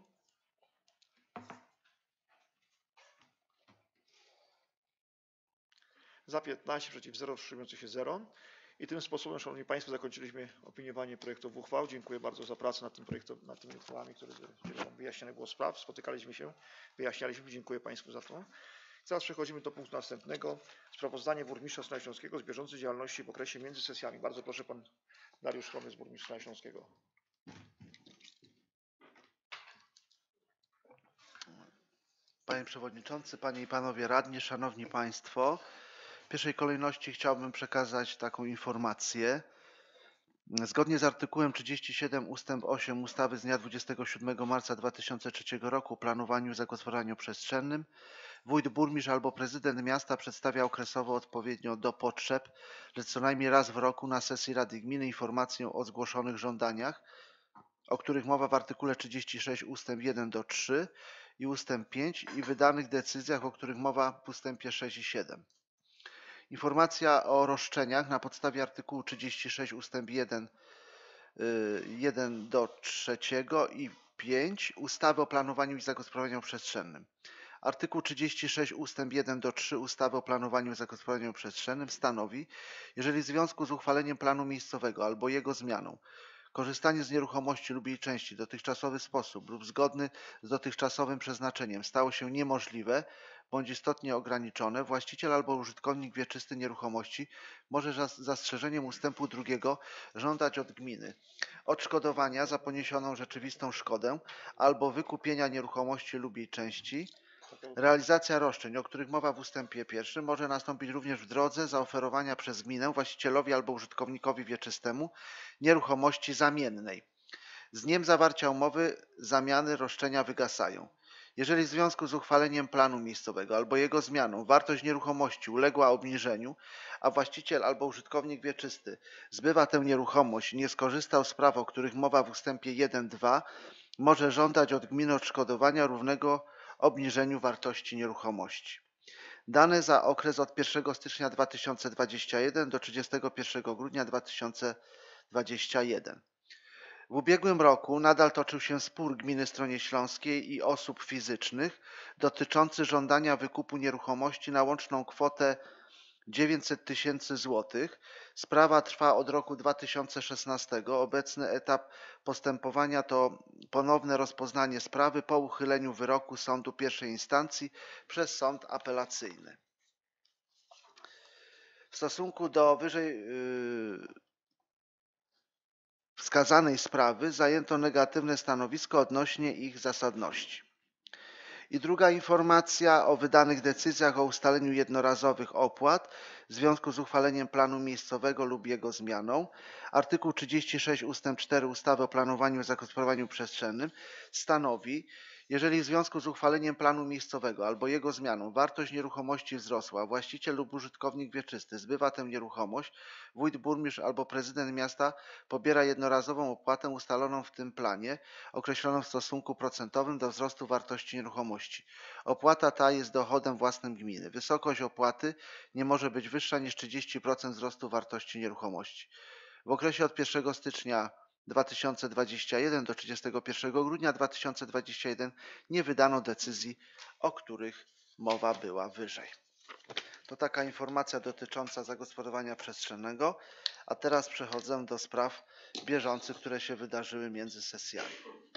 Za 15, przeciw 0, wstrzymujących się 0. I tym sposobem, Szanowni Państwo, zakończyliśmy opiniowanie projektów uchwał. Dziękuję bardzo za pracę nad tym projektem, nad tymi uchwałami, które udzielają wyjaśnionego spraw. Spotykaliśmy się, wyjaśnialiśmy. Dziękuję Państwu za to. Teraz przechodzimy do punktu następnego. Sprawozdanie burmistrza Stronia Śląskiego z bieżącej działalności w okresie między sesjami. Bardzo proszę Pan Dariusz Chomys, burmistrz Stronia Śląskiego. Panie Przewodniczący, Panie i Panowie Radni, Szanowni Państwo. W pierwszej kolejności chciałbym przekazać taką informację. Zgodnie z artykułem 37 ustęp 8 ustawy z dnia 27 marca 2003 roku o planowaniu i zagospodarowaniu przestrzennym wójt, burmistrz albo prezydent miasta przedstawia okresowo odpowiednio do potrzeb, lecz co najmniej raz w roku na sesji Rady Gminy informację o zgłoszonych żądaniach, o których mowa w artykule 36 ustęp 1 do 3 i ustęp 5 i wydanych decyzjach, o których mowa w ustępie 6 i 7. Informacja o roszczeniach na podstawie artykułu 36 ustęp 1 do 3 i 5 ustawy o planowaniu i zagospodarowaniu przestrzennym. Artykuł 36 ustęp 1 do 3 ustawy o planowaniu i zagospodarowaniu przestrzennym stanowi, jeżeli w związku z uchwaleniem planu miejscowego albo jego zmianą korzystanie z nieruchomości lub jej części w dotychczasowy sposób lub zgodny z dotychczasowym przeznaczeniem stało się niemożliwe bądź istotnie ograniczone, właściciel albo użytkownik wieczysty nieruchomości może z zastrzeżeniem ustępu 2 żądać od gminy odszkodowania za poniesioną rzeczywistą szkodę albo wykupienia nieruchomości lub jej części. Realizacja roszczeń, o których mowa w ustępie 1, może nastąpić również w drodze zaoferowania przez gminę właścicielowi albo użytkownikowi wieczystemu nieruchomości zamiennej. Z dniem zawarcia umowy zamiany roszczenia wygasają. Jeżeli w związku z uchwaleniem planu miejscowego albo jego zmianą wartość nieruchomości uległa obniżeniu, a właściciel albo użytkownik wieczysty zbywa tę nieruchomość i nie skorzystał z praw, o których mowa w ustępie 1-2, może żądać od gminy odszkodowania równego obniżeniu wartości nieruchomości. Dane za okres od 1 stycznia 2021 do 31 grudnia 2021. W ubiegłym roku nadal toczył się spór gminy Stronie Śląskiej i osób fizycznych dotyczący żądania wykupu nieruchomości na łączną kwotę 900 tysięcy złotych. Sprawa trwa od roku 2016. Obecny etap postępowania to ponowne rozpoznanie sprawy po uchyleniu wyroku sądu pierwszej instancji przez sąd apelacyjny. W stosunku do wyżej wskazanej sprawy zajęto negatywne stanowisko odnośnie ich zasadności. I druga informacja o wydanych decyzjach o ustaleniu jednorazowych opłat w związku z uchwaleniem planu miejscowego lub jego zmianą. Artykuł 36 ust. 4 ustawy o planowaniu i zagospodarowaniu przestrzennym stanowi, jeżeli w związku z uchwaleniem planu miejscowego albo jego zmianą wartość nieruchomości wzrosła, właściciel lub użytkownik wieczysty zbywa tę nieruchomość, wójt, burmistrz albo prezydent miasta pobiera jednorazową opłatę ustaloną w tym planie, określoną w stosunku procentowym do wzrostu wartości nieruchomości. Opłata ta jest dochodem własnym gminy. Wysokość opłaty nie może być wyższa niż 30% wzrostu wartości nieruchomości. W okresie od 1 stycznia 2021 do 31 grudnia 2021 nie wydano decyzji, o których mowa była wyżej. To taka informacja dotycząca zagospodarowania przestrzennego, a teraz przechodzę do spraw bieżących, które się wydarzyły między sesjami.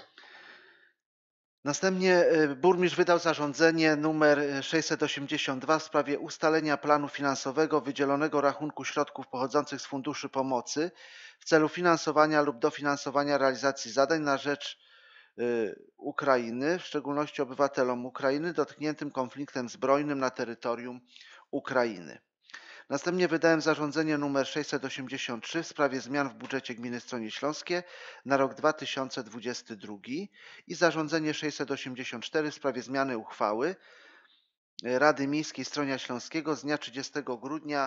Następnie burmistrz wydał zarządzenie nr 682 w sprawie ustalenia planu finansowego wydzielonego rachunku środków pochodzących z funduszy pomocy w celu finansowania lub dofinansowania realizacji zadań na rzecz Ukrainy, w szczególności obywatelom Ukrainy dotkniętym konfliktem zbrojnym na terytorium Ukrainy. Następnie wydałem zarządzenie nr 683 w sprawie zmian w budżecie gminy Stronie Śląskie na rok 2022 i zarządzenie 684 w sprawie zmiany uchwały Rady Miejskiej Stronia Śląskiego z dnia 30 grudnia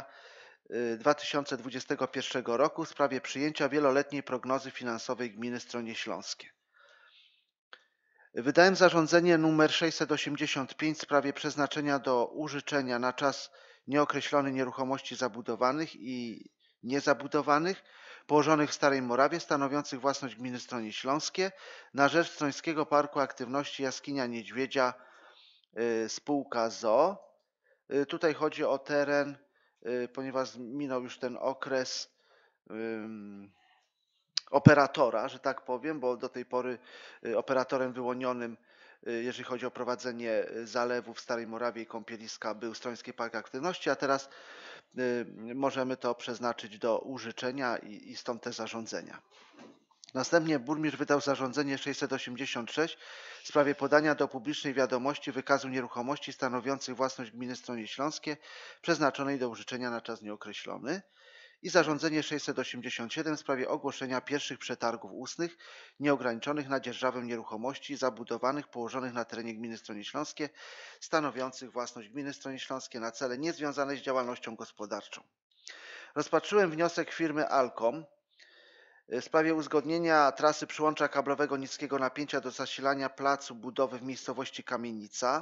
2021 roku w sprawie przyjęcia wieloletniej prognozy finansowej gminy Stronie Śląskie. Wydałem zarządzenie nr 685 w sprawie przeznaczenia do użyczenia na czas nieokreślony nieruchomości zabudowanych i niezabudowanych położonych w Starej Morawie, stanowiących własność gminy Stronie Śląskie na rzecz Strońskiego Parku Aktywności Jaskinia Niedźwiedzia spółka ZOO. Tutaj chodzi o teren, ponieważ minął już ten okres operatora, że tak powiem, bo do tej pory operatorem wyłonionym, jeżeli chodzi o prowadzenie zalewu w Starej Morawie i kąpieliska, był Stroński Park Aktywności, a teraz możemy to przeznaczyć do użyczenia i stąd te zarządzenia. Następnie burmistrz wydał zarządzenie 686 w sprawie podania do publicznej wiadomości wykazu nieruchomości stanowiących własność gminy Stronie Śląskie przeznaczonej do użyczenia na czas nieokreślony i zarządzenie 687 w sprawie ogłoszenia pierwszych przetargów ustnych nieograniczonych na dzierżawę nieruchomości zabudowanych położonych na terenie gminy Stronie Śląskie stanowiących własność gminy Stronie Śląskie na cele niezwiązane z działalnością gospodarczą. Rozpatrzyłem wniosek firmy Alcom w sprawie uzgodnienia trasy przyłącza kablowego niskiego napięcia do zasilania placu budowy w miejscowości Kamienica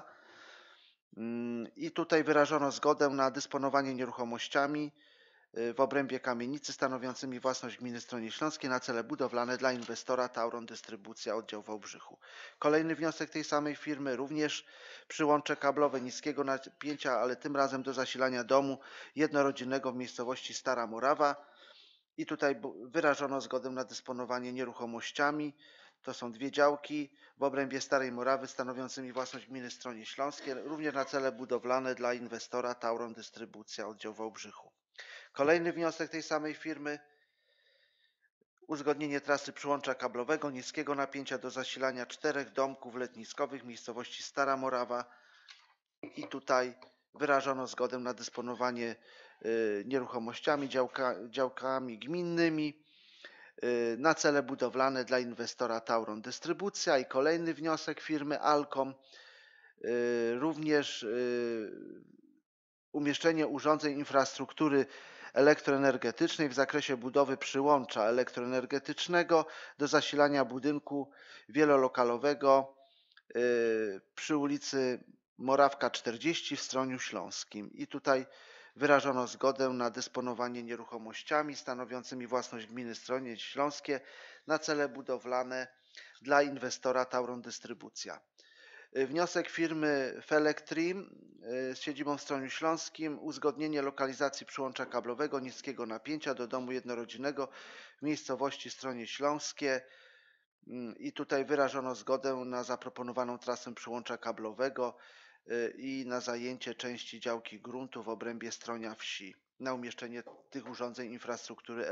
i tutaj wyrażono zgodę na dysponowanie nieruchomościami w obrębie kamienicy stanowiącymi własność gminy Stronie Śląskie na cele budowlane dla inwestora Tauron Dystrybucja oddział w Wałbrzychu. Kolejny wniosek tej samej firmy, również przyłącze kablowe niskiego napięcia, ale tym razem do zasilania domu jednorodzinnego w miejscowości Stara Morawa i tutaj wyrażono zgodę na dysponowanie nieruchomościami. To są dwie działki w obrębie Starej Morawy stanowiącymi własność gminy Stronie Śląskie, również na cele budowlane dla inwestora Tauron Dystrybucja oddział w Wałbrzychu. Kolejny wniosek tej samej firmy, uzgodnienie trasy przyłącza kablowego niskiego napięcia do zasilania 4 domków letniskowych w miejscowości Stara Morawa i tutaj wyrażono zgodę na dysponowanie nieruchomościami, działkami gminnymi na cele budowlane dla inwestora Tauron Dystrybucja i kolejny wniosek firmy Alcom, również umieszczenie urządzeń infrastruktury elektroenergetycznej w zakresie budowy przyłącza elektroenergetycznego do zasilania budynku wielolokalowego przy ulicy Morawka 40 w Stroniu Śląskim. I tutaj wyrażono zgodę na dysponowanie nieruchomościami stanowiącymi własność gminy Stronie Śląskie na cele budowlane dla inwestora Tauron Dystrybucja. Wniosek firmy Felectrim z siedzibą w Stroniu Śląskim, uzgodnienie lokalizacji przyłącza kablowego niskiego napięcia do domu jednorodzinnego w miejscowości Stronie Śląskie i tutaj wyrażono zgodę na zaproponowaną trasę przyłącza kablowego i na zajęcie części działki gruntu w obrębie Stronia Wsi na umieszczenie tych urządzeń infrastruktury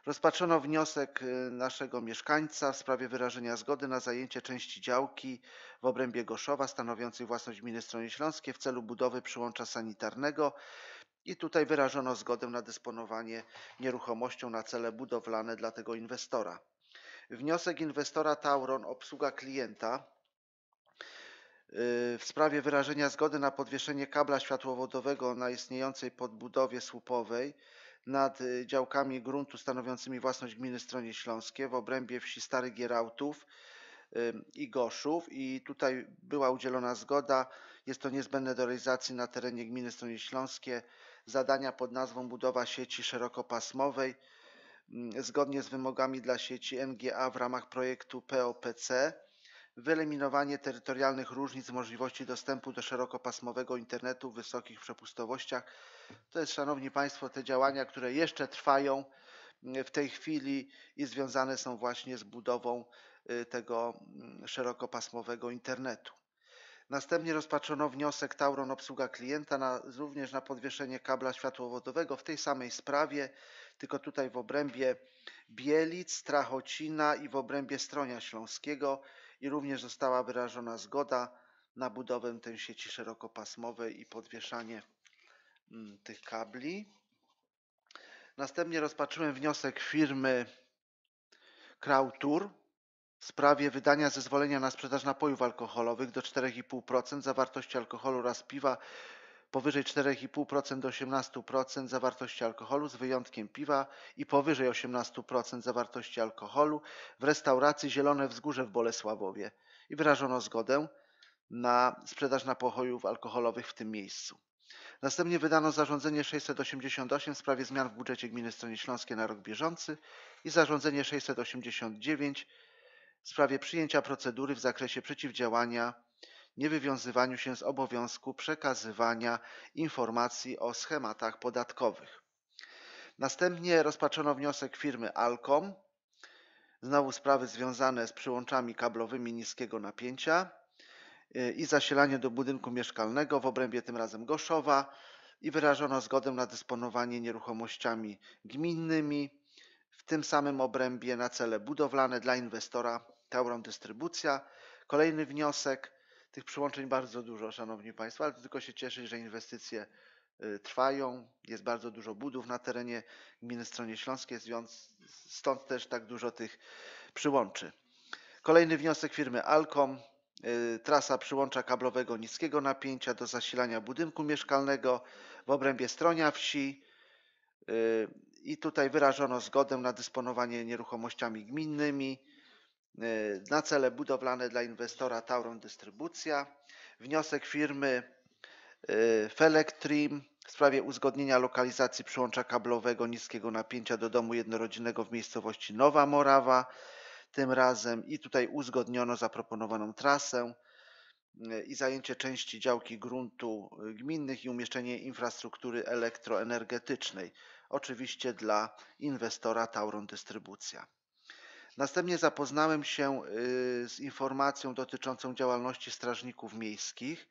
Rozpatrzono wniosek naszego mieszkańca w sprawie wyrażenia zgody na zajęcie części działki w obrębie Goszowa stanowiącej własność gminy Stronie Śląskie w celu budowy przyłącza sanitarnego i tutaj wyrażono zgodę na dysponowanie nieruchomością na cele budowlane dla tego inwestora. Wniosek inwestora Tauron obsługa klienta w sprawie wyrażenia zgody na podwieszenie kabla światłowodowego na istniejącej podbudowie słupowej nad działkami gruntu stanowiącymi własność gminy Stronie Śląskie w obrębie wsi Stary Gierałtów i Goszów i tutaj była udzielona zgoda. Jest to niezbędne do realizacji na terenie gminy Stronie Śląskie zadania pod nazwą budowa sieci szerokopasmowej zgodnie z wymogami dla sieci NGA w ramach projektu POPC, wyeliminowanie terytorialnych różnic możliwości dostępu do szerokopasmowego internetu w wysokich przepustowościach. To jest, Szanowni Państwo, te działania, które jeszcze trwają w tej chwili i związane są właśnie z budową tego szerokopasmowego internetu. Następnie rozpatrzono wniosek Tauron obsługa klienta również na podwieszenie kabla światłowodowego w tej samej sprawie, tylko tutaj w obrębie Bielic, Strachocina i w obrębie Stronia Śląskiego i również została wyrażona zgoda na budowę tej sieci szerokopasmowej i podwieszanie tych kabli. Następnie rozpatrzyłem wniosek firmy Krautur w sprawie wydania zezwolenia na sprzedaż napojów alkoholowych do 4,5% zawartości alkoholu oraz piwa powyżej 4,5% do 18% zawartości alkoholu z wyjątkiem piwa i powyżej 18% zawartości alkoholu w restauracji Zielone Wzgórze w Bolesławowie i wyrażono zgodę na sprzedaż napojów alkoholowych w tym miejscu. Następnie wydano zarządzenie 688 w sprawie zmian w budżecie gminy Stronie Śląskie na rok bieżący i zarządzenie 689 w sprawie przyjęcia procedury w zakresie przeciwdziałania niewywiązywaniu się z obowiązku przekazywania informacji o schematach podatkowych. Następnie rozpatrzono wniosek firmy Alcom, znowu sprawy związane z przyłączami kablowymi niskiego napięcia i zasilanie do budynku mieszkalnego w obrębie tym razem Goszowa i wyrażono zgodę na dysponowanie nieruchomościami gminnymi w tym samym obrębie na cele budowlane dla inwestora Tauron Dystrybucja. Kolejny wniosek, tych przyłączeń bardzo dużo, Szanowni Państwo, ale tylko się cieszyć, że inwestycje trwają, jest bardzo dużo budów na terenie gminy Stronie Śląskie, stąd też tak dużo tych przyłączy. Kolejny wniosek firmy Alcom, trasa przyłącza kablowego niskiego napięcia do zasilania budynku mieszkalnego w obrębie Stronia Wsi i tutaj wyrażono zgodę na dysponowanie nieruchomościami gminnymi na cele budowlane dla inwestora Tauron Dystrybucja. Wniosek firmy Felektrim w sprawie uzgodnienia lokalizacji przyłącza kablowego niskiego napięcia do domu jednorodzinnego w miejscowości Nowa Morawa tym razem i tutaj uzgodniono zaproponowaną trasę i zajęcie części działki gruntu gminnych i umieszczenie infrastruktury elektroenergetycznej, oczywiście dla inwestora Tauron Dystrybucja. Następnie zapoznałem się z informacją dotyczącą działalności strażników miejskich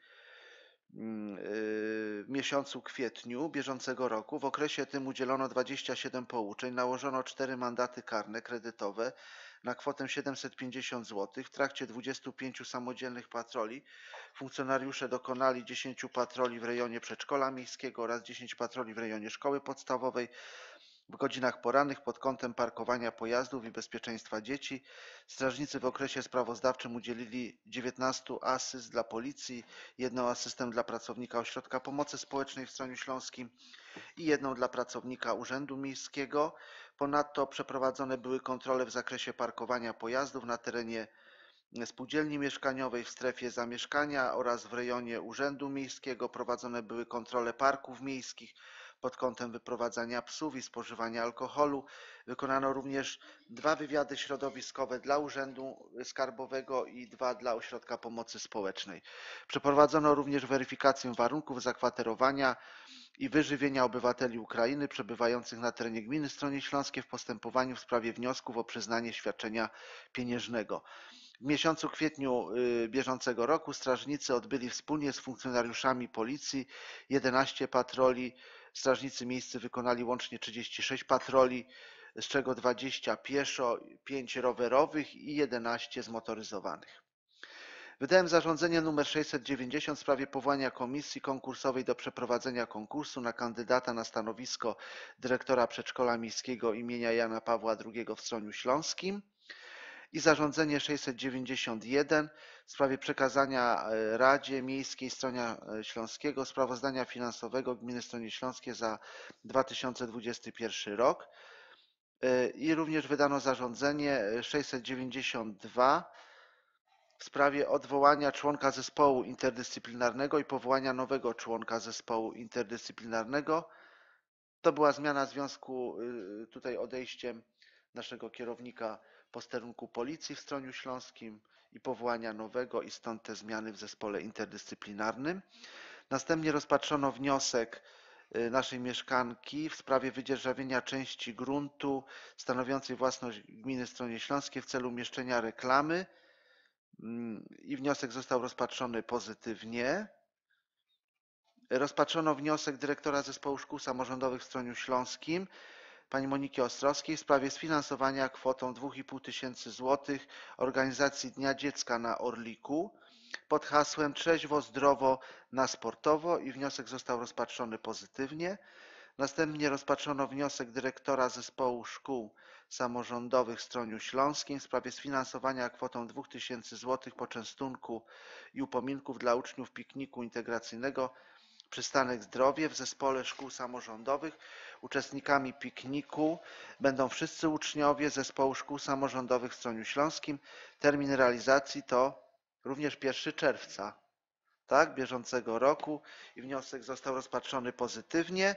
w miesiącu kwietniu bieżącego roku. W okresie tym udzielono 27 pouczeń, nałożono 4 mandaty karne kredytowe na kwotę 750 zł. W trakcie 25 samodzielnych patroli funkcjonariusze dokonali 10 patroli w rejonie przedszkola miejskiego oraz 10 patroli w rejonie szkoły podstawowej w godzinach porannych pod kątem parkowania pojazdów i bezpieczeństwa dzieci. Strażnicy w okresie sprawozdawczym udzielili 19 asyst dla policji, 1 asystę dla pracownika Ośrodka Pomocy Społecznej w Stroniu Śląskim i 1 dla pracownika Urzędu Miejskiego. Ponadto przeprowadzone były kontrole w zakresie parkowania pojazdów na terenie spółdzielni mieszkaniowej w strefie zamieszkania oraz w rejonie Urzędu Miejskiego. Prowadzone były kontrole parków miejskich pod kątem wyprowadzania psów i spożywania alkoholu. Wykonano również 2 wywiady środowiskowe dla Urzędu Skarbowego i 2 dla Ośrodka Pomocy Społecznej. Przeprowadzono również weryfikację warunków zakwaterowania i wyżywienia obywateli Ukrainy przebywających na terenie gminy Stronie Śląskie w postępowaniu w sprawie wniosków o przyznanie świadczenia pieniężnego. W miesiącu kwietniu bieżącego roku strażnicy odbyli wspólnie z funkcjonariuszami policji 11 patroli. Strażnicy miejscy wykonali łącznie 36 patroli z czego 20 pieszo, 5 rowerowych i 11 zmotoryzowanych. Wydałem zarządzenie nr 690 w sprawie powołania komisji konkursowej do przeprowadzenia konkursu na kandydata na stanowisko dyrektora przedszkola miejskiego imienia Jana Pawła II w Stroniu Śląskim i zarządzenie 691 w sprawie przekazania Radzie Miejskiej Stronia Śląskiego sprawozdania finansowego Gminy Stronie Śląskie za 2021 rok. I również wydano zarządzenie 692 w sprawie odwołania członka zespołu interdyscyplinarnego i powołania nowego członka zespołu interdyscyplinarnego. To była zmiana w związku tutaj odejściem naszego kierownika posterunku policji w Stroniu Śląskim i powołania nowego i stąd te zmiany w zespole interdyscyplinarnym. Następnie rozpatrzono wniosek naszej mieszkanki w sprawie wydzierżawienia części gruntu stanowiącej własność gminy Stronie Śląskie w celu umieszczenia reklamy i wniosek został rozpatrzony pozytywnie. Rozpatrzono wniosek dyrektora Zespołu Szkół Samorządowych w Stroniu Śląskim pani Moniki Ostrowskiej w sprawie sfinansowania kwotą 2,5 tysięcy złotych organizacji Dnia Dziecka na Orliku pod hasłem Trzeźwo, zdrowo na sportowo i wniosek został rozpatrzony pozytywnie. Następnie rozpatrzono wniosek dyrektora Zespołu Szkół Samorządowych w Stroniu Śląskim w sprawie sfinansowania kwotą 2 tysięcy złotych poczęstunku i upominków dla uczniów pikniku integracyjnego Przystanek Zdrowie w Zespole Szkół Samorządowych. Uczestnikami pikniku będą wszyscy uczniowie Zespołu Szkół Samorządowych w Stroniu Śląskim. Termin realizacji to również 1 czerwca, tak, bieżącego roku i wniosek został rozpatrzony pozytywnie.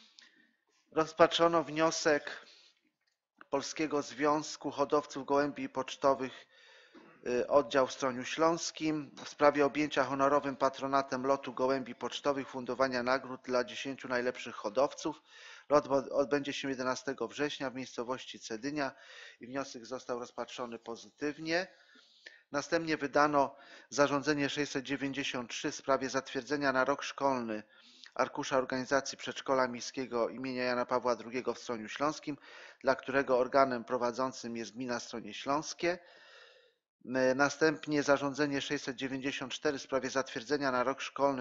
Rozpatrzono wniosek Polskiego Związku Hodowców Gołębi Pocztowych oddział w Stroniu Śląskim w sprawie objęcia honorowym patronatem lotu gołębi pocztowych, fundowania nagród dla 10 najlepszych hodowców. Lot odbędzie się 11 września w miejscowości Cedynia i wniosek został rozpatrzony pozytywnie. Następnie wydano zarządzenie 693 w sprawie zatwierdzenia na rok szkolny arkusza organizacji przedszkola miejskiego imienia Jana Pawła II w Stroniu Śląskim, dla którego organem prowadzącym jest gmina Stronie Śląskie. Następnie zarządzenie 694 w sprawie zatwierdzenia na rok szkolny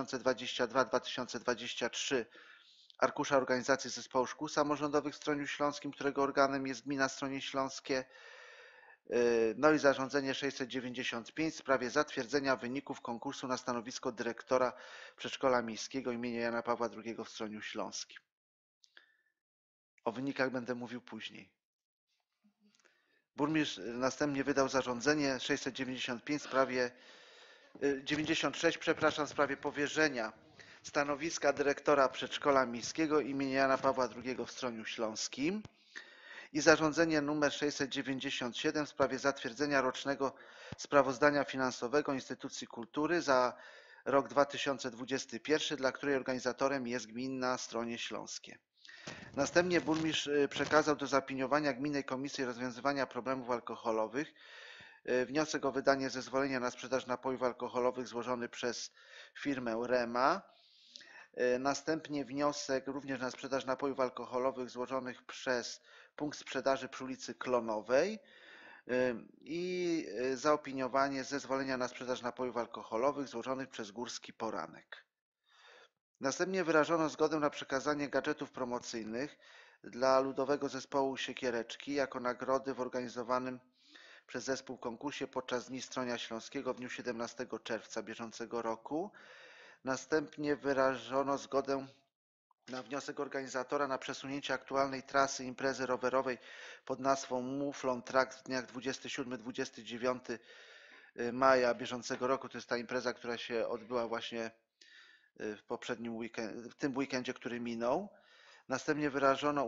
2022-2023 arkusza organizacji Zespołu Szkół Samorządowych w Stroniu Śląskim, którego organem jest gmina Stronie Śląskie. No i zarządzenie 695 w sprawie zatwierdzenia wyników konkursu na stanowisko dyrektora przedszkola miejskiego imienia Jana Pawła II w Stroniu Śląskim. O wynikach będę mówił później. Burmistrz następnie wydał zarządzenie 695 w sprawie 96, w sprawie powierzenia stanowiska dyrektora przedszkola miejskiego imienia Jana Pawła II w Stroniu Śląskim i zarządzenie nr 697 w sprawie zatwierdzenia rocznego sprawozdania finansowego instytucji kultury za rok 2021, dla której organizatorem jest gmina Stronie Śląskie. Następnie burmistrz przekazał do zaopiniowania Gminnej Komisji Rozwiązywania Problemów Alkoholowych wniosek o wydanie zezwolenia na sprzedaż napojów alkoholowych złożony przez firmę Rema. Następnie wniosek również na sprzedaż napojów alkoholowych złożonych przez punkt sprzedaży przy ulicy Klonowej i zaopiniowanie zezwolenia na sprzedaż napojów alkoholowych złożonych przez Górski Poranek. Następnie wyrażono zgodę na przekazanie gadżetów promocyjnych dla Ludowego Zespołu Siekiereczki jako nagrody w organizowanym przez zespół konkursie podczas Dni Stronia Śląskiego w dniu 17 czerwca bieżącego roku. Następnie wyrażono zgodę na wniosek organizatora na przesunięcie aktualnej trasy imprezy rowerowej pod nazwą Muflon Track w dniach 27-29 maja bieżącego roku. To jest ta impreza, która się odbyła właśnie w poprzednim w tym weekendzie, który minął. Następnie wyrażono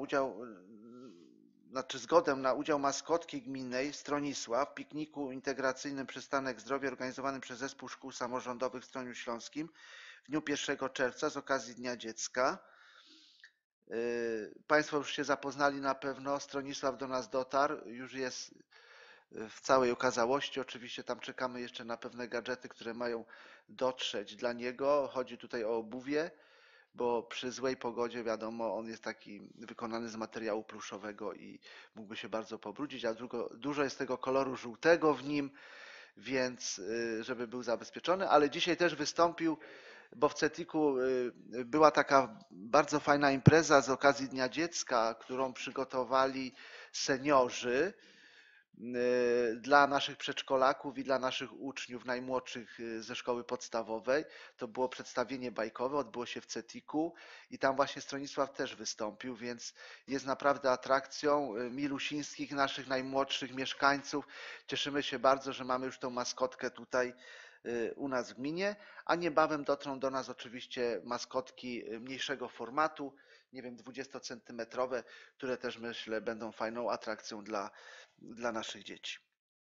zgodę na udział maskotki gminnej Stronisław w pikniku integracyjnym Przystanek Zdrowie organizowanym przez Zespół Szkół Samorządowych w Stroniu Śląskim w dniu 1 czerwca z okazji Dnia Dziecka. Państwo już się zapoznali na pewno, Stronisław do nas dotarł, już jest w całej okazałości. Oczywiście tam czekamy jeszcze na pewne gadżety, które mają dotrzeć dla niego. Chodzi tutaj o obuwie, bo przy złej pogodzie, wiadomo, on jest taki wykonany z materiału pluszowego i mógłby się bardzo pobrudzić, a dużo jest tego koloru żółtego w nim, więc żeby był zabezpieczony, ale dzisiaj też wystąpił, bo w CETIK-u była taka bardzo fajna impreza z okazji Dnia Dziecka, którą przygotowali seniorzy dla naszych przedszkolaków i dla naszych uczniów najmłodszych ze szkoły podstawowej. To było przedstawienie bajkowe, odbyło się w CETIK-u i tam właśnie Stronisław też wystąpił, więc jest naprawdę atrakcją milusińskich, naszych najmłodszych mieszkańców. Cieszymy się bardzo, że mamy już tą maskotkę tutaj u nas w gminie, a niebawem dotrą do nas oczywiście maskotki mniejszego formatu, nie wiem, 20-centymetrowe, które też myślę będą fajną atrakcją dla naszych dzieci.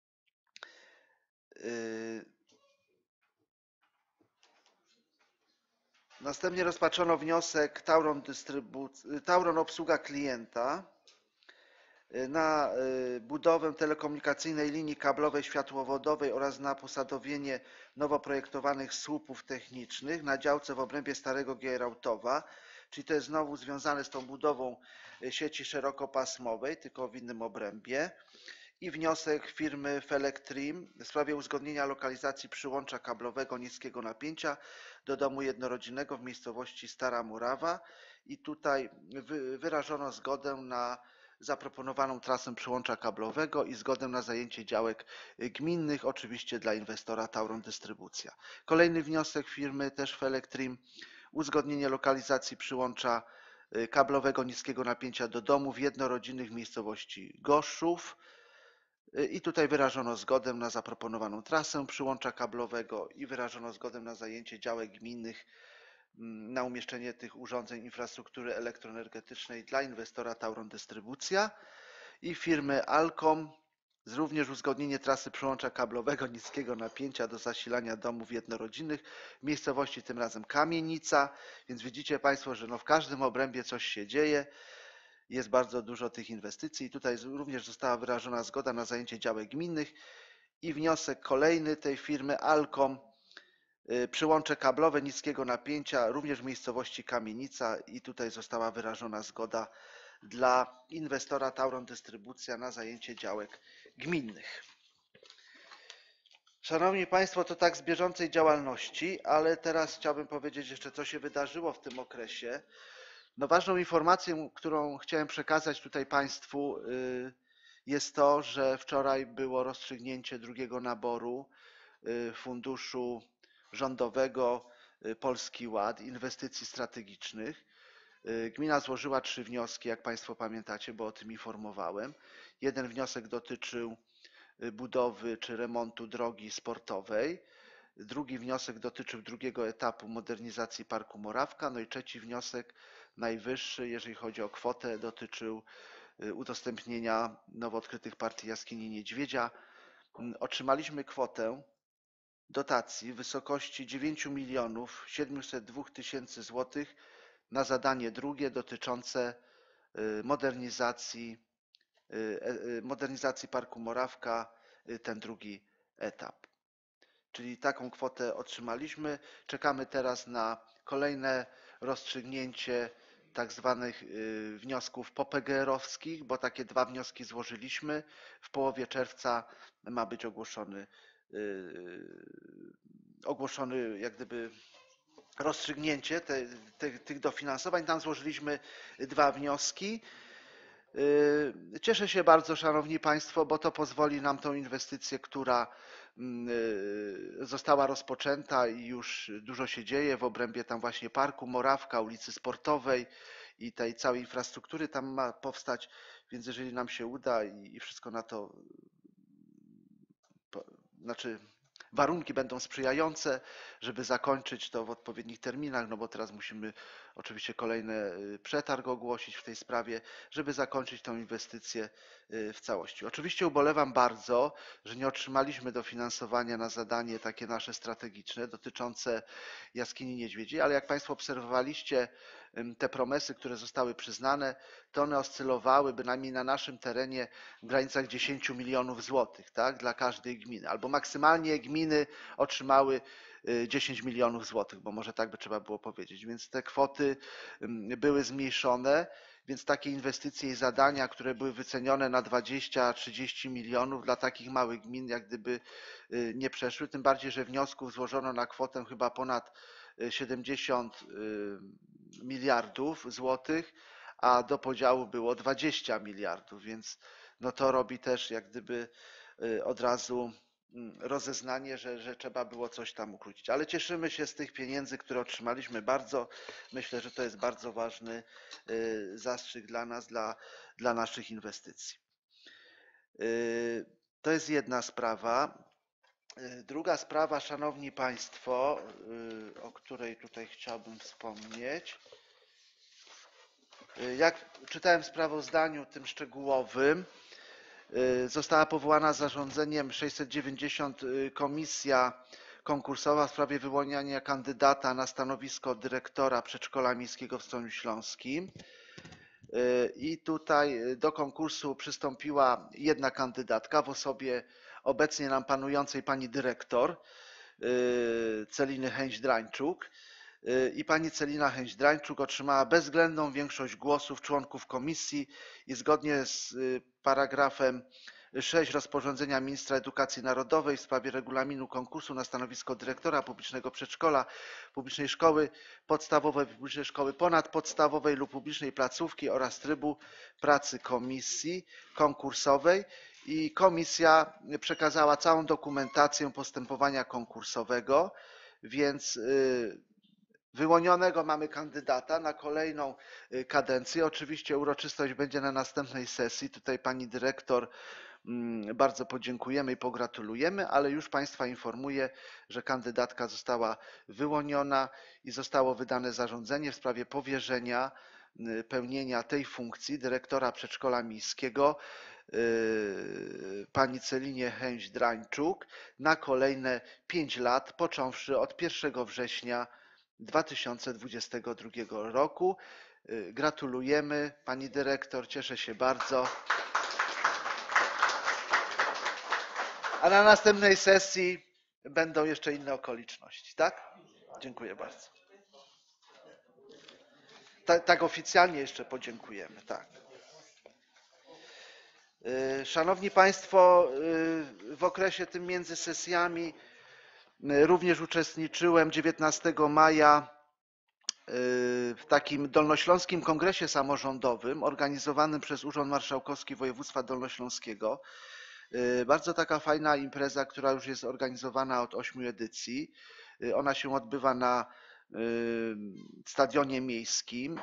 Następnie rozpatrzono wniosek Tauron Obsługa Klienta na budowę telekomunikacyjnej linii kablowej światłowodowej oraz na posadowienie nowo projektowanych słupów technicznych na działce w obrębie Starego Gierałtowa, czyli to jest znowu związane z tą budową sieci szerokopasmowej, tylko w innym obrębie. I wniosek firmy Felectrim w sprawie uzgodnienia lokalizacji przyłącza kablowego niskiego napięcia do domu jednorodzinnego w miejscowości Stara Murawa i tutaj wyrażono zgodę na zaproponowaną trasę przyłącza kablowego i zgodę na zajęcie działek gminnych, oczywiście dla inwestora Tauron Dystrybucja. Kolejny wniosek firmy też Felectrim, uzgodnienie lokalizacji przyłącza kablowego niskiego napięcia do domów jednorodzinnych w miejscowości Goszów. I tutaj wyrażono zgodę na zaproponowaną trasę przyłącza kablowego i wyrażono zgodę na zajęcie działek gminnych na umieszczenie tych urządzeń infrastruktury elektroenergetycznej dla inwestora Tauron Dystrybucja i firmy Alcom również uzgodnienie trasy przyłącza kablowego niskiego napięcia do zasilania domów jednorodzinnych w miejscowości tym razem Kamienica, więc widzicie Państwo, że w każdym obrębie coś się dzieje. Jest bardzo dużo tych inwestycji. Tutaj również została wyrażona zgoda na zajęcie działek gminnych i wniosek kolejny tej firmy Alcom, przyłącze kablowe niskiego napięcia również w miejscowości Kamienica i tutaj została wyrażona zgoda dla inwestora Tauron Dystrybucja na zajęcie działek gminnych. Szanowni Państwo, to tak z bieżącej działalności, ale teraz chciałbym powiedzieć jeszcze, co się wydarzyło w tym okresie. Ważną informacją, którą chciałem przekazać tutaj Państwu, jest to, że wczoraj było rozstrzygnięcie drugiego naboru funduszu rządowego Polski Ład, inwestycji strategicznych. Gmina złożyła 3 wnioski, jak Państwo pamiętacie, bo o tym informowałem. Jeden wniosek dotyczył budowy czy remontu drogi sportowej. Drugi wniosek dotyczył drugiego etapu modernizacji Parku Morawka. No i trzeci wniosek, najwyższy, jeżeli chodzi o kwotę, dotyczył udostępnienia nowo odkrytych partii jaskini Niedźwiedzia. Otrzymaliśmy kwotę dotacji w wysokości 9 702 000 złotych na zadanie drugie dotyczące modernizacji Parku Morawka, ten drugi etap. Czyli taką kwotę otrzymaliśmy. Czekamy teraz na kolejne rozstrzygnięcie tak zwanych wniosków POPGR-owskich, bo takie 2 wnioski złożyliśmy. W połowie czerwca ma być ogłoszony jak gdyby rozstrzygnięcie tych dofinansowań. Tam złożyliśmy 2 wnioski. Cieszę się bardzo, Szanowni Państwo, bo to pozwoli nam tą inwestycję, która została rozpoczęta i już dużo się dzieje w obrębie tam właśnie Parku Morawka, ulicy Sportowej i tej całej infrastruktury tam ma powstać, więc jeżeli nam się uda i wszystko na to, znaczy warunki będą sprzyjające, żeby zakończyć to w odpowiednich terminach, no bo teraz musimy oczywiście kolejny przetarg ogłosić w tej sprawie, żeby zakończyć tą inwestycję w całości. Oczywiście ubolewam bardzo, że nie otrzymaliśmy dofinansowania na zadanie takie nasze strategiczne dotyczące jaskini Niedźwiedzi, ale jak Państwo obserwowaliście te promesy, które zostały przyznane, to one oscylowały bynajmniej na naszym terenie w granicach 10 milionów złotych, tak, dla każdej gminy. Albo maksymalnie gminy otrzymały 10 milionów złotych, bo może tak by trzeba było powiedzieć. Więc te kwoty były zmniejszone, więc takie inwestycje i zadania, które były wycenione na 20-30 milionów dla takich małych gmin, jak gdyby nie przeszły. Tym bardziej, że wniosków złożono na kwotę chyba ponad 70 miliardów złotych, a do podziału było 20 miliardów, więc no to robi też jak gdyby od razu rozeznanie, że trzeba było coś tam ukrócić. Ale cieszymy się z tych pieniędzy, które otrzymaliśmy bardzo. Myślę, że to jest bardzo ważny zastrzyk dla nas, dla naszych inwestycji. To jest jedna sprawa. Druga sprawa, Szanowni Państwo, o której tutaj chciałbym wspomnieć. Jak czytałem w sprawozdaniu tym szczegółowym, została powołana zarządzeniem 690 komisja konkursowa w sprawie wyłoniania kandydata na stanowisko dyrektora przedszkola miejskiego w Stroju Śląskim. I tutaj do konkursu przystąpiła jedna kandydatka w osobie obecnie nam panującej pani dyrektor Celiny Chęć-Drańczuk. I pani Celina Chęć-Drańczuk otrzymała bezwzględną większość głosów członków komisji i zgodnie z paragrafem 6 rozporządzenia ministra edukacji narodowej w sprawie regulaminu konkursu na stanowisko dyrektora publicznego przedszkola, publicznej szkoły podstawowej, publicznej szkoły ponadpodstawowej lub publicznej placówki oraz trybu pracy komisji konkursowej i komisja przekazała całą dokumentację postępowania konkursowego, więc wyłonionego mamy kandydata na kolejną kadencję. Oczywiście uroczystość będzie na następnej sesji. Tutaj pani dyrektor bardzo podziękujemy i pogratulujemy, ale już Państwa informuję, że kandydatka została wyłoniona i zostało wydane zarządzenie w sprawie powierzenia pełnienia tej funkcji dyrektora przedszkola miejskiego pani Celinie Chęć-Drańczuk na kolejne 5 lat, począwszy od 1 września 2022 roku. Gratulujemy pani dyrektor, cieszę się bardzo. A na następnej sesji będą jeszcze inne okoliczności, tak? Dziękuję bardzo. Tak oficjalnie jeszcze podziękujemy, tak. Szanowni Państwo, w okresie tym między sesjami również uczestniczyłem 19 maja w takim Dolnośląskim Kongresie Samorządowym organizowanym przez Urząd Marszałkowski Województwa Dolnośląskiego. Bardzo taka fajna impreza, która już jest organizowana od 8 edycji. Ona się odbywa na stadionie miejskim,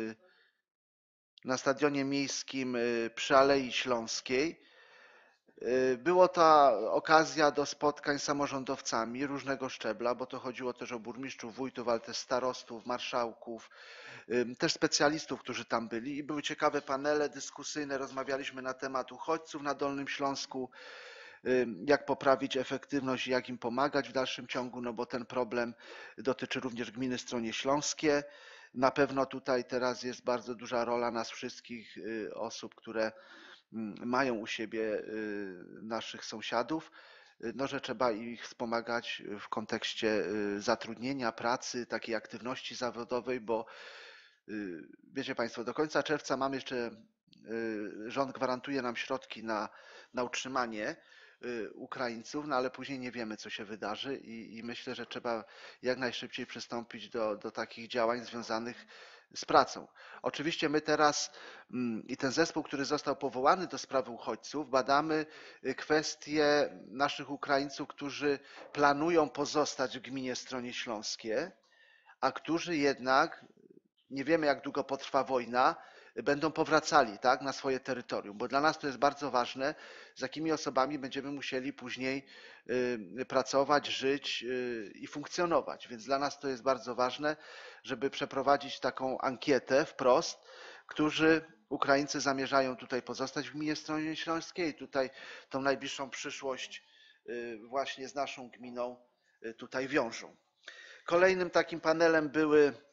przy Alei Śląskiej. Była ta okazja do spotkań z samorządowcami różnego szczebla, bo to chodziło też o burmistrzów, wójtów, ale też starostów, marszałków, też specjalistów, którzy tam byli i były ciekawe panele dyskusyjne, rozmawialiśmy na temat uchodźców na Dolnym Śląsku, jak poprawić efektywność i jak im pomagać w dalszym ciągu, no bo ten problem dotyczy również gminy Stronie Śląskie. Na pewno tutaj teraz jest bardzo duża rola nas wszystkich osób, które mają u siebie naszych sąsiadów, no, że trzeba ich wspomagać w kontekście zatrudnienia, pracy, takiej aktywności zawodowej, bo wiecie Państwo, do końca czerwca mamy jeszcze, rząd gwarantuje nam środki na utrzymanie Ukraińców, no ale później nie wiemy, co się wydarzy i myślę, że trzeba jak najszybciej przystąpić do takich działań związanych z pracą. Oczywiście my teraz i ten zespół, który został powołany do sprawy uchodźców, badamy kwestie naszych Ukraińców, którzy planują pozostać w gminie Stronie Śląskie, a którzy jednak, nie wiemy jak długo potrwa wojna, będą powracali, tak, na swoje terytorium, bo dla nas to jest bardzo ważne, z jakimi osobami będziemy musieli później pracować, żyć i funkcjonować. Więc dla nas to jest bardzo ważne, żeby przeprowadzić taką ankietę wprost, którzy Ukraińcy zamierzają tutaj pozostać w gminie Stronie Śląskiej i tutaj tą najbliższą przyszłość właśnie z naszą gminą tutaj wiążą. Kolejnym takim panelem były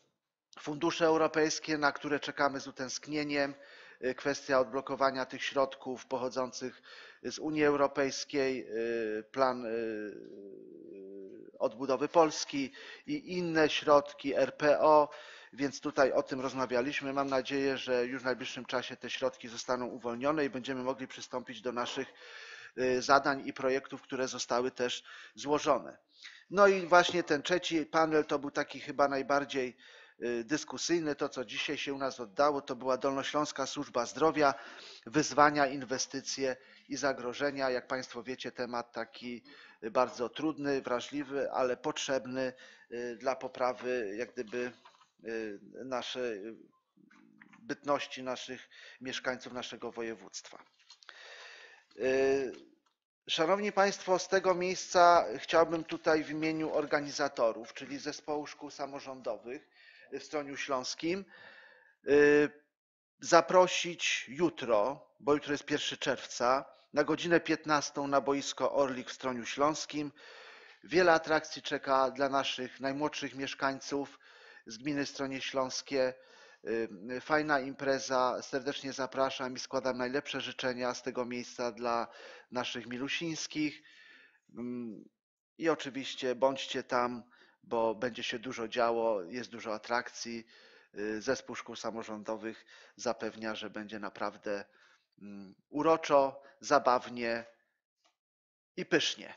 Fundusze europejskie, na które czekamy z utęsknieniem, kwestia odblokowania tych środków pochodzących z Unii Europejskiej, plan odbudowy Polski i inne środki RPO, więc tutaj o tym rozmawialiśmy. Mam nadzieję, że już w najbliższym czasie te środki zostaną uwolnione i będziemy mogli przystąpić do naszych zadań i projektów, które zostały też złożone. No i właśnie ten trzeci panel to był taki chyba najbardziej dyskusyjny. To, co dzisiaj się u nas oddało, to była Dolnośląska Służba Zdrowia, wyzwania, inwestycje i zagrożenia. Jak Państwo wiecie, temat taki bardzo trudny, wrażliwy, ale potrzebny dla poprawy jak gdyby naszej bytności naszych mieszkańców naszego województwa. Szanowni Państwo, z tego miejsca chciałbym tutaj w imieniu organizatorów, czyli Zespołu Szkół Samorządowych w Stroniu Śląskim, zaprosić jutro, bo jutro jest 1 czerwca, na godzinę 15 na boisko Orlik w Stroniu Śląskim. Wiele atrakcji czeka dla naszych najmłodszych mieszkańców z gminy Stronie Śląskie. Fajna impreza, serdecznie zapraszam i składam najlepsze życzenia z tego miejsca dla naszych milusińskich. I oczywiście bądźcie tam, bo będzie się dużo działo, jest dużo atrakcji. Zespół Szkół Samorządowych zapewnia, że będzie naprawdę uroczo, zabawnie i pysznie.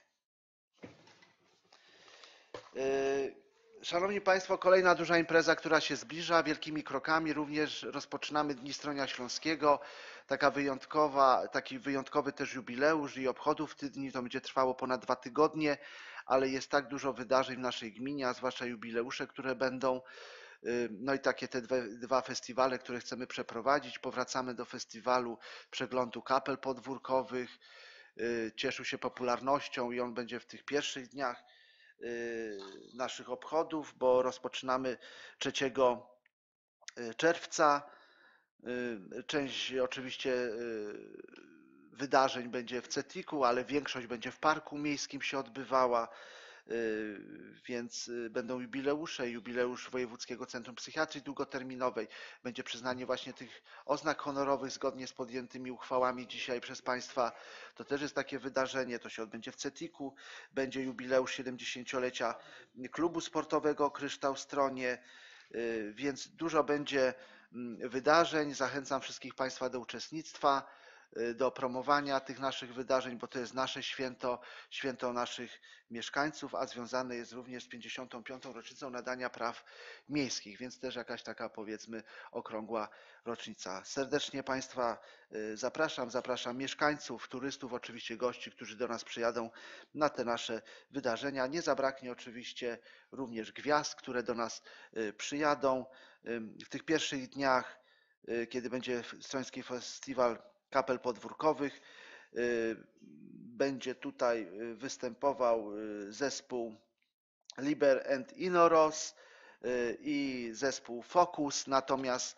Szanowni Państwo, kolejna duża impreza, która się zbliża wielkimi krokami. Również rozpoczynamy Dni Stronia Śląskiego. Taki wyjątkowy też jubileusz i obchodów w tych dni. To będzie trwało ponad 2 tygodnie, ale jest tak dużo wydarzeń w naszej gminie, a zwłaszcza jubileusze, które będą. No i takie te dwa festiwale, które chcemy przeprowadzić. Powracamy do festiwalu przeglądu kapel podwórkowych. Cieszył się popularnością i on będzie w tych pierwszych dniach naszych obchodów, bo rozpoczynamy 3 czerwca. Część oczywiście wydarzeń będzie w CETIK-u, ale większość będzie w Parku Miejskim się odbywała, więc będą jubileusze, jubileusz Wojewódzkiego Centrum Psychiatrii Długoterminowej, będzie przyznanie właśnie tych oznak honorowych zgodnie z podjętymi uchwałami dzisiaj przez Państwa. To też jest takie wydarzenie, to się odbędzie w CETIK-u, będzie jubileusz 70-lecia klubu sportowego Kryształ Stronie, więc dużo będzie wydarzeń. Zachęcam wszystkich Państwa do uczestnictwa, do promowania tych naszych wydarzeń, bo to jest nasze święto, święto naszych mieszkańców, a związane jest również z 55. rocznicą nadania praw miejskich, więc też jakaś taka, powiedzmy, okrągła rocznica. Serdecznie Państwa zapraszam mieszkańców, turystów, oczywiście gości, którzy do nas przyjadą na te nasze wydarzenia. Nie zabraknie oczywiście również gwiazd, które do nas przyjadą. W tych pierwszych dniach, kiedy będzie Stroński Festiwal Kapel Podwórkowych, będzie tutaj występował zespół Liber and Inoros i zespół Focus, natomiast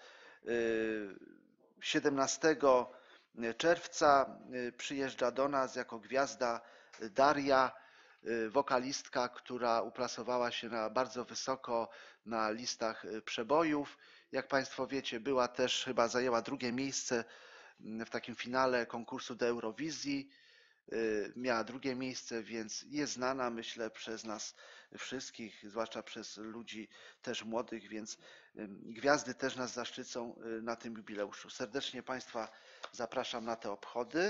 17 czerwca przyjeżdża do nas jako gwiazda Daria, wokalistka, która uplasowała się bardzo wysoko na listach przebojów. Jak Państwo wiecie, była też, chyba zajęła 2. miejsce w takim finale konkursu do Eurowizji. Miała 2. miejsce, więc jest znana, myślę, przez nas wszystkich, zwłaszcza przez ludzi też młodych, więc gwiazdy też nas zaszczycą na tym jubileuszu. Serdecznie Państwa zapraszam na te obchody.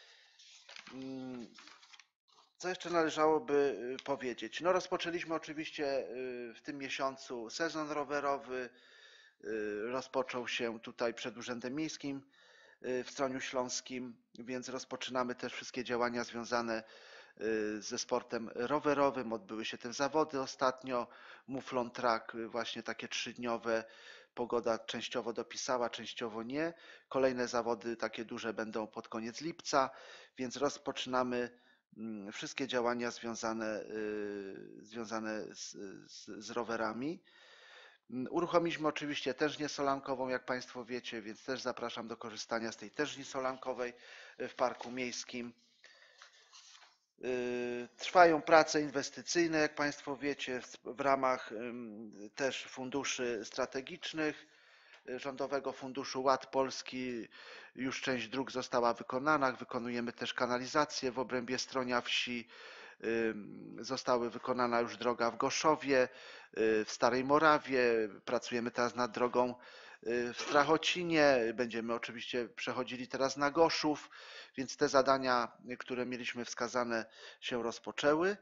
Co jeszcze należałoby powiedzieć? No, rozpoczęliśmy oczywiście w tym miesiącu sezon rowerowy. Rozpoczął się tutaj przed Urzędem Miejskim w Stroniu Śląskim, więc rozpoczynamy też wszystkie działania związane ze sportem rowerowym. Odbyły się te zawody ostatnio, Muflon Track, właśnie takie 3-dniowe. Pogoda częściowo dopisała, częściowo nie. Kolejne zawody takie duże będą pod koniec lipca, więc rozpoczynamy wszystkie działania związane z rowerami. Uruchomiliśmy oczywiście tężnię solankową, jak Państwo wiecie, więc też zapraszam do korzystania z tej tężni solankowej w Parku Miejskim. Trwają prace inwestycyjne, jak Państwo wiecie, w ramach też funduszy strategicznych. Rządowego Funduszu Ład Polski już część dróg została wykonana. Wykonujemy też kanalizację w obrębie Stronia Wsi. Została wykonana już droga w Goszowie, w Starej Morawie. Pracujemy teraz nad drogą w Strachocinie. Będziemy oczywiście przechodzili teraz na Goszów, więc te zadania, które mieliśmy wskazane, się rozpoczęły.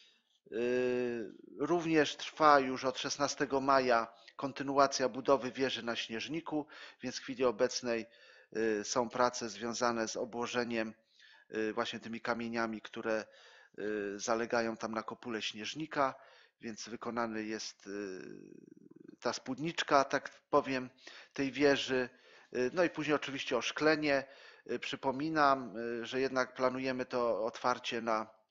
Również trwa już od 16 maja kontynuacja budowy wieży na Śnieżniku, więc w chwili obecnej są prace związane z obłożeniem właśnie tymi kamieniami, które zalegają tam na kopule Śnieżnika, więc wykonany jest ta spódniczka, tak powiem, tej wieży. No i później oczywiście oszklenie. Przypominam, że jednak planujemy to otwarcie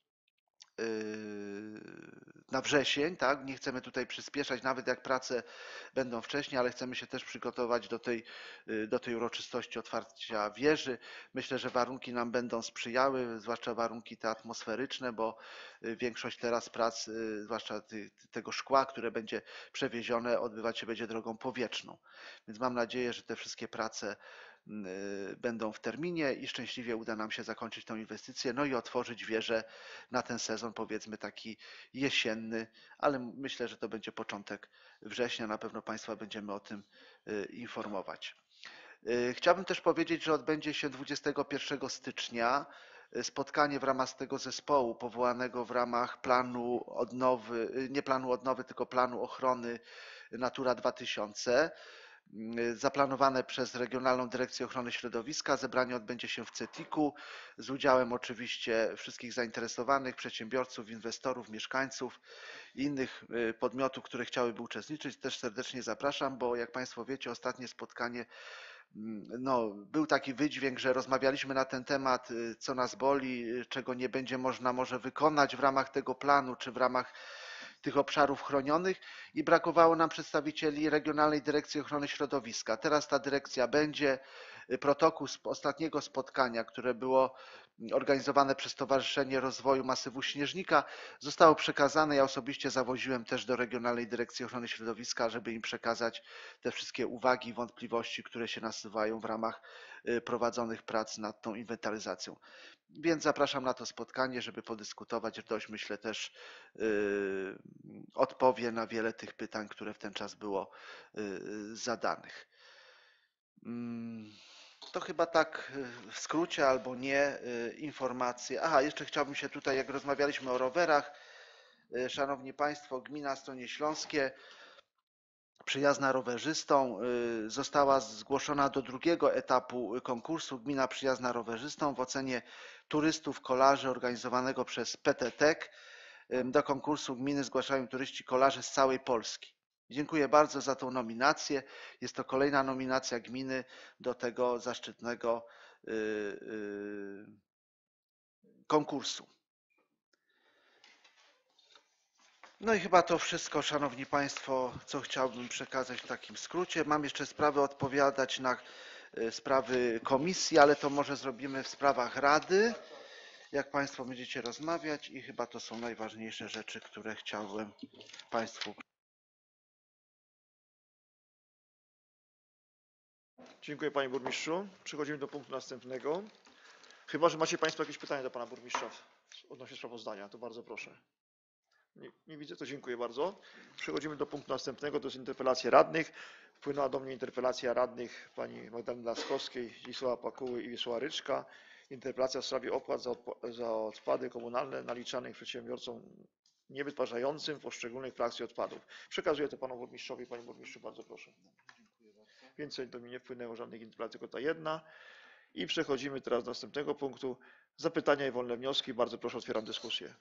na wrzesień, tak? Nie chcemy tutaj przyspieszać, nawet jak prace będą wcześniej, ale chcemy się też przygotować do tej uroczystości otwarcia wieży. Myślę, że warunki nam będą sprzyjały, zwłaszcza warunki te atmosferyczne, bo większość teraz prac, zwłaszcza tego szkła, które będzie przewiezione, odbywać się będzie drogą powietrzną. Więc mam nadzieję, że te wszystkie prace będą w terminie i szczęśliwie uda nam się zakończyć tę inwestycję, no i otworzyć wieżę na ten sezon, powiedzmy taki jesienny, ale myślę, że to będzie początek września. Na pewno Państwa będziemy o tym informować. Chciałbym też powiedzieć, że odbędzie się 21 stycznia spotkanie w ramach tego zespołu powołanego w ramach planu odnowy, nie planu odnowy, tylko planu ochrony Natura 2000. Zaplanowane przez Regionalną Dyrekcję Ochrony Środowiska. Zebranie odbędzie się w CETIK-u z udziałem oczywiście wszystkich zainteresowanych, przedsiębiorców, inwestorów, mieszkańców i innych podmiotów, które chciałyby uczestniczyć. Też serdecznie zapraszam, bo jak Państwo wiecie, ostatnie spotkanie, no, był taki wydźwięk, że rozmawialiśmy na ten temat, co nas boli, czego nie będzie można może wykonać w ramach tego planu, czy w ramach tych obszarów chronionych i brakowało nam przedstawicieli Regionalnej Dyrekcji Ochrony Środowiska. Teraz ta dyrekcja będzie. Protokół z ostatniego spotkania, które było organizowane przez Stowarzyszenie Rozwoju Masywu Śnieżnika, zostało przekazane. Ja osobiście zawoziłem też do Regionalnej Dyrekcji Ochrony Środowiska, żeby im przekazać te wszystkie uwagi i wątpliwości, które się nasuwają w ramach prowadzonych prac nad tą inwentaryzacją. Więc zapraszam na to spotkanie, żeby podyskutować. Dość, myślę, też odpowie na wiele tych pytań, które w ten czas było zadanych. To chyba tak w skrócie albo nie informacje. Aha, jeszcze chciałbym się tutaj, jak rozmawialiśmy o rowerach, Szanowni Państwo, gmina Stronie Śląskie przyjazna rowerzystom została zgłoszona do drugiego etapu konkursu Gmina Przyjazna Rowerzystom w ocenie turystów kolarzy organizowanego przez PTTek. Do konkursu gminy zgłaszają turyści kolarze z całej Polski. Dziękuję bardzo za tą nominację. Jest to kolejna nominacja gminy do tego zaszczytnego konkursu. No i chyba to wszystko, Szanowni Państwo, co chciałbym przekazać w takim skrócie. Mam jeszcze sprawy odpowiadać na sprawy komisji, ale to może zrobimy w sprawach Rady, jak Państwo będziecie rozmawiać i chyba to są najważniejsze rzeczy, które chciałbym Państwu. Dziękuję Panie Burmistrzu. Przechodzimy do punktu następnego. Chyba że macie Państwo jakieś pytania do Pana Burmistrza odnośnie sprawozdania, to bardzo proszę. Nie widzę, to dziękuję bardzo. Przechodzimy do punktu następnego, to jest interpelacja radnych. Wpłynęła do mnie interpelacja radnych pani Magdaleny Laskowskiej, Zdzisława Pakuły i Wiesława Ryczka. Interpelacja w sprawie opłat za odpady komunalne naliczanych przedsiębiorcom niewytwarzającym poszczególnych frakcji odpadów. Przekazuję to Panu Burmistrzowi. Panie Burmistrzu, bardzo proszę. Więcej do mnie nie wpłynęło żadnych interpelacji, tylko ta jedna. I przechodzimy teraz do następnego punktu. Zapytania i wolne wnioski. Bardzo proszę, otwieram dyskusję.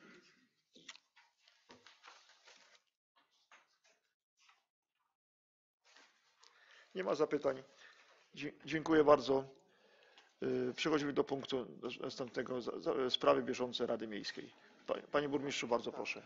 Nie ma zapytań. Dziękuję bardzo. Przechodzimy do punktu następnego. Sprawy bieżące Rady Miejskiej. Panie Burmistrzu, bardzo proszę.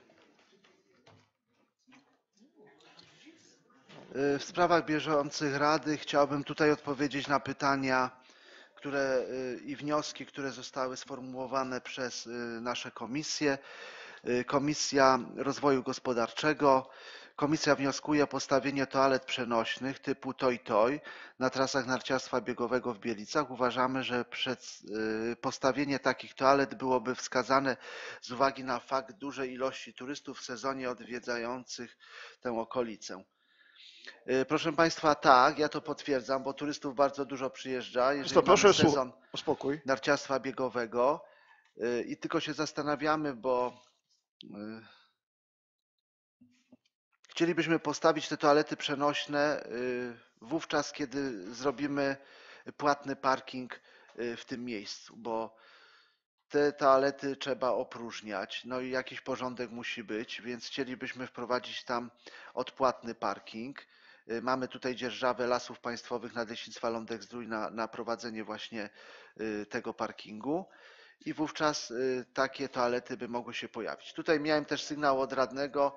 W sprawach bieżących Rady chciałbym tutaj odpowiedzieć na pytania, i wnioski, które zostały sformułowane przez nasze komisje. Komisja Rozwoju Gospodarczego. Komisja wnioskuje o postawienie toalet przenośnych typu Toj na trasach narciarstwa biegowego w Bielicach. Uważamy, że postawienie takich toalet byłoby wskazane z uwagi na fakt dużej ilości turystów w sezonie odwiedzających tę okolicę. Proszę Państwa, tak, ja to potwierdzam, bo turystów bardzo dużo przyjeżdża, jeżeli proszę mamy sezon o spokój. narciarstwa biegowego i tylko się zastanawiamy, bo chcielibyśmy postawić te toalety przenośne wówczas, kiedy zrobimy płatny parking w tym miejscu, bo te toalety trzeba opróżniać, no i jakiś porządek musi być, więc chcielibyśmy wprowadzić tam odpłatny parking. Mamy tutaj dzierżawę Lasów Państwowych Nadleśnictwa Lądek-Zdrój na prowadzenie właśnie tego parkingu i wówczas takie toalety by mogły się pojawić. Tutaj miałem też sygnał od radnego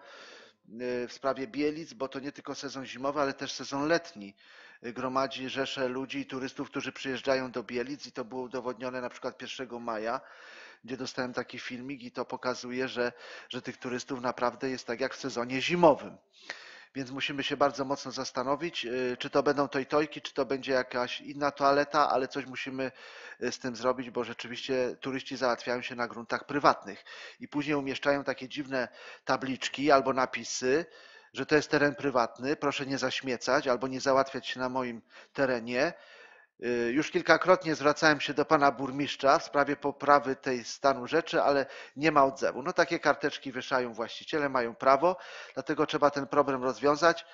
w sprawie Bielic, bo to nie tylko sezon zimowy, ale też sezon letni. Gromadzi rzesze ludzi i turystów, którzy przyjeżdżają do Bielic i to było udowodnione na przykład 1 maja, gdzie dostałem taki filmik i to pokazuje, że tych turystów naprawdę jest tak jak w sezonie zimowym. Więc musimy się bardzo mocno zastanowić, czy to będą tojtojki, czy to będzie jakaś inna toaleta, ale coś musimy z tym zrobić, bo rzeczywiście turyści załatwiają się na gruntach prywatnych i później umieszczają takie dziwne tabliczki albo napisy, że to jest teren prywatny, proszę nie zaśmiecać albo nie załatwiać się na moim terenie. Już kilkakrotnie zwracałem się do pana burmistrza w sprawie poprawy tej stanu rzeczy, ale nie ma odzewu. No takie karteczki wieszają właściciele, mają prawo, dlatego trzeba ten problem rozwiązać.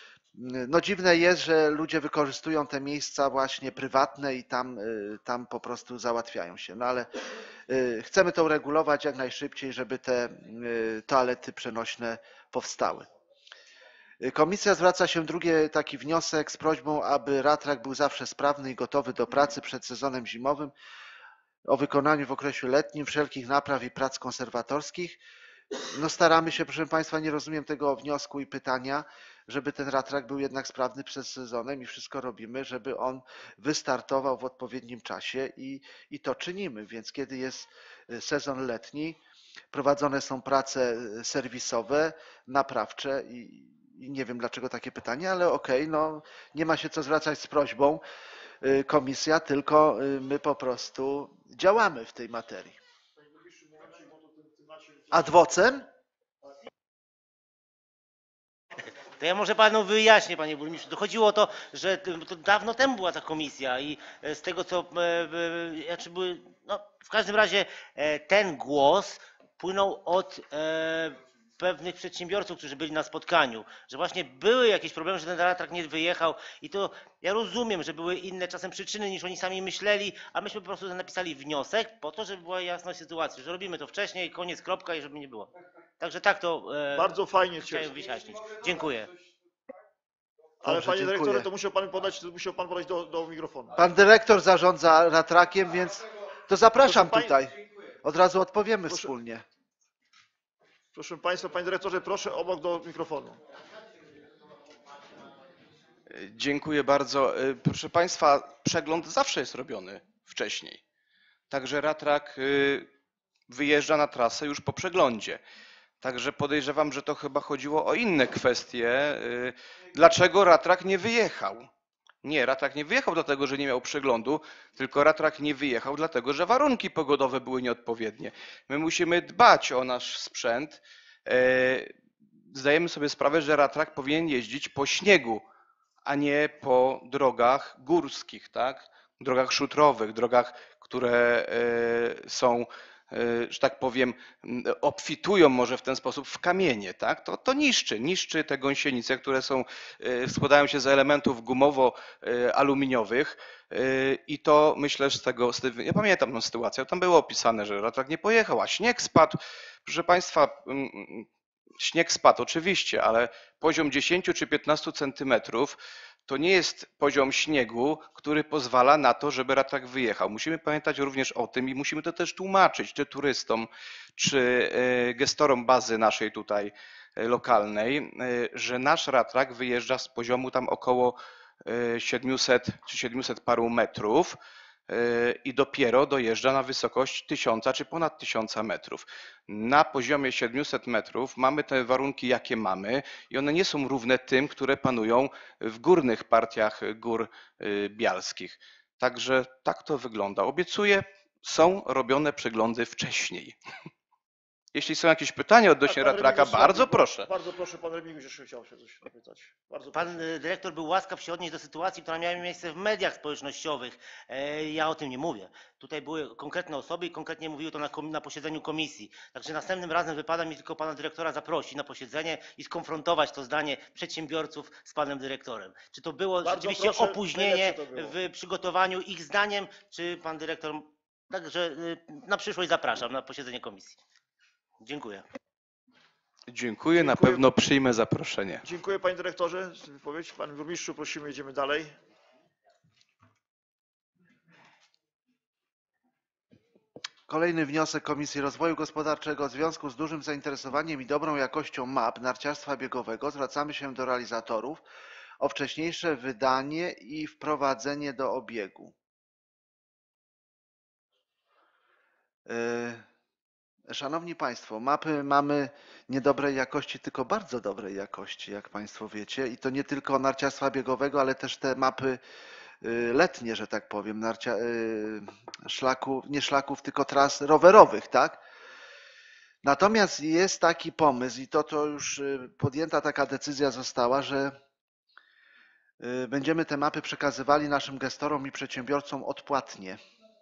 No dziwne jest, że ludzie wykorzystują te miejsca właśnie prywatne i tam po prostu załatwiają się. No ale chcemy to uregulować jak najszybciej, żeby te toalety przenośne powstały. Komisja zwraca się drugi taki wniosek z prośbą, aby ratrak był zawsze sprawny i gotowy do pracy przed sezonem zimowym, o wykonaniu w okresie letnim wszelkich napraw i prac konserwatorskich. No staramy się, proszę Państwa, nie rozumiem tego wniosku i pytania, żeby ten ratrak był jednak sprawny przed sezonem i wszystko robimy, żeby on wystartował w odpowiednim czasie i to czynimy. Więc kiedy jest sezon letni, prowadzone są prace serwisowe, naprawcze i nie wiem dlaczego takie pytanie, ale okej, no nie ma się co zwracać z prośbą komisja, tylko my po prostu działamy w tej materii. Ad vocem? To ja może panu wyjaśnię, panie burmistrzu. To chodziło o to, że to dawno temu była ta komisja i z tego co, no w każdym razie ten głos płynął od pewnych przedsiębiorców, którzy byli na spotkaniu, że właśnie były jakieś problemy, że ten ratrak nie wyjechał i to ja rozumiem, że były inne czasem przyczyny niż oni sami myśleli, a myśmy po prostu napisali wniosek po to, żeby była jasność sytuacji, że robimy to wcześniej, koniec, kropka i żeby nie było. Także tak to Bardzo fajnie chciałem wyjaśnić. Dziękuję. Ale Dobrze, panie dziękuję. dyrektorze, to musiał pan podać do mikrofonu. Pan dyrektor zarządza ratrakiem, więc to zapraszam Proszę tutaj. Od razu odpowiemy wspólnie. Proszę Państwa, panie dyrektorze, proszę obok do mikrofonu. Dziękuję bardzo. Proszę Państwa, przegląd zawsze jest robiony wcześniej. Także ratrak wyjeżdża na trasę już po przeglądzie. Także podejrzewam, że to chyba chodziło o inne kwestie. Dlaczego ratrak nie wyjechał? Nie, ratrak nie wyjechał dlatego, że nie miał przeglądu, tylko ratrak nie wyjechał dlatego, że warunki pogodowe były nieodpowiednie. My musimy dbać o nasz sprzęt. Zdajemy sobie sprawę, że ratrak powinien jeździć po śniegu, a nie po drogach górskich, tak? Drogach szutrowych, drogach, które są, że tak powiem, obfitują może w ten sposób w kamienie, tak? To niszczy te gąsienice, które składają się z elementów gumowo-aluminiowych i to myślę, że ja pamiętam tę sytuację, tam było opisane, że ratrak nie pojechał, a śnieg spadł. Proszę Państwa, śnieg spadł oczywiście, ale poziom 10 czy 15 centymetrów to nie jest poziom śniegu, który pozwala na to, żeby ratrak wyjechał. Musimy pamiętać również o tym i musimy to też tłumaczyć, czy turystom, czy gestorom bazy naszej tutaj lokalnej, że nasz ratrak wyjeżdża z poziomu tam około 700 czy 700 paru metrów i dopiero dojeżdża na wysokość 1000 czy ponad 1000 metrów. Na poziomie 700 metrów mamy te warunki, jakie mamy i one nie są równe tym, które panują w górnych partiach gór bialskich. Także tak to wygląda. Obiecuję, są robione przeglądy wcześniej. Jeśli są jakieś pytania odnośnie Pan ratraka, Remigiusz bardzo Sławik, proszę. Bardzo proszę, pan Remigiusz jeszcze chciał się coś zapytać. Bardzo Pan proszę. dyrektor był łaskaw się odnieść do sytuacji, która miała miejsce w mediach społecznościowych. Ja o tym nie mówię. Tutaj były konkretne osoby i konkretnie mówiły to na posiedzeniu komisji. Także następnym razem wypada mi tylko pana dyrektora zaprosić na posiedzenie i skonfrontować to zdanie przedsiębiorców z panem dyrektorem. Czy to było Bardzo rzeczywiście proszę, opóźnienie najlepsze to było. w przygotowaniu ich zdaniem, czy pan dyrektor... Także na przyszłość zapraszam na posiedzenie komisji. Dziękuję. Dziękuję, na Dziękuję. pewno przyjmę zaproszenie. Dziękuję panie dyrektorze za wypowiedź. Panie burmistrzu, prosimy, idziemy dalej. Kolejny wniosek Komisji Rozwoju Gospodarczego. W związku z dużym zainteresowaniem i dobrą jakością map narciarstwa biegowego zwracamy się do realizatorów o wcześniejsze wydanie i wprowadzenie do obiegu. Szanowni Państwo, mapy mamy nie dobrej jakości, tylko bardzo dobrej jakości, jak Państwo wiecie. I to nie tylko narciarstwa biegowego, ale też te mapy letnie, że tak powiem, nie szlaków, tylko tras rowerowych, tak? Natomiast jest taki pomysł i to już podjęta taka decyzja została, że będziemy te mapy przekazywali naszym gestorom i przedsiębiorcom odpłatnie.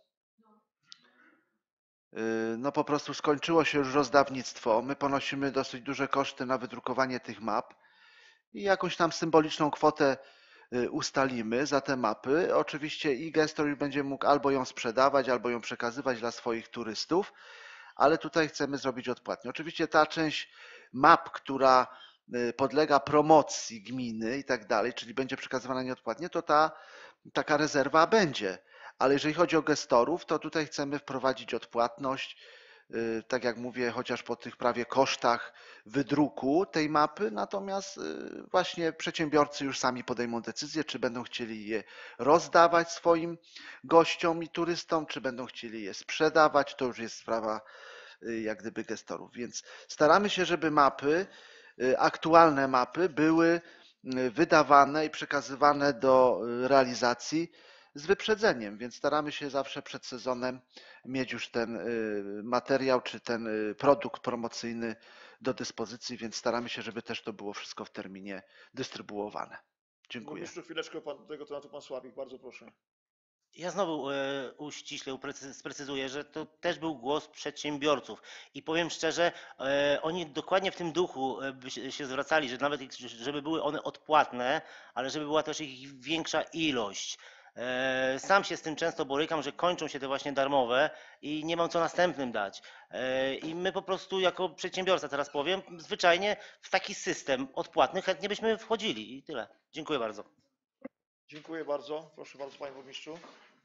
No po prostu skończyło się już rozdawnictwo. My ponosimy dosyć duże koszty na wydrukowanie tych map i jakąś tam symboliczną kwotę ustalimy za te mapy. Oczywiście i gestor już będzie mógł albo ją sprzedawać, albo ją przekazywać dla swoich turystów, ale tutaj chcemy zrobić odpłatnie. Oczywiście ta część map, która podlega promocji gminy i tak dalej, czyli będzie przekazywana nieodpłatnie, to taka rezerwa będzie. Ale jeżeli chodzi o gestorów, to tutaj chcemy wprowadzić odpłatność, tak jak mówię, chociaż po tych prawie kosztach wydruku tej mapy, natomiast właśnie przedsiębiorcy już sami podejmą decyzję, czy będą chcieli je rozdawać swoim gościom i turystom, czy będą chcieli je sprzedawać, to już jest sprawa jak gdyby gestorów. Więc staramy się, żeby mapy, aktualne mapy były wydawane i przekazywane do realizacji z wyprzedzeniem, więc staramy się zawsze przed sezonem mieć już ten materiał czy ten produkt promocyjny do dyspozycji, więc staramy się, żeby też to było wszystko w terminie dystrybuowane. Dziękuję. Burmistrzu, chwileczkę do tego tematu pan Sławik, bardzo proszę. Ja znowu uściśle sprecyzuję, że to też był głos przedsiębiorców i powiem szczerze, oni dokładnie w tym duchu by się zwracali, że nawet żeby były one odpłatne, ale żeby była też ich większa ilość. Sam się z tym często borykam, że kończą się te właśnie darmowe i nie mam co następnym dać. I my po prostu jako przedsiębiorca, teraz powiem, zwyczajnie w taki system odpłatny chętnie byśmy wchodzili i tyle. Dziękuję bardzo. Dziękuję bardzo. Proszę bardzo, panie burmistrzu.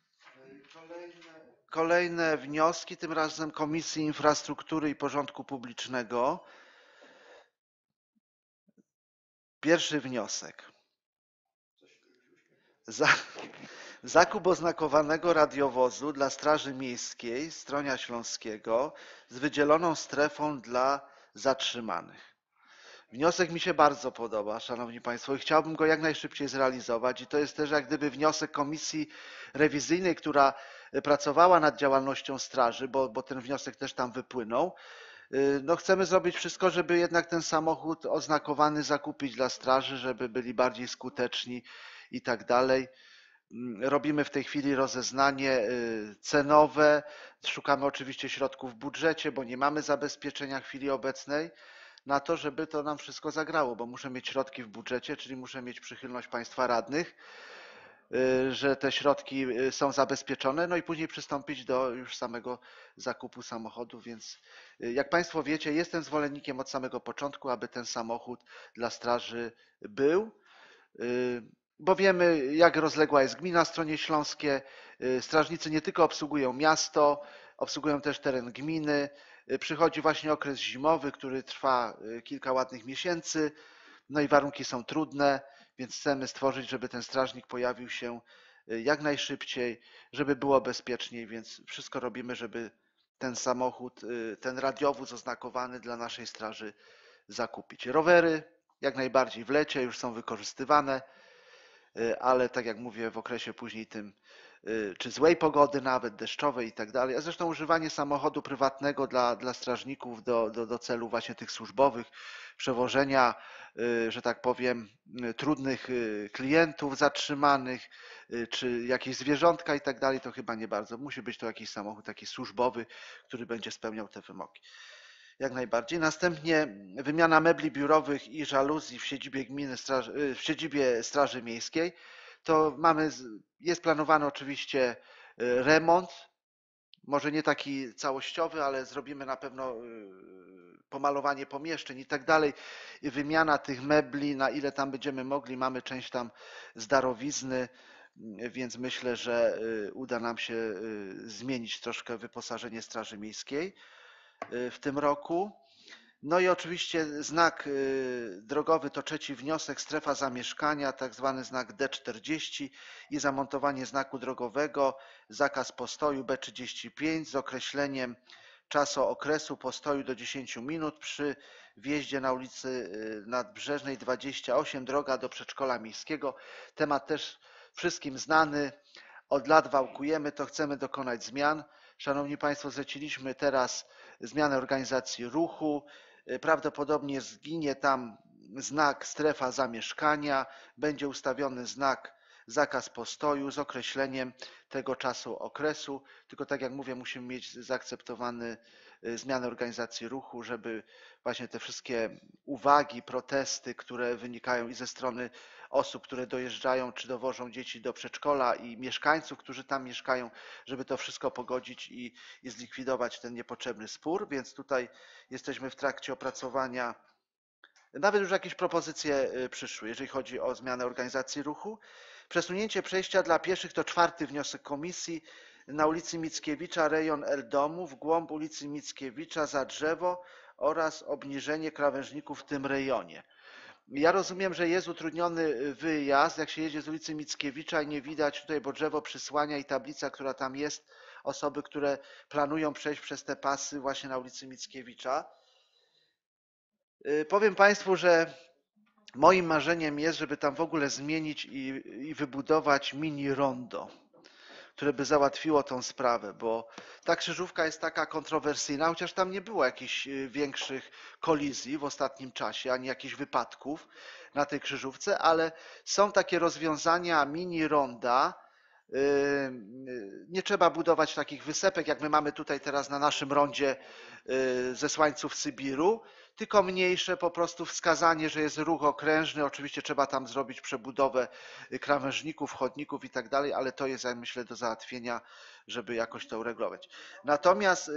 Kolejne wnioski, tym razem Komisji Infrastruktury i Porządku Publicznego. Pierwszy wniosek. Zakup oznakowanego radiowozu dla Straży Miejskiej Stronia Śląskiego z wydzieloną strefą dla zatrzymanych. Wniosek mi się bardzo podoba, Szanowni Państwo, i chciałbym go jak najszybciej zrealizować. I to jest też jak gdyby wniosek Komisji Rewizyjnej, która pracowała nad działalnością straży, bo ten wniosek też tam wypłynął. No chcemy zrobić wszystko, żeby jednak ten samochód oznakowany zakupić dla straży, żeby byli bardziej skuteczni i tak dalej. Robimy w tej chwili rozeznanie cenowe. Szukamy oczywiście środków w budżecie, bo nie mamy zabezpieczenia w chwili obecnej na to, żeby to nam wszystko zagrało, bo muszę mieć środki w budżecie, czyli muszę mieć przychylność państwa radnych, że te środki są zabezpieczone, no i później przystąpić do już samego zakupu samochodu, więc jak Państwo wiecie, jestem zwolennikiem od samego początku, aby ten samochód dla straży był, bo wiemy, jak rozległa jest gmina Stronie Śląskie. Strażnicy nie tylko obsługują miasto, obsługują też teren gminy. Przychodzi właśnie okres zimowy, który trwa kilka ładnych miesięcy, no i warunki są trudne, więc chcemy stworzyć, żeby ten strażnik pojawił się jak najszybciej, żeby było bezpieczniej, więc wszystko robimy, żeby ten samochód, ten radiowóz oznakowany dla naszej straży zakupić. Rowery jak najbardziej w lecie już są wykorzystywane, ale tak jak mówię, w okresie później tym, czy złej pogody nawet, deszczowej i tak dalej, a zresztą używanie samochodu prywatnego dla strażników do celów właśnie tych służbowych, przewożenia, że tak powiem, trudnych klientów zatrzymanych, czy jakieś zwierzątka i tak dalej, to chyba nie bardzo. Musi być to jakiś samochód taki służbowy, który będzie spełniał te wymogi. Jak najbardziej. Następnie wymiana mebli biurowych i żaluzji w siedzibie w siedzibie Straży Miejskiej. To jest planowany oczywiście remont, może nie taki całościowy, ale zrobimy na pewno pomalowanie pomieszczeń i tak dalej. I wymiana tych mebli, na ile tam będziemy mogli, mamy część tam z darowizny, więc myślę, że uda nam się zmienić troszkę wyposażenie Straży Miejskiej w tym roku. No i oczywiście znak drogowy to trzeci wniosek, strefa zamieszkania, tak zwany znak D40 i zamontowanie znaku drogowego, zakaz postoju B35 z określeniem czasu okresu postoju do 10 minut przy wjeździe na ulicy Nadbrzeżnej 28, droga do przedszkola miejskiego. Temat też wszystkim znany, od lat wałkujemy, to chcemy dokonać zmian. Szanowni Państwo, zleciliśmy teraz zmianę organizacji ruchu. Prawdopodobnie zginie tam znak strefa zamieszkania, będzie ustawiony znak zakaz postoju z określeniem tego czasu okresu. Tylko tak jak mówię, musimy mieć zaakceptowany zmianę organizacji ruchu, żeby właśnie te wszystkie uwagi, protesty, które wynikają i ze strony osób, które dojeżdżają czy dowożą dzieci do przedszkola i mieszkańców, którzy tam mieszkają, żeby to wszystko pogodzić i zlikwidować ten niepotrzebny spór, więc tutaj jesteśmy w trakcie opracowania. Nawet już jakieś propozycje przyszły, jeżeli chodzi o zmianę organizacji ruchu. Przesunięcie przejścia dla pieszych to czwarty wniosek komisji na ulicy Mickiewicza, rejon Eldomu, w głąb ulicy Mickiewicza za drzewo oraz obniżenie krawężników w tym rejonie. Ja rozumiem, że jest utrudniony wyjazd, jak się jedzie z ulicy Mickiewicza i nie widać tutaj, bo drzewo przysłania i tablica, która tam jest, osoby, które planują przejść przez te pasy właśnie na ulicy Mickiewicza. Powiem Państwu, że moim marzeniem jest, żeby tam w ogóle zmienić i wybudować mini rondo, które by załatwiło tą sprawę, bo ta krzyżówka jest taka kontrowersyjna, chociaż tam nie było jakichś większych kolizji w ostatnim czasie, ani jakichś wypadków na tej krzyżówce, ale są takie rozwiązania mini ronda. Nie trzeba budować takich wysepek, jak my mamy tutaj teraz na naszym rondzie ze Słańców Sybiru, tylko mniejsze, po prostu wskazanie, że jest ruch okrężny. Oczywiście trzeba tam zrobić przebudowę krawężników, chodników i tak dalej, ale to jest, jak myślę, do załatwienia, żeby jakoś to uregulować. Natomiast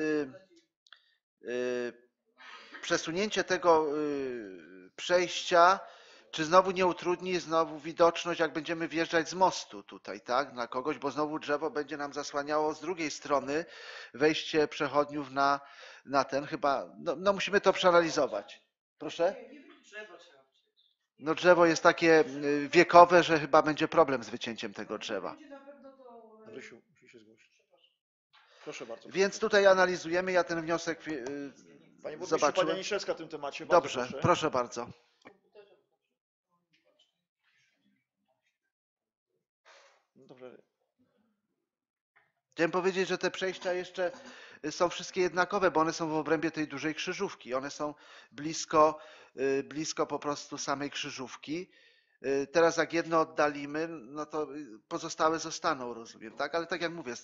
przesunięcie tego przejścia, czy znowu nie utrudni znowu widoczność, jak będziemy wjeżdżać z mostu tutaj, tak, na kogoś, bo znowu drzewo będzie nam zasłaniało z drugiej strony wejście przechodniów na ten chyba, no musimy to przeanalizować. Proszę? No drzewo jest takie wiekowe, że chyba będzie problem z wycięciem tego drzewa. Proszę bardzo. Więc tutaj analizujemy, ja ten wniosek Panie burmistrzu, zobaczyłem. pani Niszewska w tym temacie. Bardzo Dobrze, proszę bardzo. Dobrze. Chciałem powiedzieć, że te przejścia jeszcze są wszystkie jednakowe, bo one są w obrębie tej dużej krzyżówki. One są blisko po prostu samej krzyżówki. Teraz jak jedno oddalimy, no to pozostałe zostaną, rozumiem, tak? Ale tak jak mówię,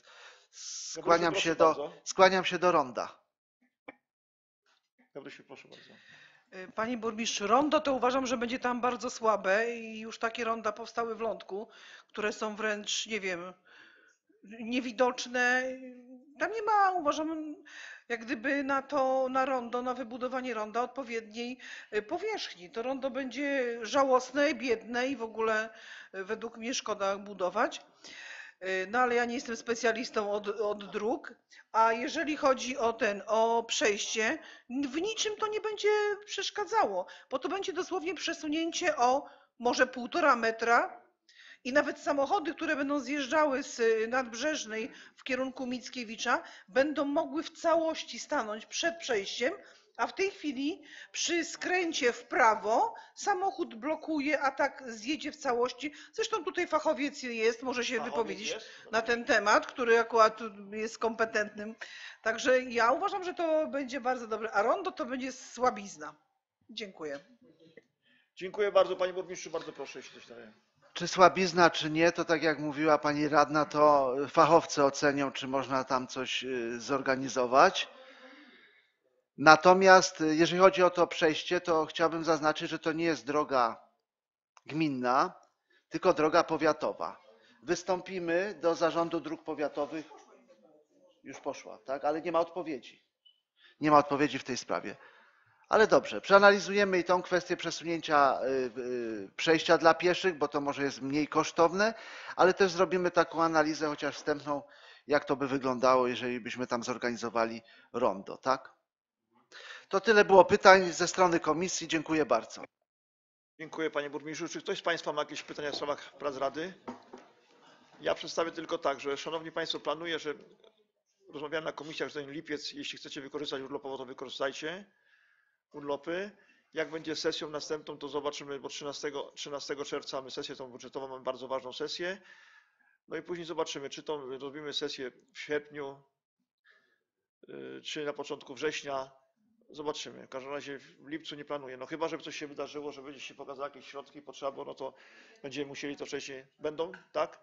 skłaniam się do ronda. Gabrysiu, proszę bardzo. Panie burmistrzu, rondo to uważam, że będzie tam bardzo słabe i już takie ronda powstały w Lądku, które są wręcz, nie wiem, niewidoczne. Tam nie ma, uważam, jak gdyby na rondo, na wybudowanie ronda odpowiedniej powierzchni. To rondo będzie żałosne, biedne i w ogóle według mnie szkoda budować. No ale ja nie jestem specjalistą od dróg, a jeżeli chodzi o przejście, w niczym to nie będzie przeszkadzało, bo to będzie dosłownie przesunięcie o może 1,5 metra i nawet samochody, które będą zjeżdżały z Nadbrzeżnej w kierunku Mickiewicza, będą mogły w całości stanąć przed przejściem, a w tej chwili przy skręcie w prawo samochód blokuje, a tak zjedzie w całości. Zresztą tutaj fachowiec jest, może się wypowiedzieć na ten temat, który akurat jest kompetentnym. Także ja uważam, że to będzie bardzo dobre, a rondo to będzie słabizna. Dziękuję. Dziękuję bardzo panie burmistrzu, bardzo proszę, jeśli coś daje. Czy słabizna, czy nie, to tak jak mówiła pani radna, to fachowcy ocenią, czy można tam coś zorganizować. Natomiast jeżeli chodzi o to przejście, to chciałbym zaznaczyć, że to nie jest droga gminna, tylko droga powiatowa. Wystąpimy do Zarządu Dróg Powiatowych. Już poszła, tak? Ale nie ma odpowiedzi. Nie ma odpowiedzi w tej sprawie. Ale dobrze, przeanalizujemy i tą kwestię przesunięcia przejścia dla pieszych, bo to może jest mniej kosztowne, ale też zrobimy taką analizę, chociaż wstępną, jak to by wyglądało, jeżeli byśmy tam zorganizowali rondo, tak? To tyle było pytań ze strony komisji. Dziękuję bardzo. Dziękuję panie burmistrzu. Czy ktoś z państwa ma jakieś pytania w sprawach prac rady? Ja przedstawię tylko tak, że szanowni państwo, planuję, że rozmawiałem na komisjach, że ten lipiec, jeśli chcecie wykorzystać urlopowo, to wykorzystajcie urlopy. Jak będzie sesją następną, to zobaczymy, bo 13 czerwca mamy sesję tą budżetową, mamy bardzo ważną sesję. No i później zobaczymy, czy to robimy sesję w sierpniu, czy na początku września. Zobaczymy. W każdym razie w lipcu nie planuję. No chyba, żeby coś się wydarzyło, że będzie się pokazały jakieś środki, potrzeba było, no to będziemy musieli to wcześniej. Będą, tak?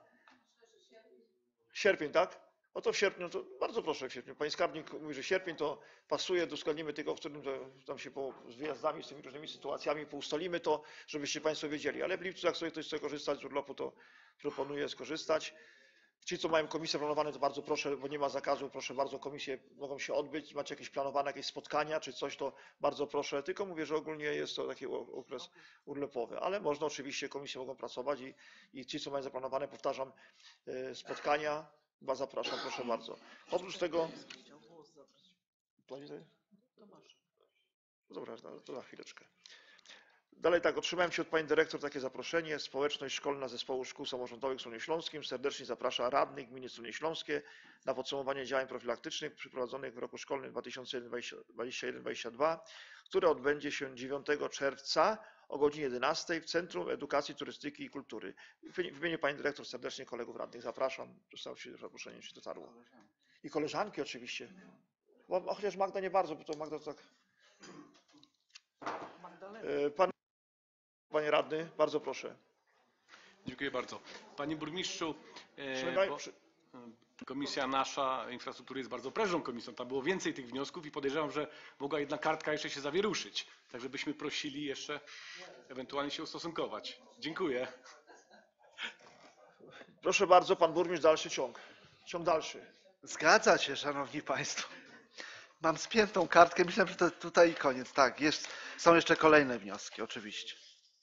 Sierpień, tak? No to w sierpniu, to bardzo proszę w sierpniu. Pani skarbnik mówi, że sierpień to pasuje, uzgodnimy tylko, w którym to, tam się z wyjazdami, z tymi różnymi sytuacjami poustalimy to, żebyście państwo wiedzieli. Ale w lipcu, jak sobie ktoś chce korzystać z urlopu, to proponuję skorzystać. Ci, co mają komisje planowane, to bardzo proszę, bo nie ma zakazu, proszę bardzo, komisje mogą się odbyć. Macie jakieś planowane jakieś spotkania czy coś, to bardzo proszę. Tylko mówię, że ogólnie jest to taki okres urlopowy, ale można oczywiście, komisje mogą pracować i ci, co mają zaplanowane, powtarzam, spotkania, chyba zapraszam, proszę bardzo. Oprócz tego... Dobra, to na chwileczkę. Dalej tak, otrzymałem się od pani dyrektor takie zaproszenie. Społeczność szkolna Zespołu Szkół Samorządowych w Stronie Śląskim serdecznie zaprasza radnych gminy Stronie Śląskie na podsumowanie działań profilaktycznych przeprowadzonych w roku szkolnym 2021-2022, które odbędzie się 9 czerwca o godzinie 11 w Centrum Edukacji, Turystyki i Kultury. W imieniu pani dyrektor serdecznie kolegów radnych zapraszam. Zostało się zaproszenie, czy dotarło. I koleżanki oczywiście. Chociaż Magda nie bardzo, bo to Magda to tak... Panie radny, bardzo proszę. Dziękuję bardzo. Panie burmistrzu, Bo... komisja nasza infrastruktury jest bardzo prężną komisją. Tam było więcej tych wniosków i podejrzewam, że mogła jedna kartka jeszcze się zawieruszyć. Także byśmy prosili jeszcze ewentualnie się ustosunkować. Dziękuję. Proszę bardzo, pan burmistrz, dalszy ciąg. Ciąg dalszy. Zgadza się, szanowni państwo. Mam spiętą kartkę, myślę, że to tutaj koniec. Tak, są jeszcze kolejne wnioski, oczywiście.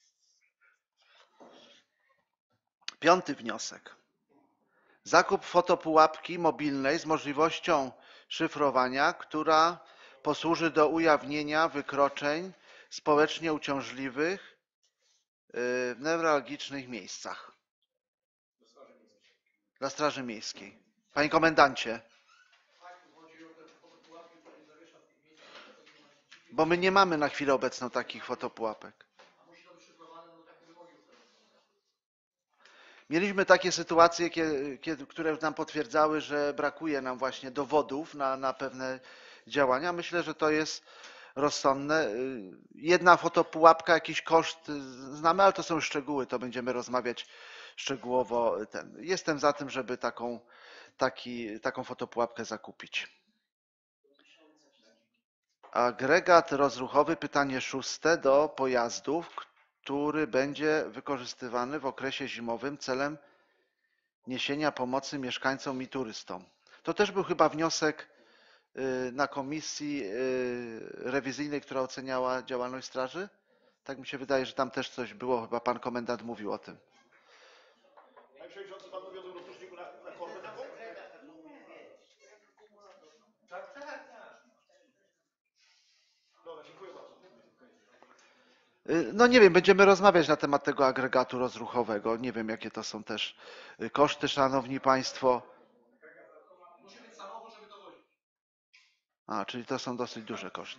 5. wniosek. Zakup fotopułapki mobilnej z możliwością szyfrowania, która posłuży do ujawnienia wykroczeń społecznie uciążliwych w newralgicznych miejscach. Dla Straży Miejskiej. Panie komendancie. Bo my nie mamy na chwilę obecną takich fotopułapek. Mieliśmy takie sytuacje, które nam potwierdzały, że brakuje nam właśnie dowodów na pewne działania. Myślę, że to jest rozsądne. Jedna fotopułapka, jakiś koszt znamy, ale to są szczegóły, to będziemy rozmawiać szczegółowo. Jestem za tym, żeby taką fotopułapkę zakupić. Agregat rozruchowy, pytanie 6 do pojazdów, który będzie wykorzystywany w okresie zimowym celem niesienia pomocy mieszkańcom i turystom. To też był chyba wniosek na komisji rewizyjnej, która oceniała działalność straży. Tak mi się wydaje, że tam też coś było, chyba pan komendant mówił o tym. Panie przewodniczący, pan mówi o tym rozróżniku na korbę taką? Tak. Dobra, dziękuję bardzo. No nie wiem, będziemy rozmawiać na temat tego agregatu rozruchowego. Nie wiem, jakie to są też koszty, szanowni państwo. Czyli to są dosyć duże koszty.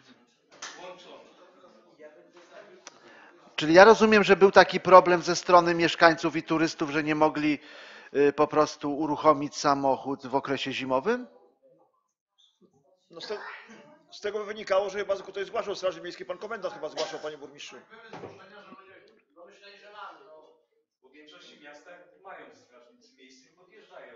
Czyli ja rozumiem, że był taki problem ze strony mieszkańców i turystów, że nie mogli po prostu uruchomić samochód w okresie zimowym? No z tego by wynikało, że chyba ktoś zgłaszał Straży Miejskiej, pan komendant chyba zgłaszał, panie burmistrzu. Bo w większości miastach mają strażnicy miejscy i podjeżdżają.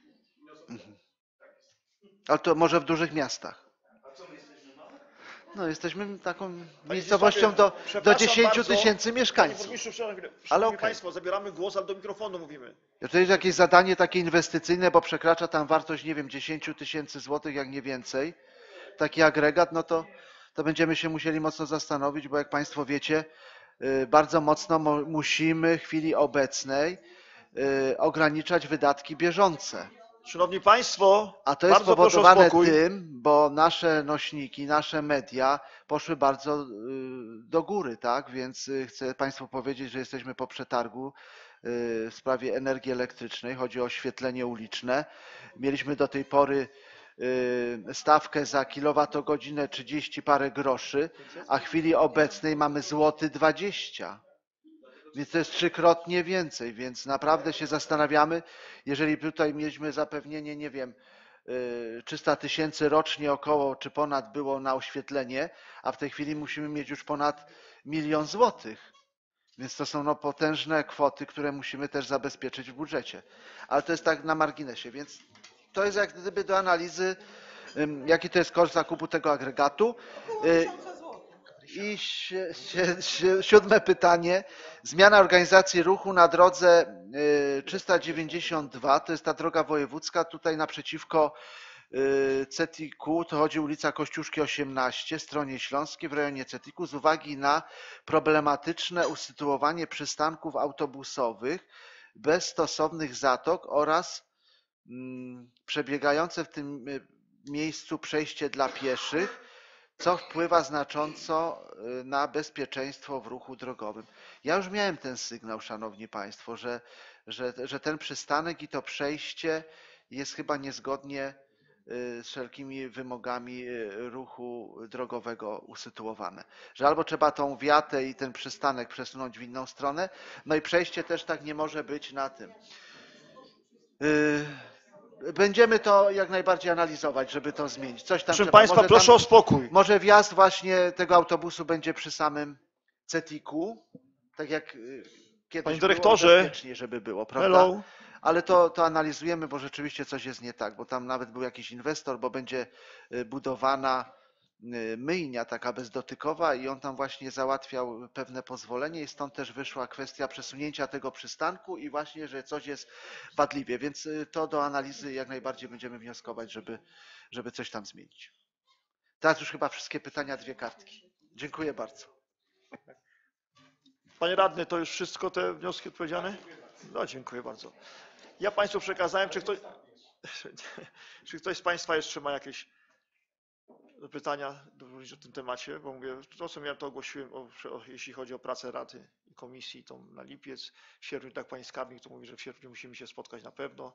Ale to może w dużych miastach. A co my jesteśmy małe? No jesteśmy taką Panie miejscowością Zdzisławie, do przepraszam 10 bardzo. tysięcy Panie mieszkańców. burmistrzu, Ale szanowni okej. państwo, zabieramy głos, ale do mikrofonu mówimy. To jest jakieś zadanie takie inwestycyjne, bo przekracza tam wartość, nie wiem, 10 tysięcy złotych, jak nie więcej. Taki agregat, no to będziemy się musieli mocno zastanowić, bo jak państwo wiecie, bardzo mocno musimy w chwili obecnej ograniczać wydatki bieżące. Szanowni państwo, A to jest bardzo proszę o spowodowane spokój. tym, bo nasze nośniki, nasze media poszły bardzo do góry, tak? Więc chcę państwu powiedzieć, że jesteśmy po przetargu w sprawie energii elektrycznej. Chodzi o oświetlenie uliczne. Mieliśmy do tej pory stawkę za kilowatogodzinę 30 parę groszy, a w chwili obecnej mamy złoty 20. Więc to jest trzykrotnie więcej, więc naprawdę się zastanawiamy, jeżeli tutaj mieliśmy zapewnienie, nie wiem, 300 tysięcy rocznie około, czy ponad było na oświetlenie, a w tej chwili musimy mieć już ponad 1 000 000 złotych. Więc to są potężne kwoty, które musimy też zabezpieczyć w budżecie. Ale to jest tak na marginesie, więc to jest jak gdyby do analizy, jaki to jest koszt zakupu tego agregatu. I 7. pytanie. Zmiana organizacji ruchu na drodze 392, to jest ta droga wojewódzka, tutaj naprzeciwko CETIK-u, to chodzi ulica Kościuszki 18, stronie śląskiej w rejonie CETIK-u, z uwagi na problematyczne usytuowanie przystanków autobusowych bez stosownych zatok oraz przebiegające w tym miejscu przejście dla pieszych, co wpływa znacząco na bezpieczeństwo w ruchu drogowym. Ja już miałem ten sygnał, szanowni państwo, że ten przystanek i to przejście jest chyba niezgodnie z wszelkimi wymogami ruchu drogowego usytuowane. Że albo trzeba tą wiatę i ten przystanek przesunąć w inną stronę, no i przejście też tak nie może być na tym. Będziemy to jak najbardziej analizować, żeby to zmienić. Coś tam Proszę trzeba. państwa, Może proszę tam, o spokój. może wjazd właśnie tego autobusu będzie przy samym CETIK-u, tak jak kiedyś Panie było, dyrektorze, bezpiecznie, żeby było, prawda? Hello. Ale to analizujemy, bo rzeczywiście coś jest nie tak, bo tam nawet był jakiś inwestor, bo będzie budowana myjnia taka bezdotykowa i on tam właśnie załatwiał pewne pozwolenie i stąd też wyszła kwestia przesunięcia tego przystanku i właśnie, że coś jest wadliwie, więc to do analizy jak najbardziej będziemy wnioskować, żeby coś tam zmienić. Teraz już chyba wszystkie pytania, 2 kartki. Dziękuję bardzo. Panie radny, to już wszystko te wnioski odpowiedziane? No, dziękuję bardzo. Ja państwu przekazałem, czy ktoś z państwa jeszcze ma jakieś pytania o tym temacie, bo mówię, to co ja to ogłosiłem, jeśli chodzi o pracę Rady i Komisji, tą na lipiec, w sierpniu, tak pani skarbnik to mówi, że w sierpniu musimy się spotkać na pewno.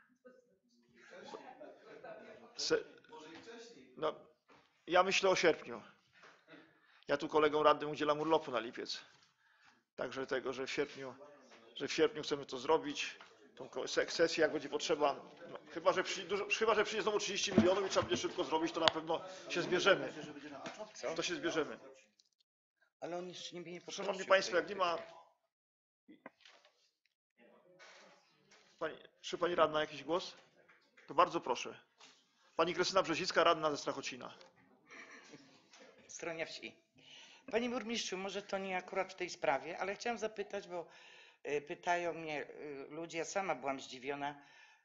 No, ja myślę o sierpniu. Ja tu kolegom radnym udzielam urlopu na lipiec. Także tego, że w sierpniu chcemy to zrobić, tą sesję jak będzie potrzeba, no, chyba, że przyjdzie znowu 30 milionów i trzeba będzie szybko zrobić, to na pewno się zbierzemy. To się zbierzemy. Ale on jeszcze nie Szanowni państwo, jak nie ma... Czy pani radna jakiś głos? To bardzo proszę. Pani Krystyna Brzezicka, radna ze Strachocina. Stronia Wsi. Panie burmistrzu, może to nie akurat w tej sprawie, ale chciałam zapytać, bo pytają mnie ludzie, ja sama byłam zdziwiona,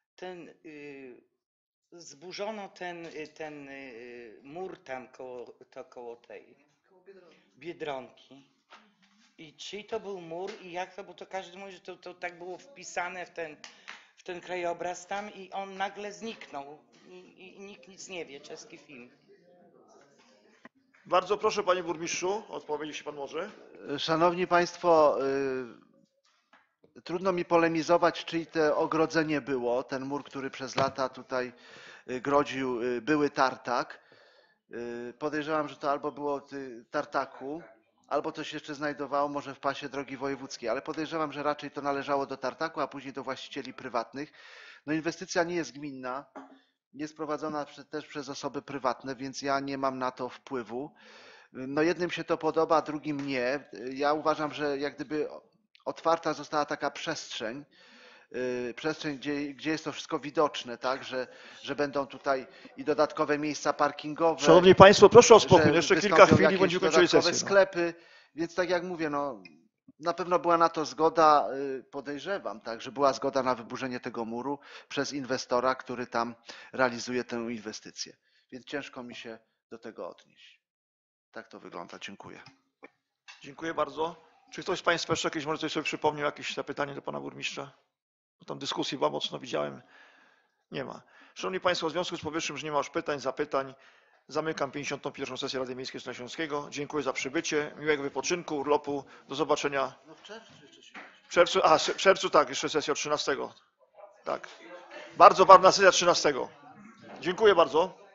zburzono ten mur tam koło tej Biedronki. I czyj to był mur i jak to, bo to każdy mówi, że to tak było wpisane w ten krajobraz tam i on nagle zniknął i nikt nic nie wie, czeski film. Bardzo proszę, panie burmistrzu, odpowiedzieć, jeśli pan może. Szanowni Państwo, trudno mi polemizować, czyj to ogrodzenie było, ten mur, który przez lata tutaj grodził były tartak. Podejrzewam, że to albo było tartaku, albo to się jeszcze znajdowało może w pasie drogi wojewódzkiej, ale podejrzewam, że raczej to należało do tartaku, a później do właścicieli prywatnych. No inwestycja nie jest gminna, jest prowadzona też przez osoby prywatne, więc ja nie mam na to wpływu. No jednym się to podoba, drugim nie. Ja uważam, że jak gdyby otwarta została taka przestrzeń, gdzie jest to wszystko widoczne, tak, że będą tutaj i dodatkowe miejsca parkingowe. Szanowni Państwo, proszę o spokój. że Jeszcze kilka wystąpią chwili jakieś będziemy kończyli dodatkowe sesję. sklepy, więc tak jak mówię, no, na pewno była na to zgoda, podejrzewam, tak, że była zgoda na wyburzenie tego muru przez inwestora, który tam realizuje tę inwestycję. Więc ciężko mi się do tego odnieść. Tak to wygląda. Dziękuję. Dziękuję bardzo. Czy ktoś z Państwa jeszcze jakieś może coś sobie przypomniał, jakieś zapytanie do pana burmistrza? Bo tam dyskusji była mocno, widziałem. Nie ma. Szanowni Państwo, w związku z powyższym, że nie ma już pytań, zapytań, zamykam 51. sesję Rady Miejskiej Sądu Śląskiego. Dziękuję za przybycie, miłego wypoczynku, urlopu. Do zobaczenia. No w czerwcu jeszcze się... W czerwcu tak, jeszcze sesja 13. Tak. Bardzo ważna sesja 13. Dziękuję bardzo.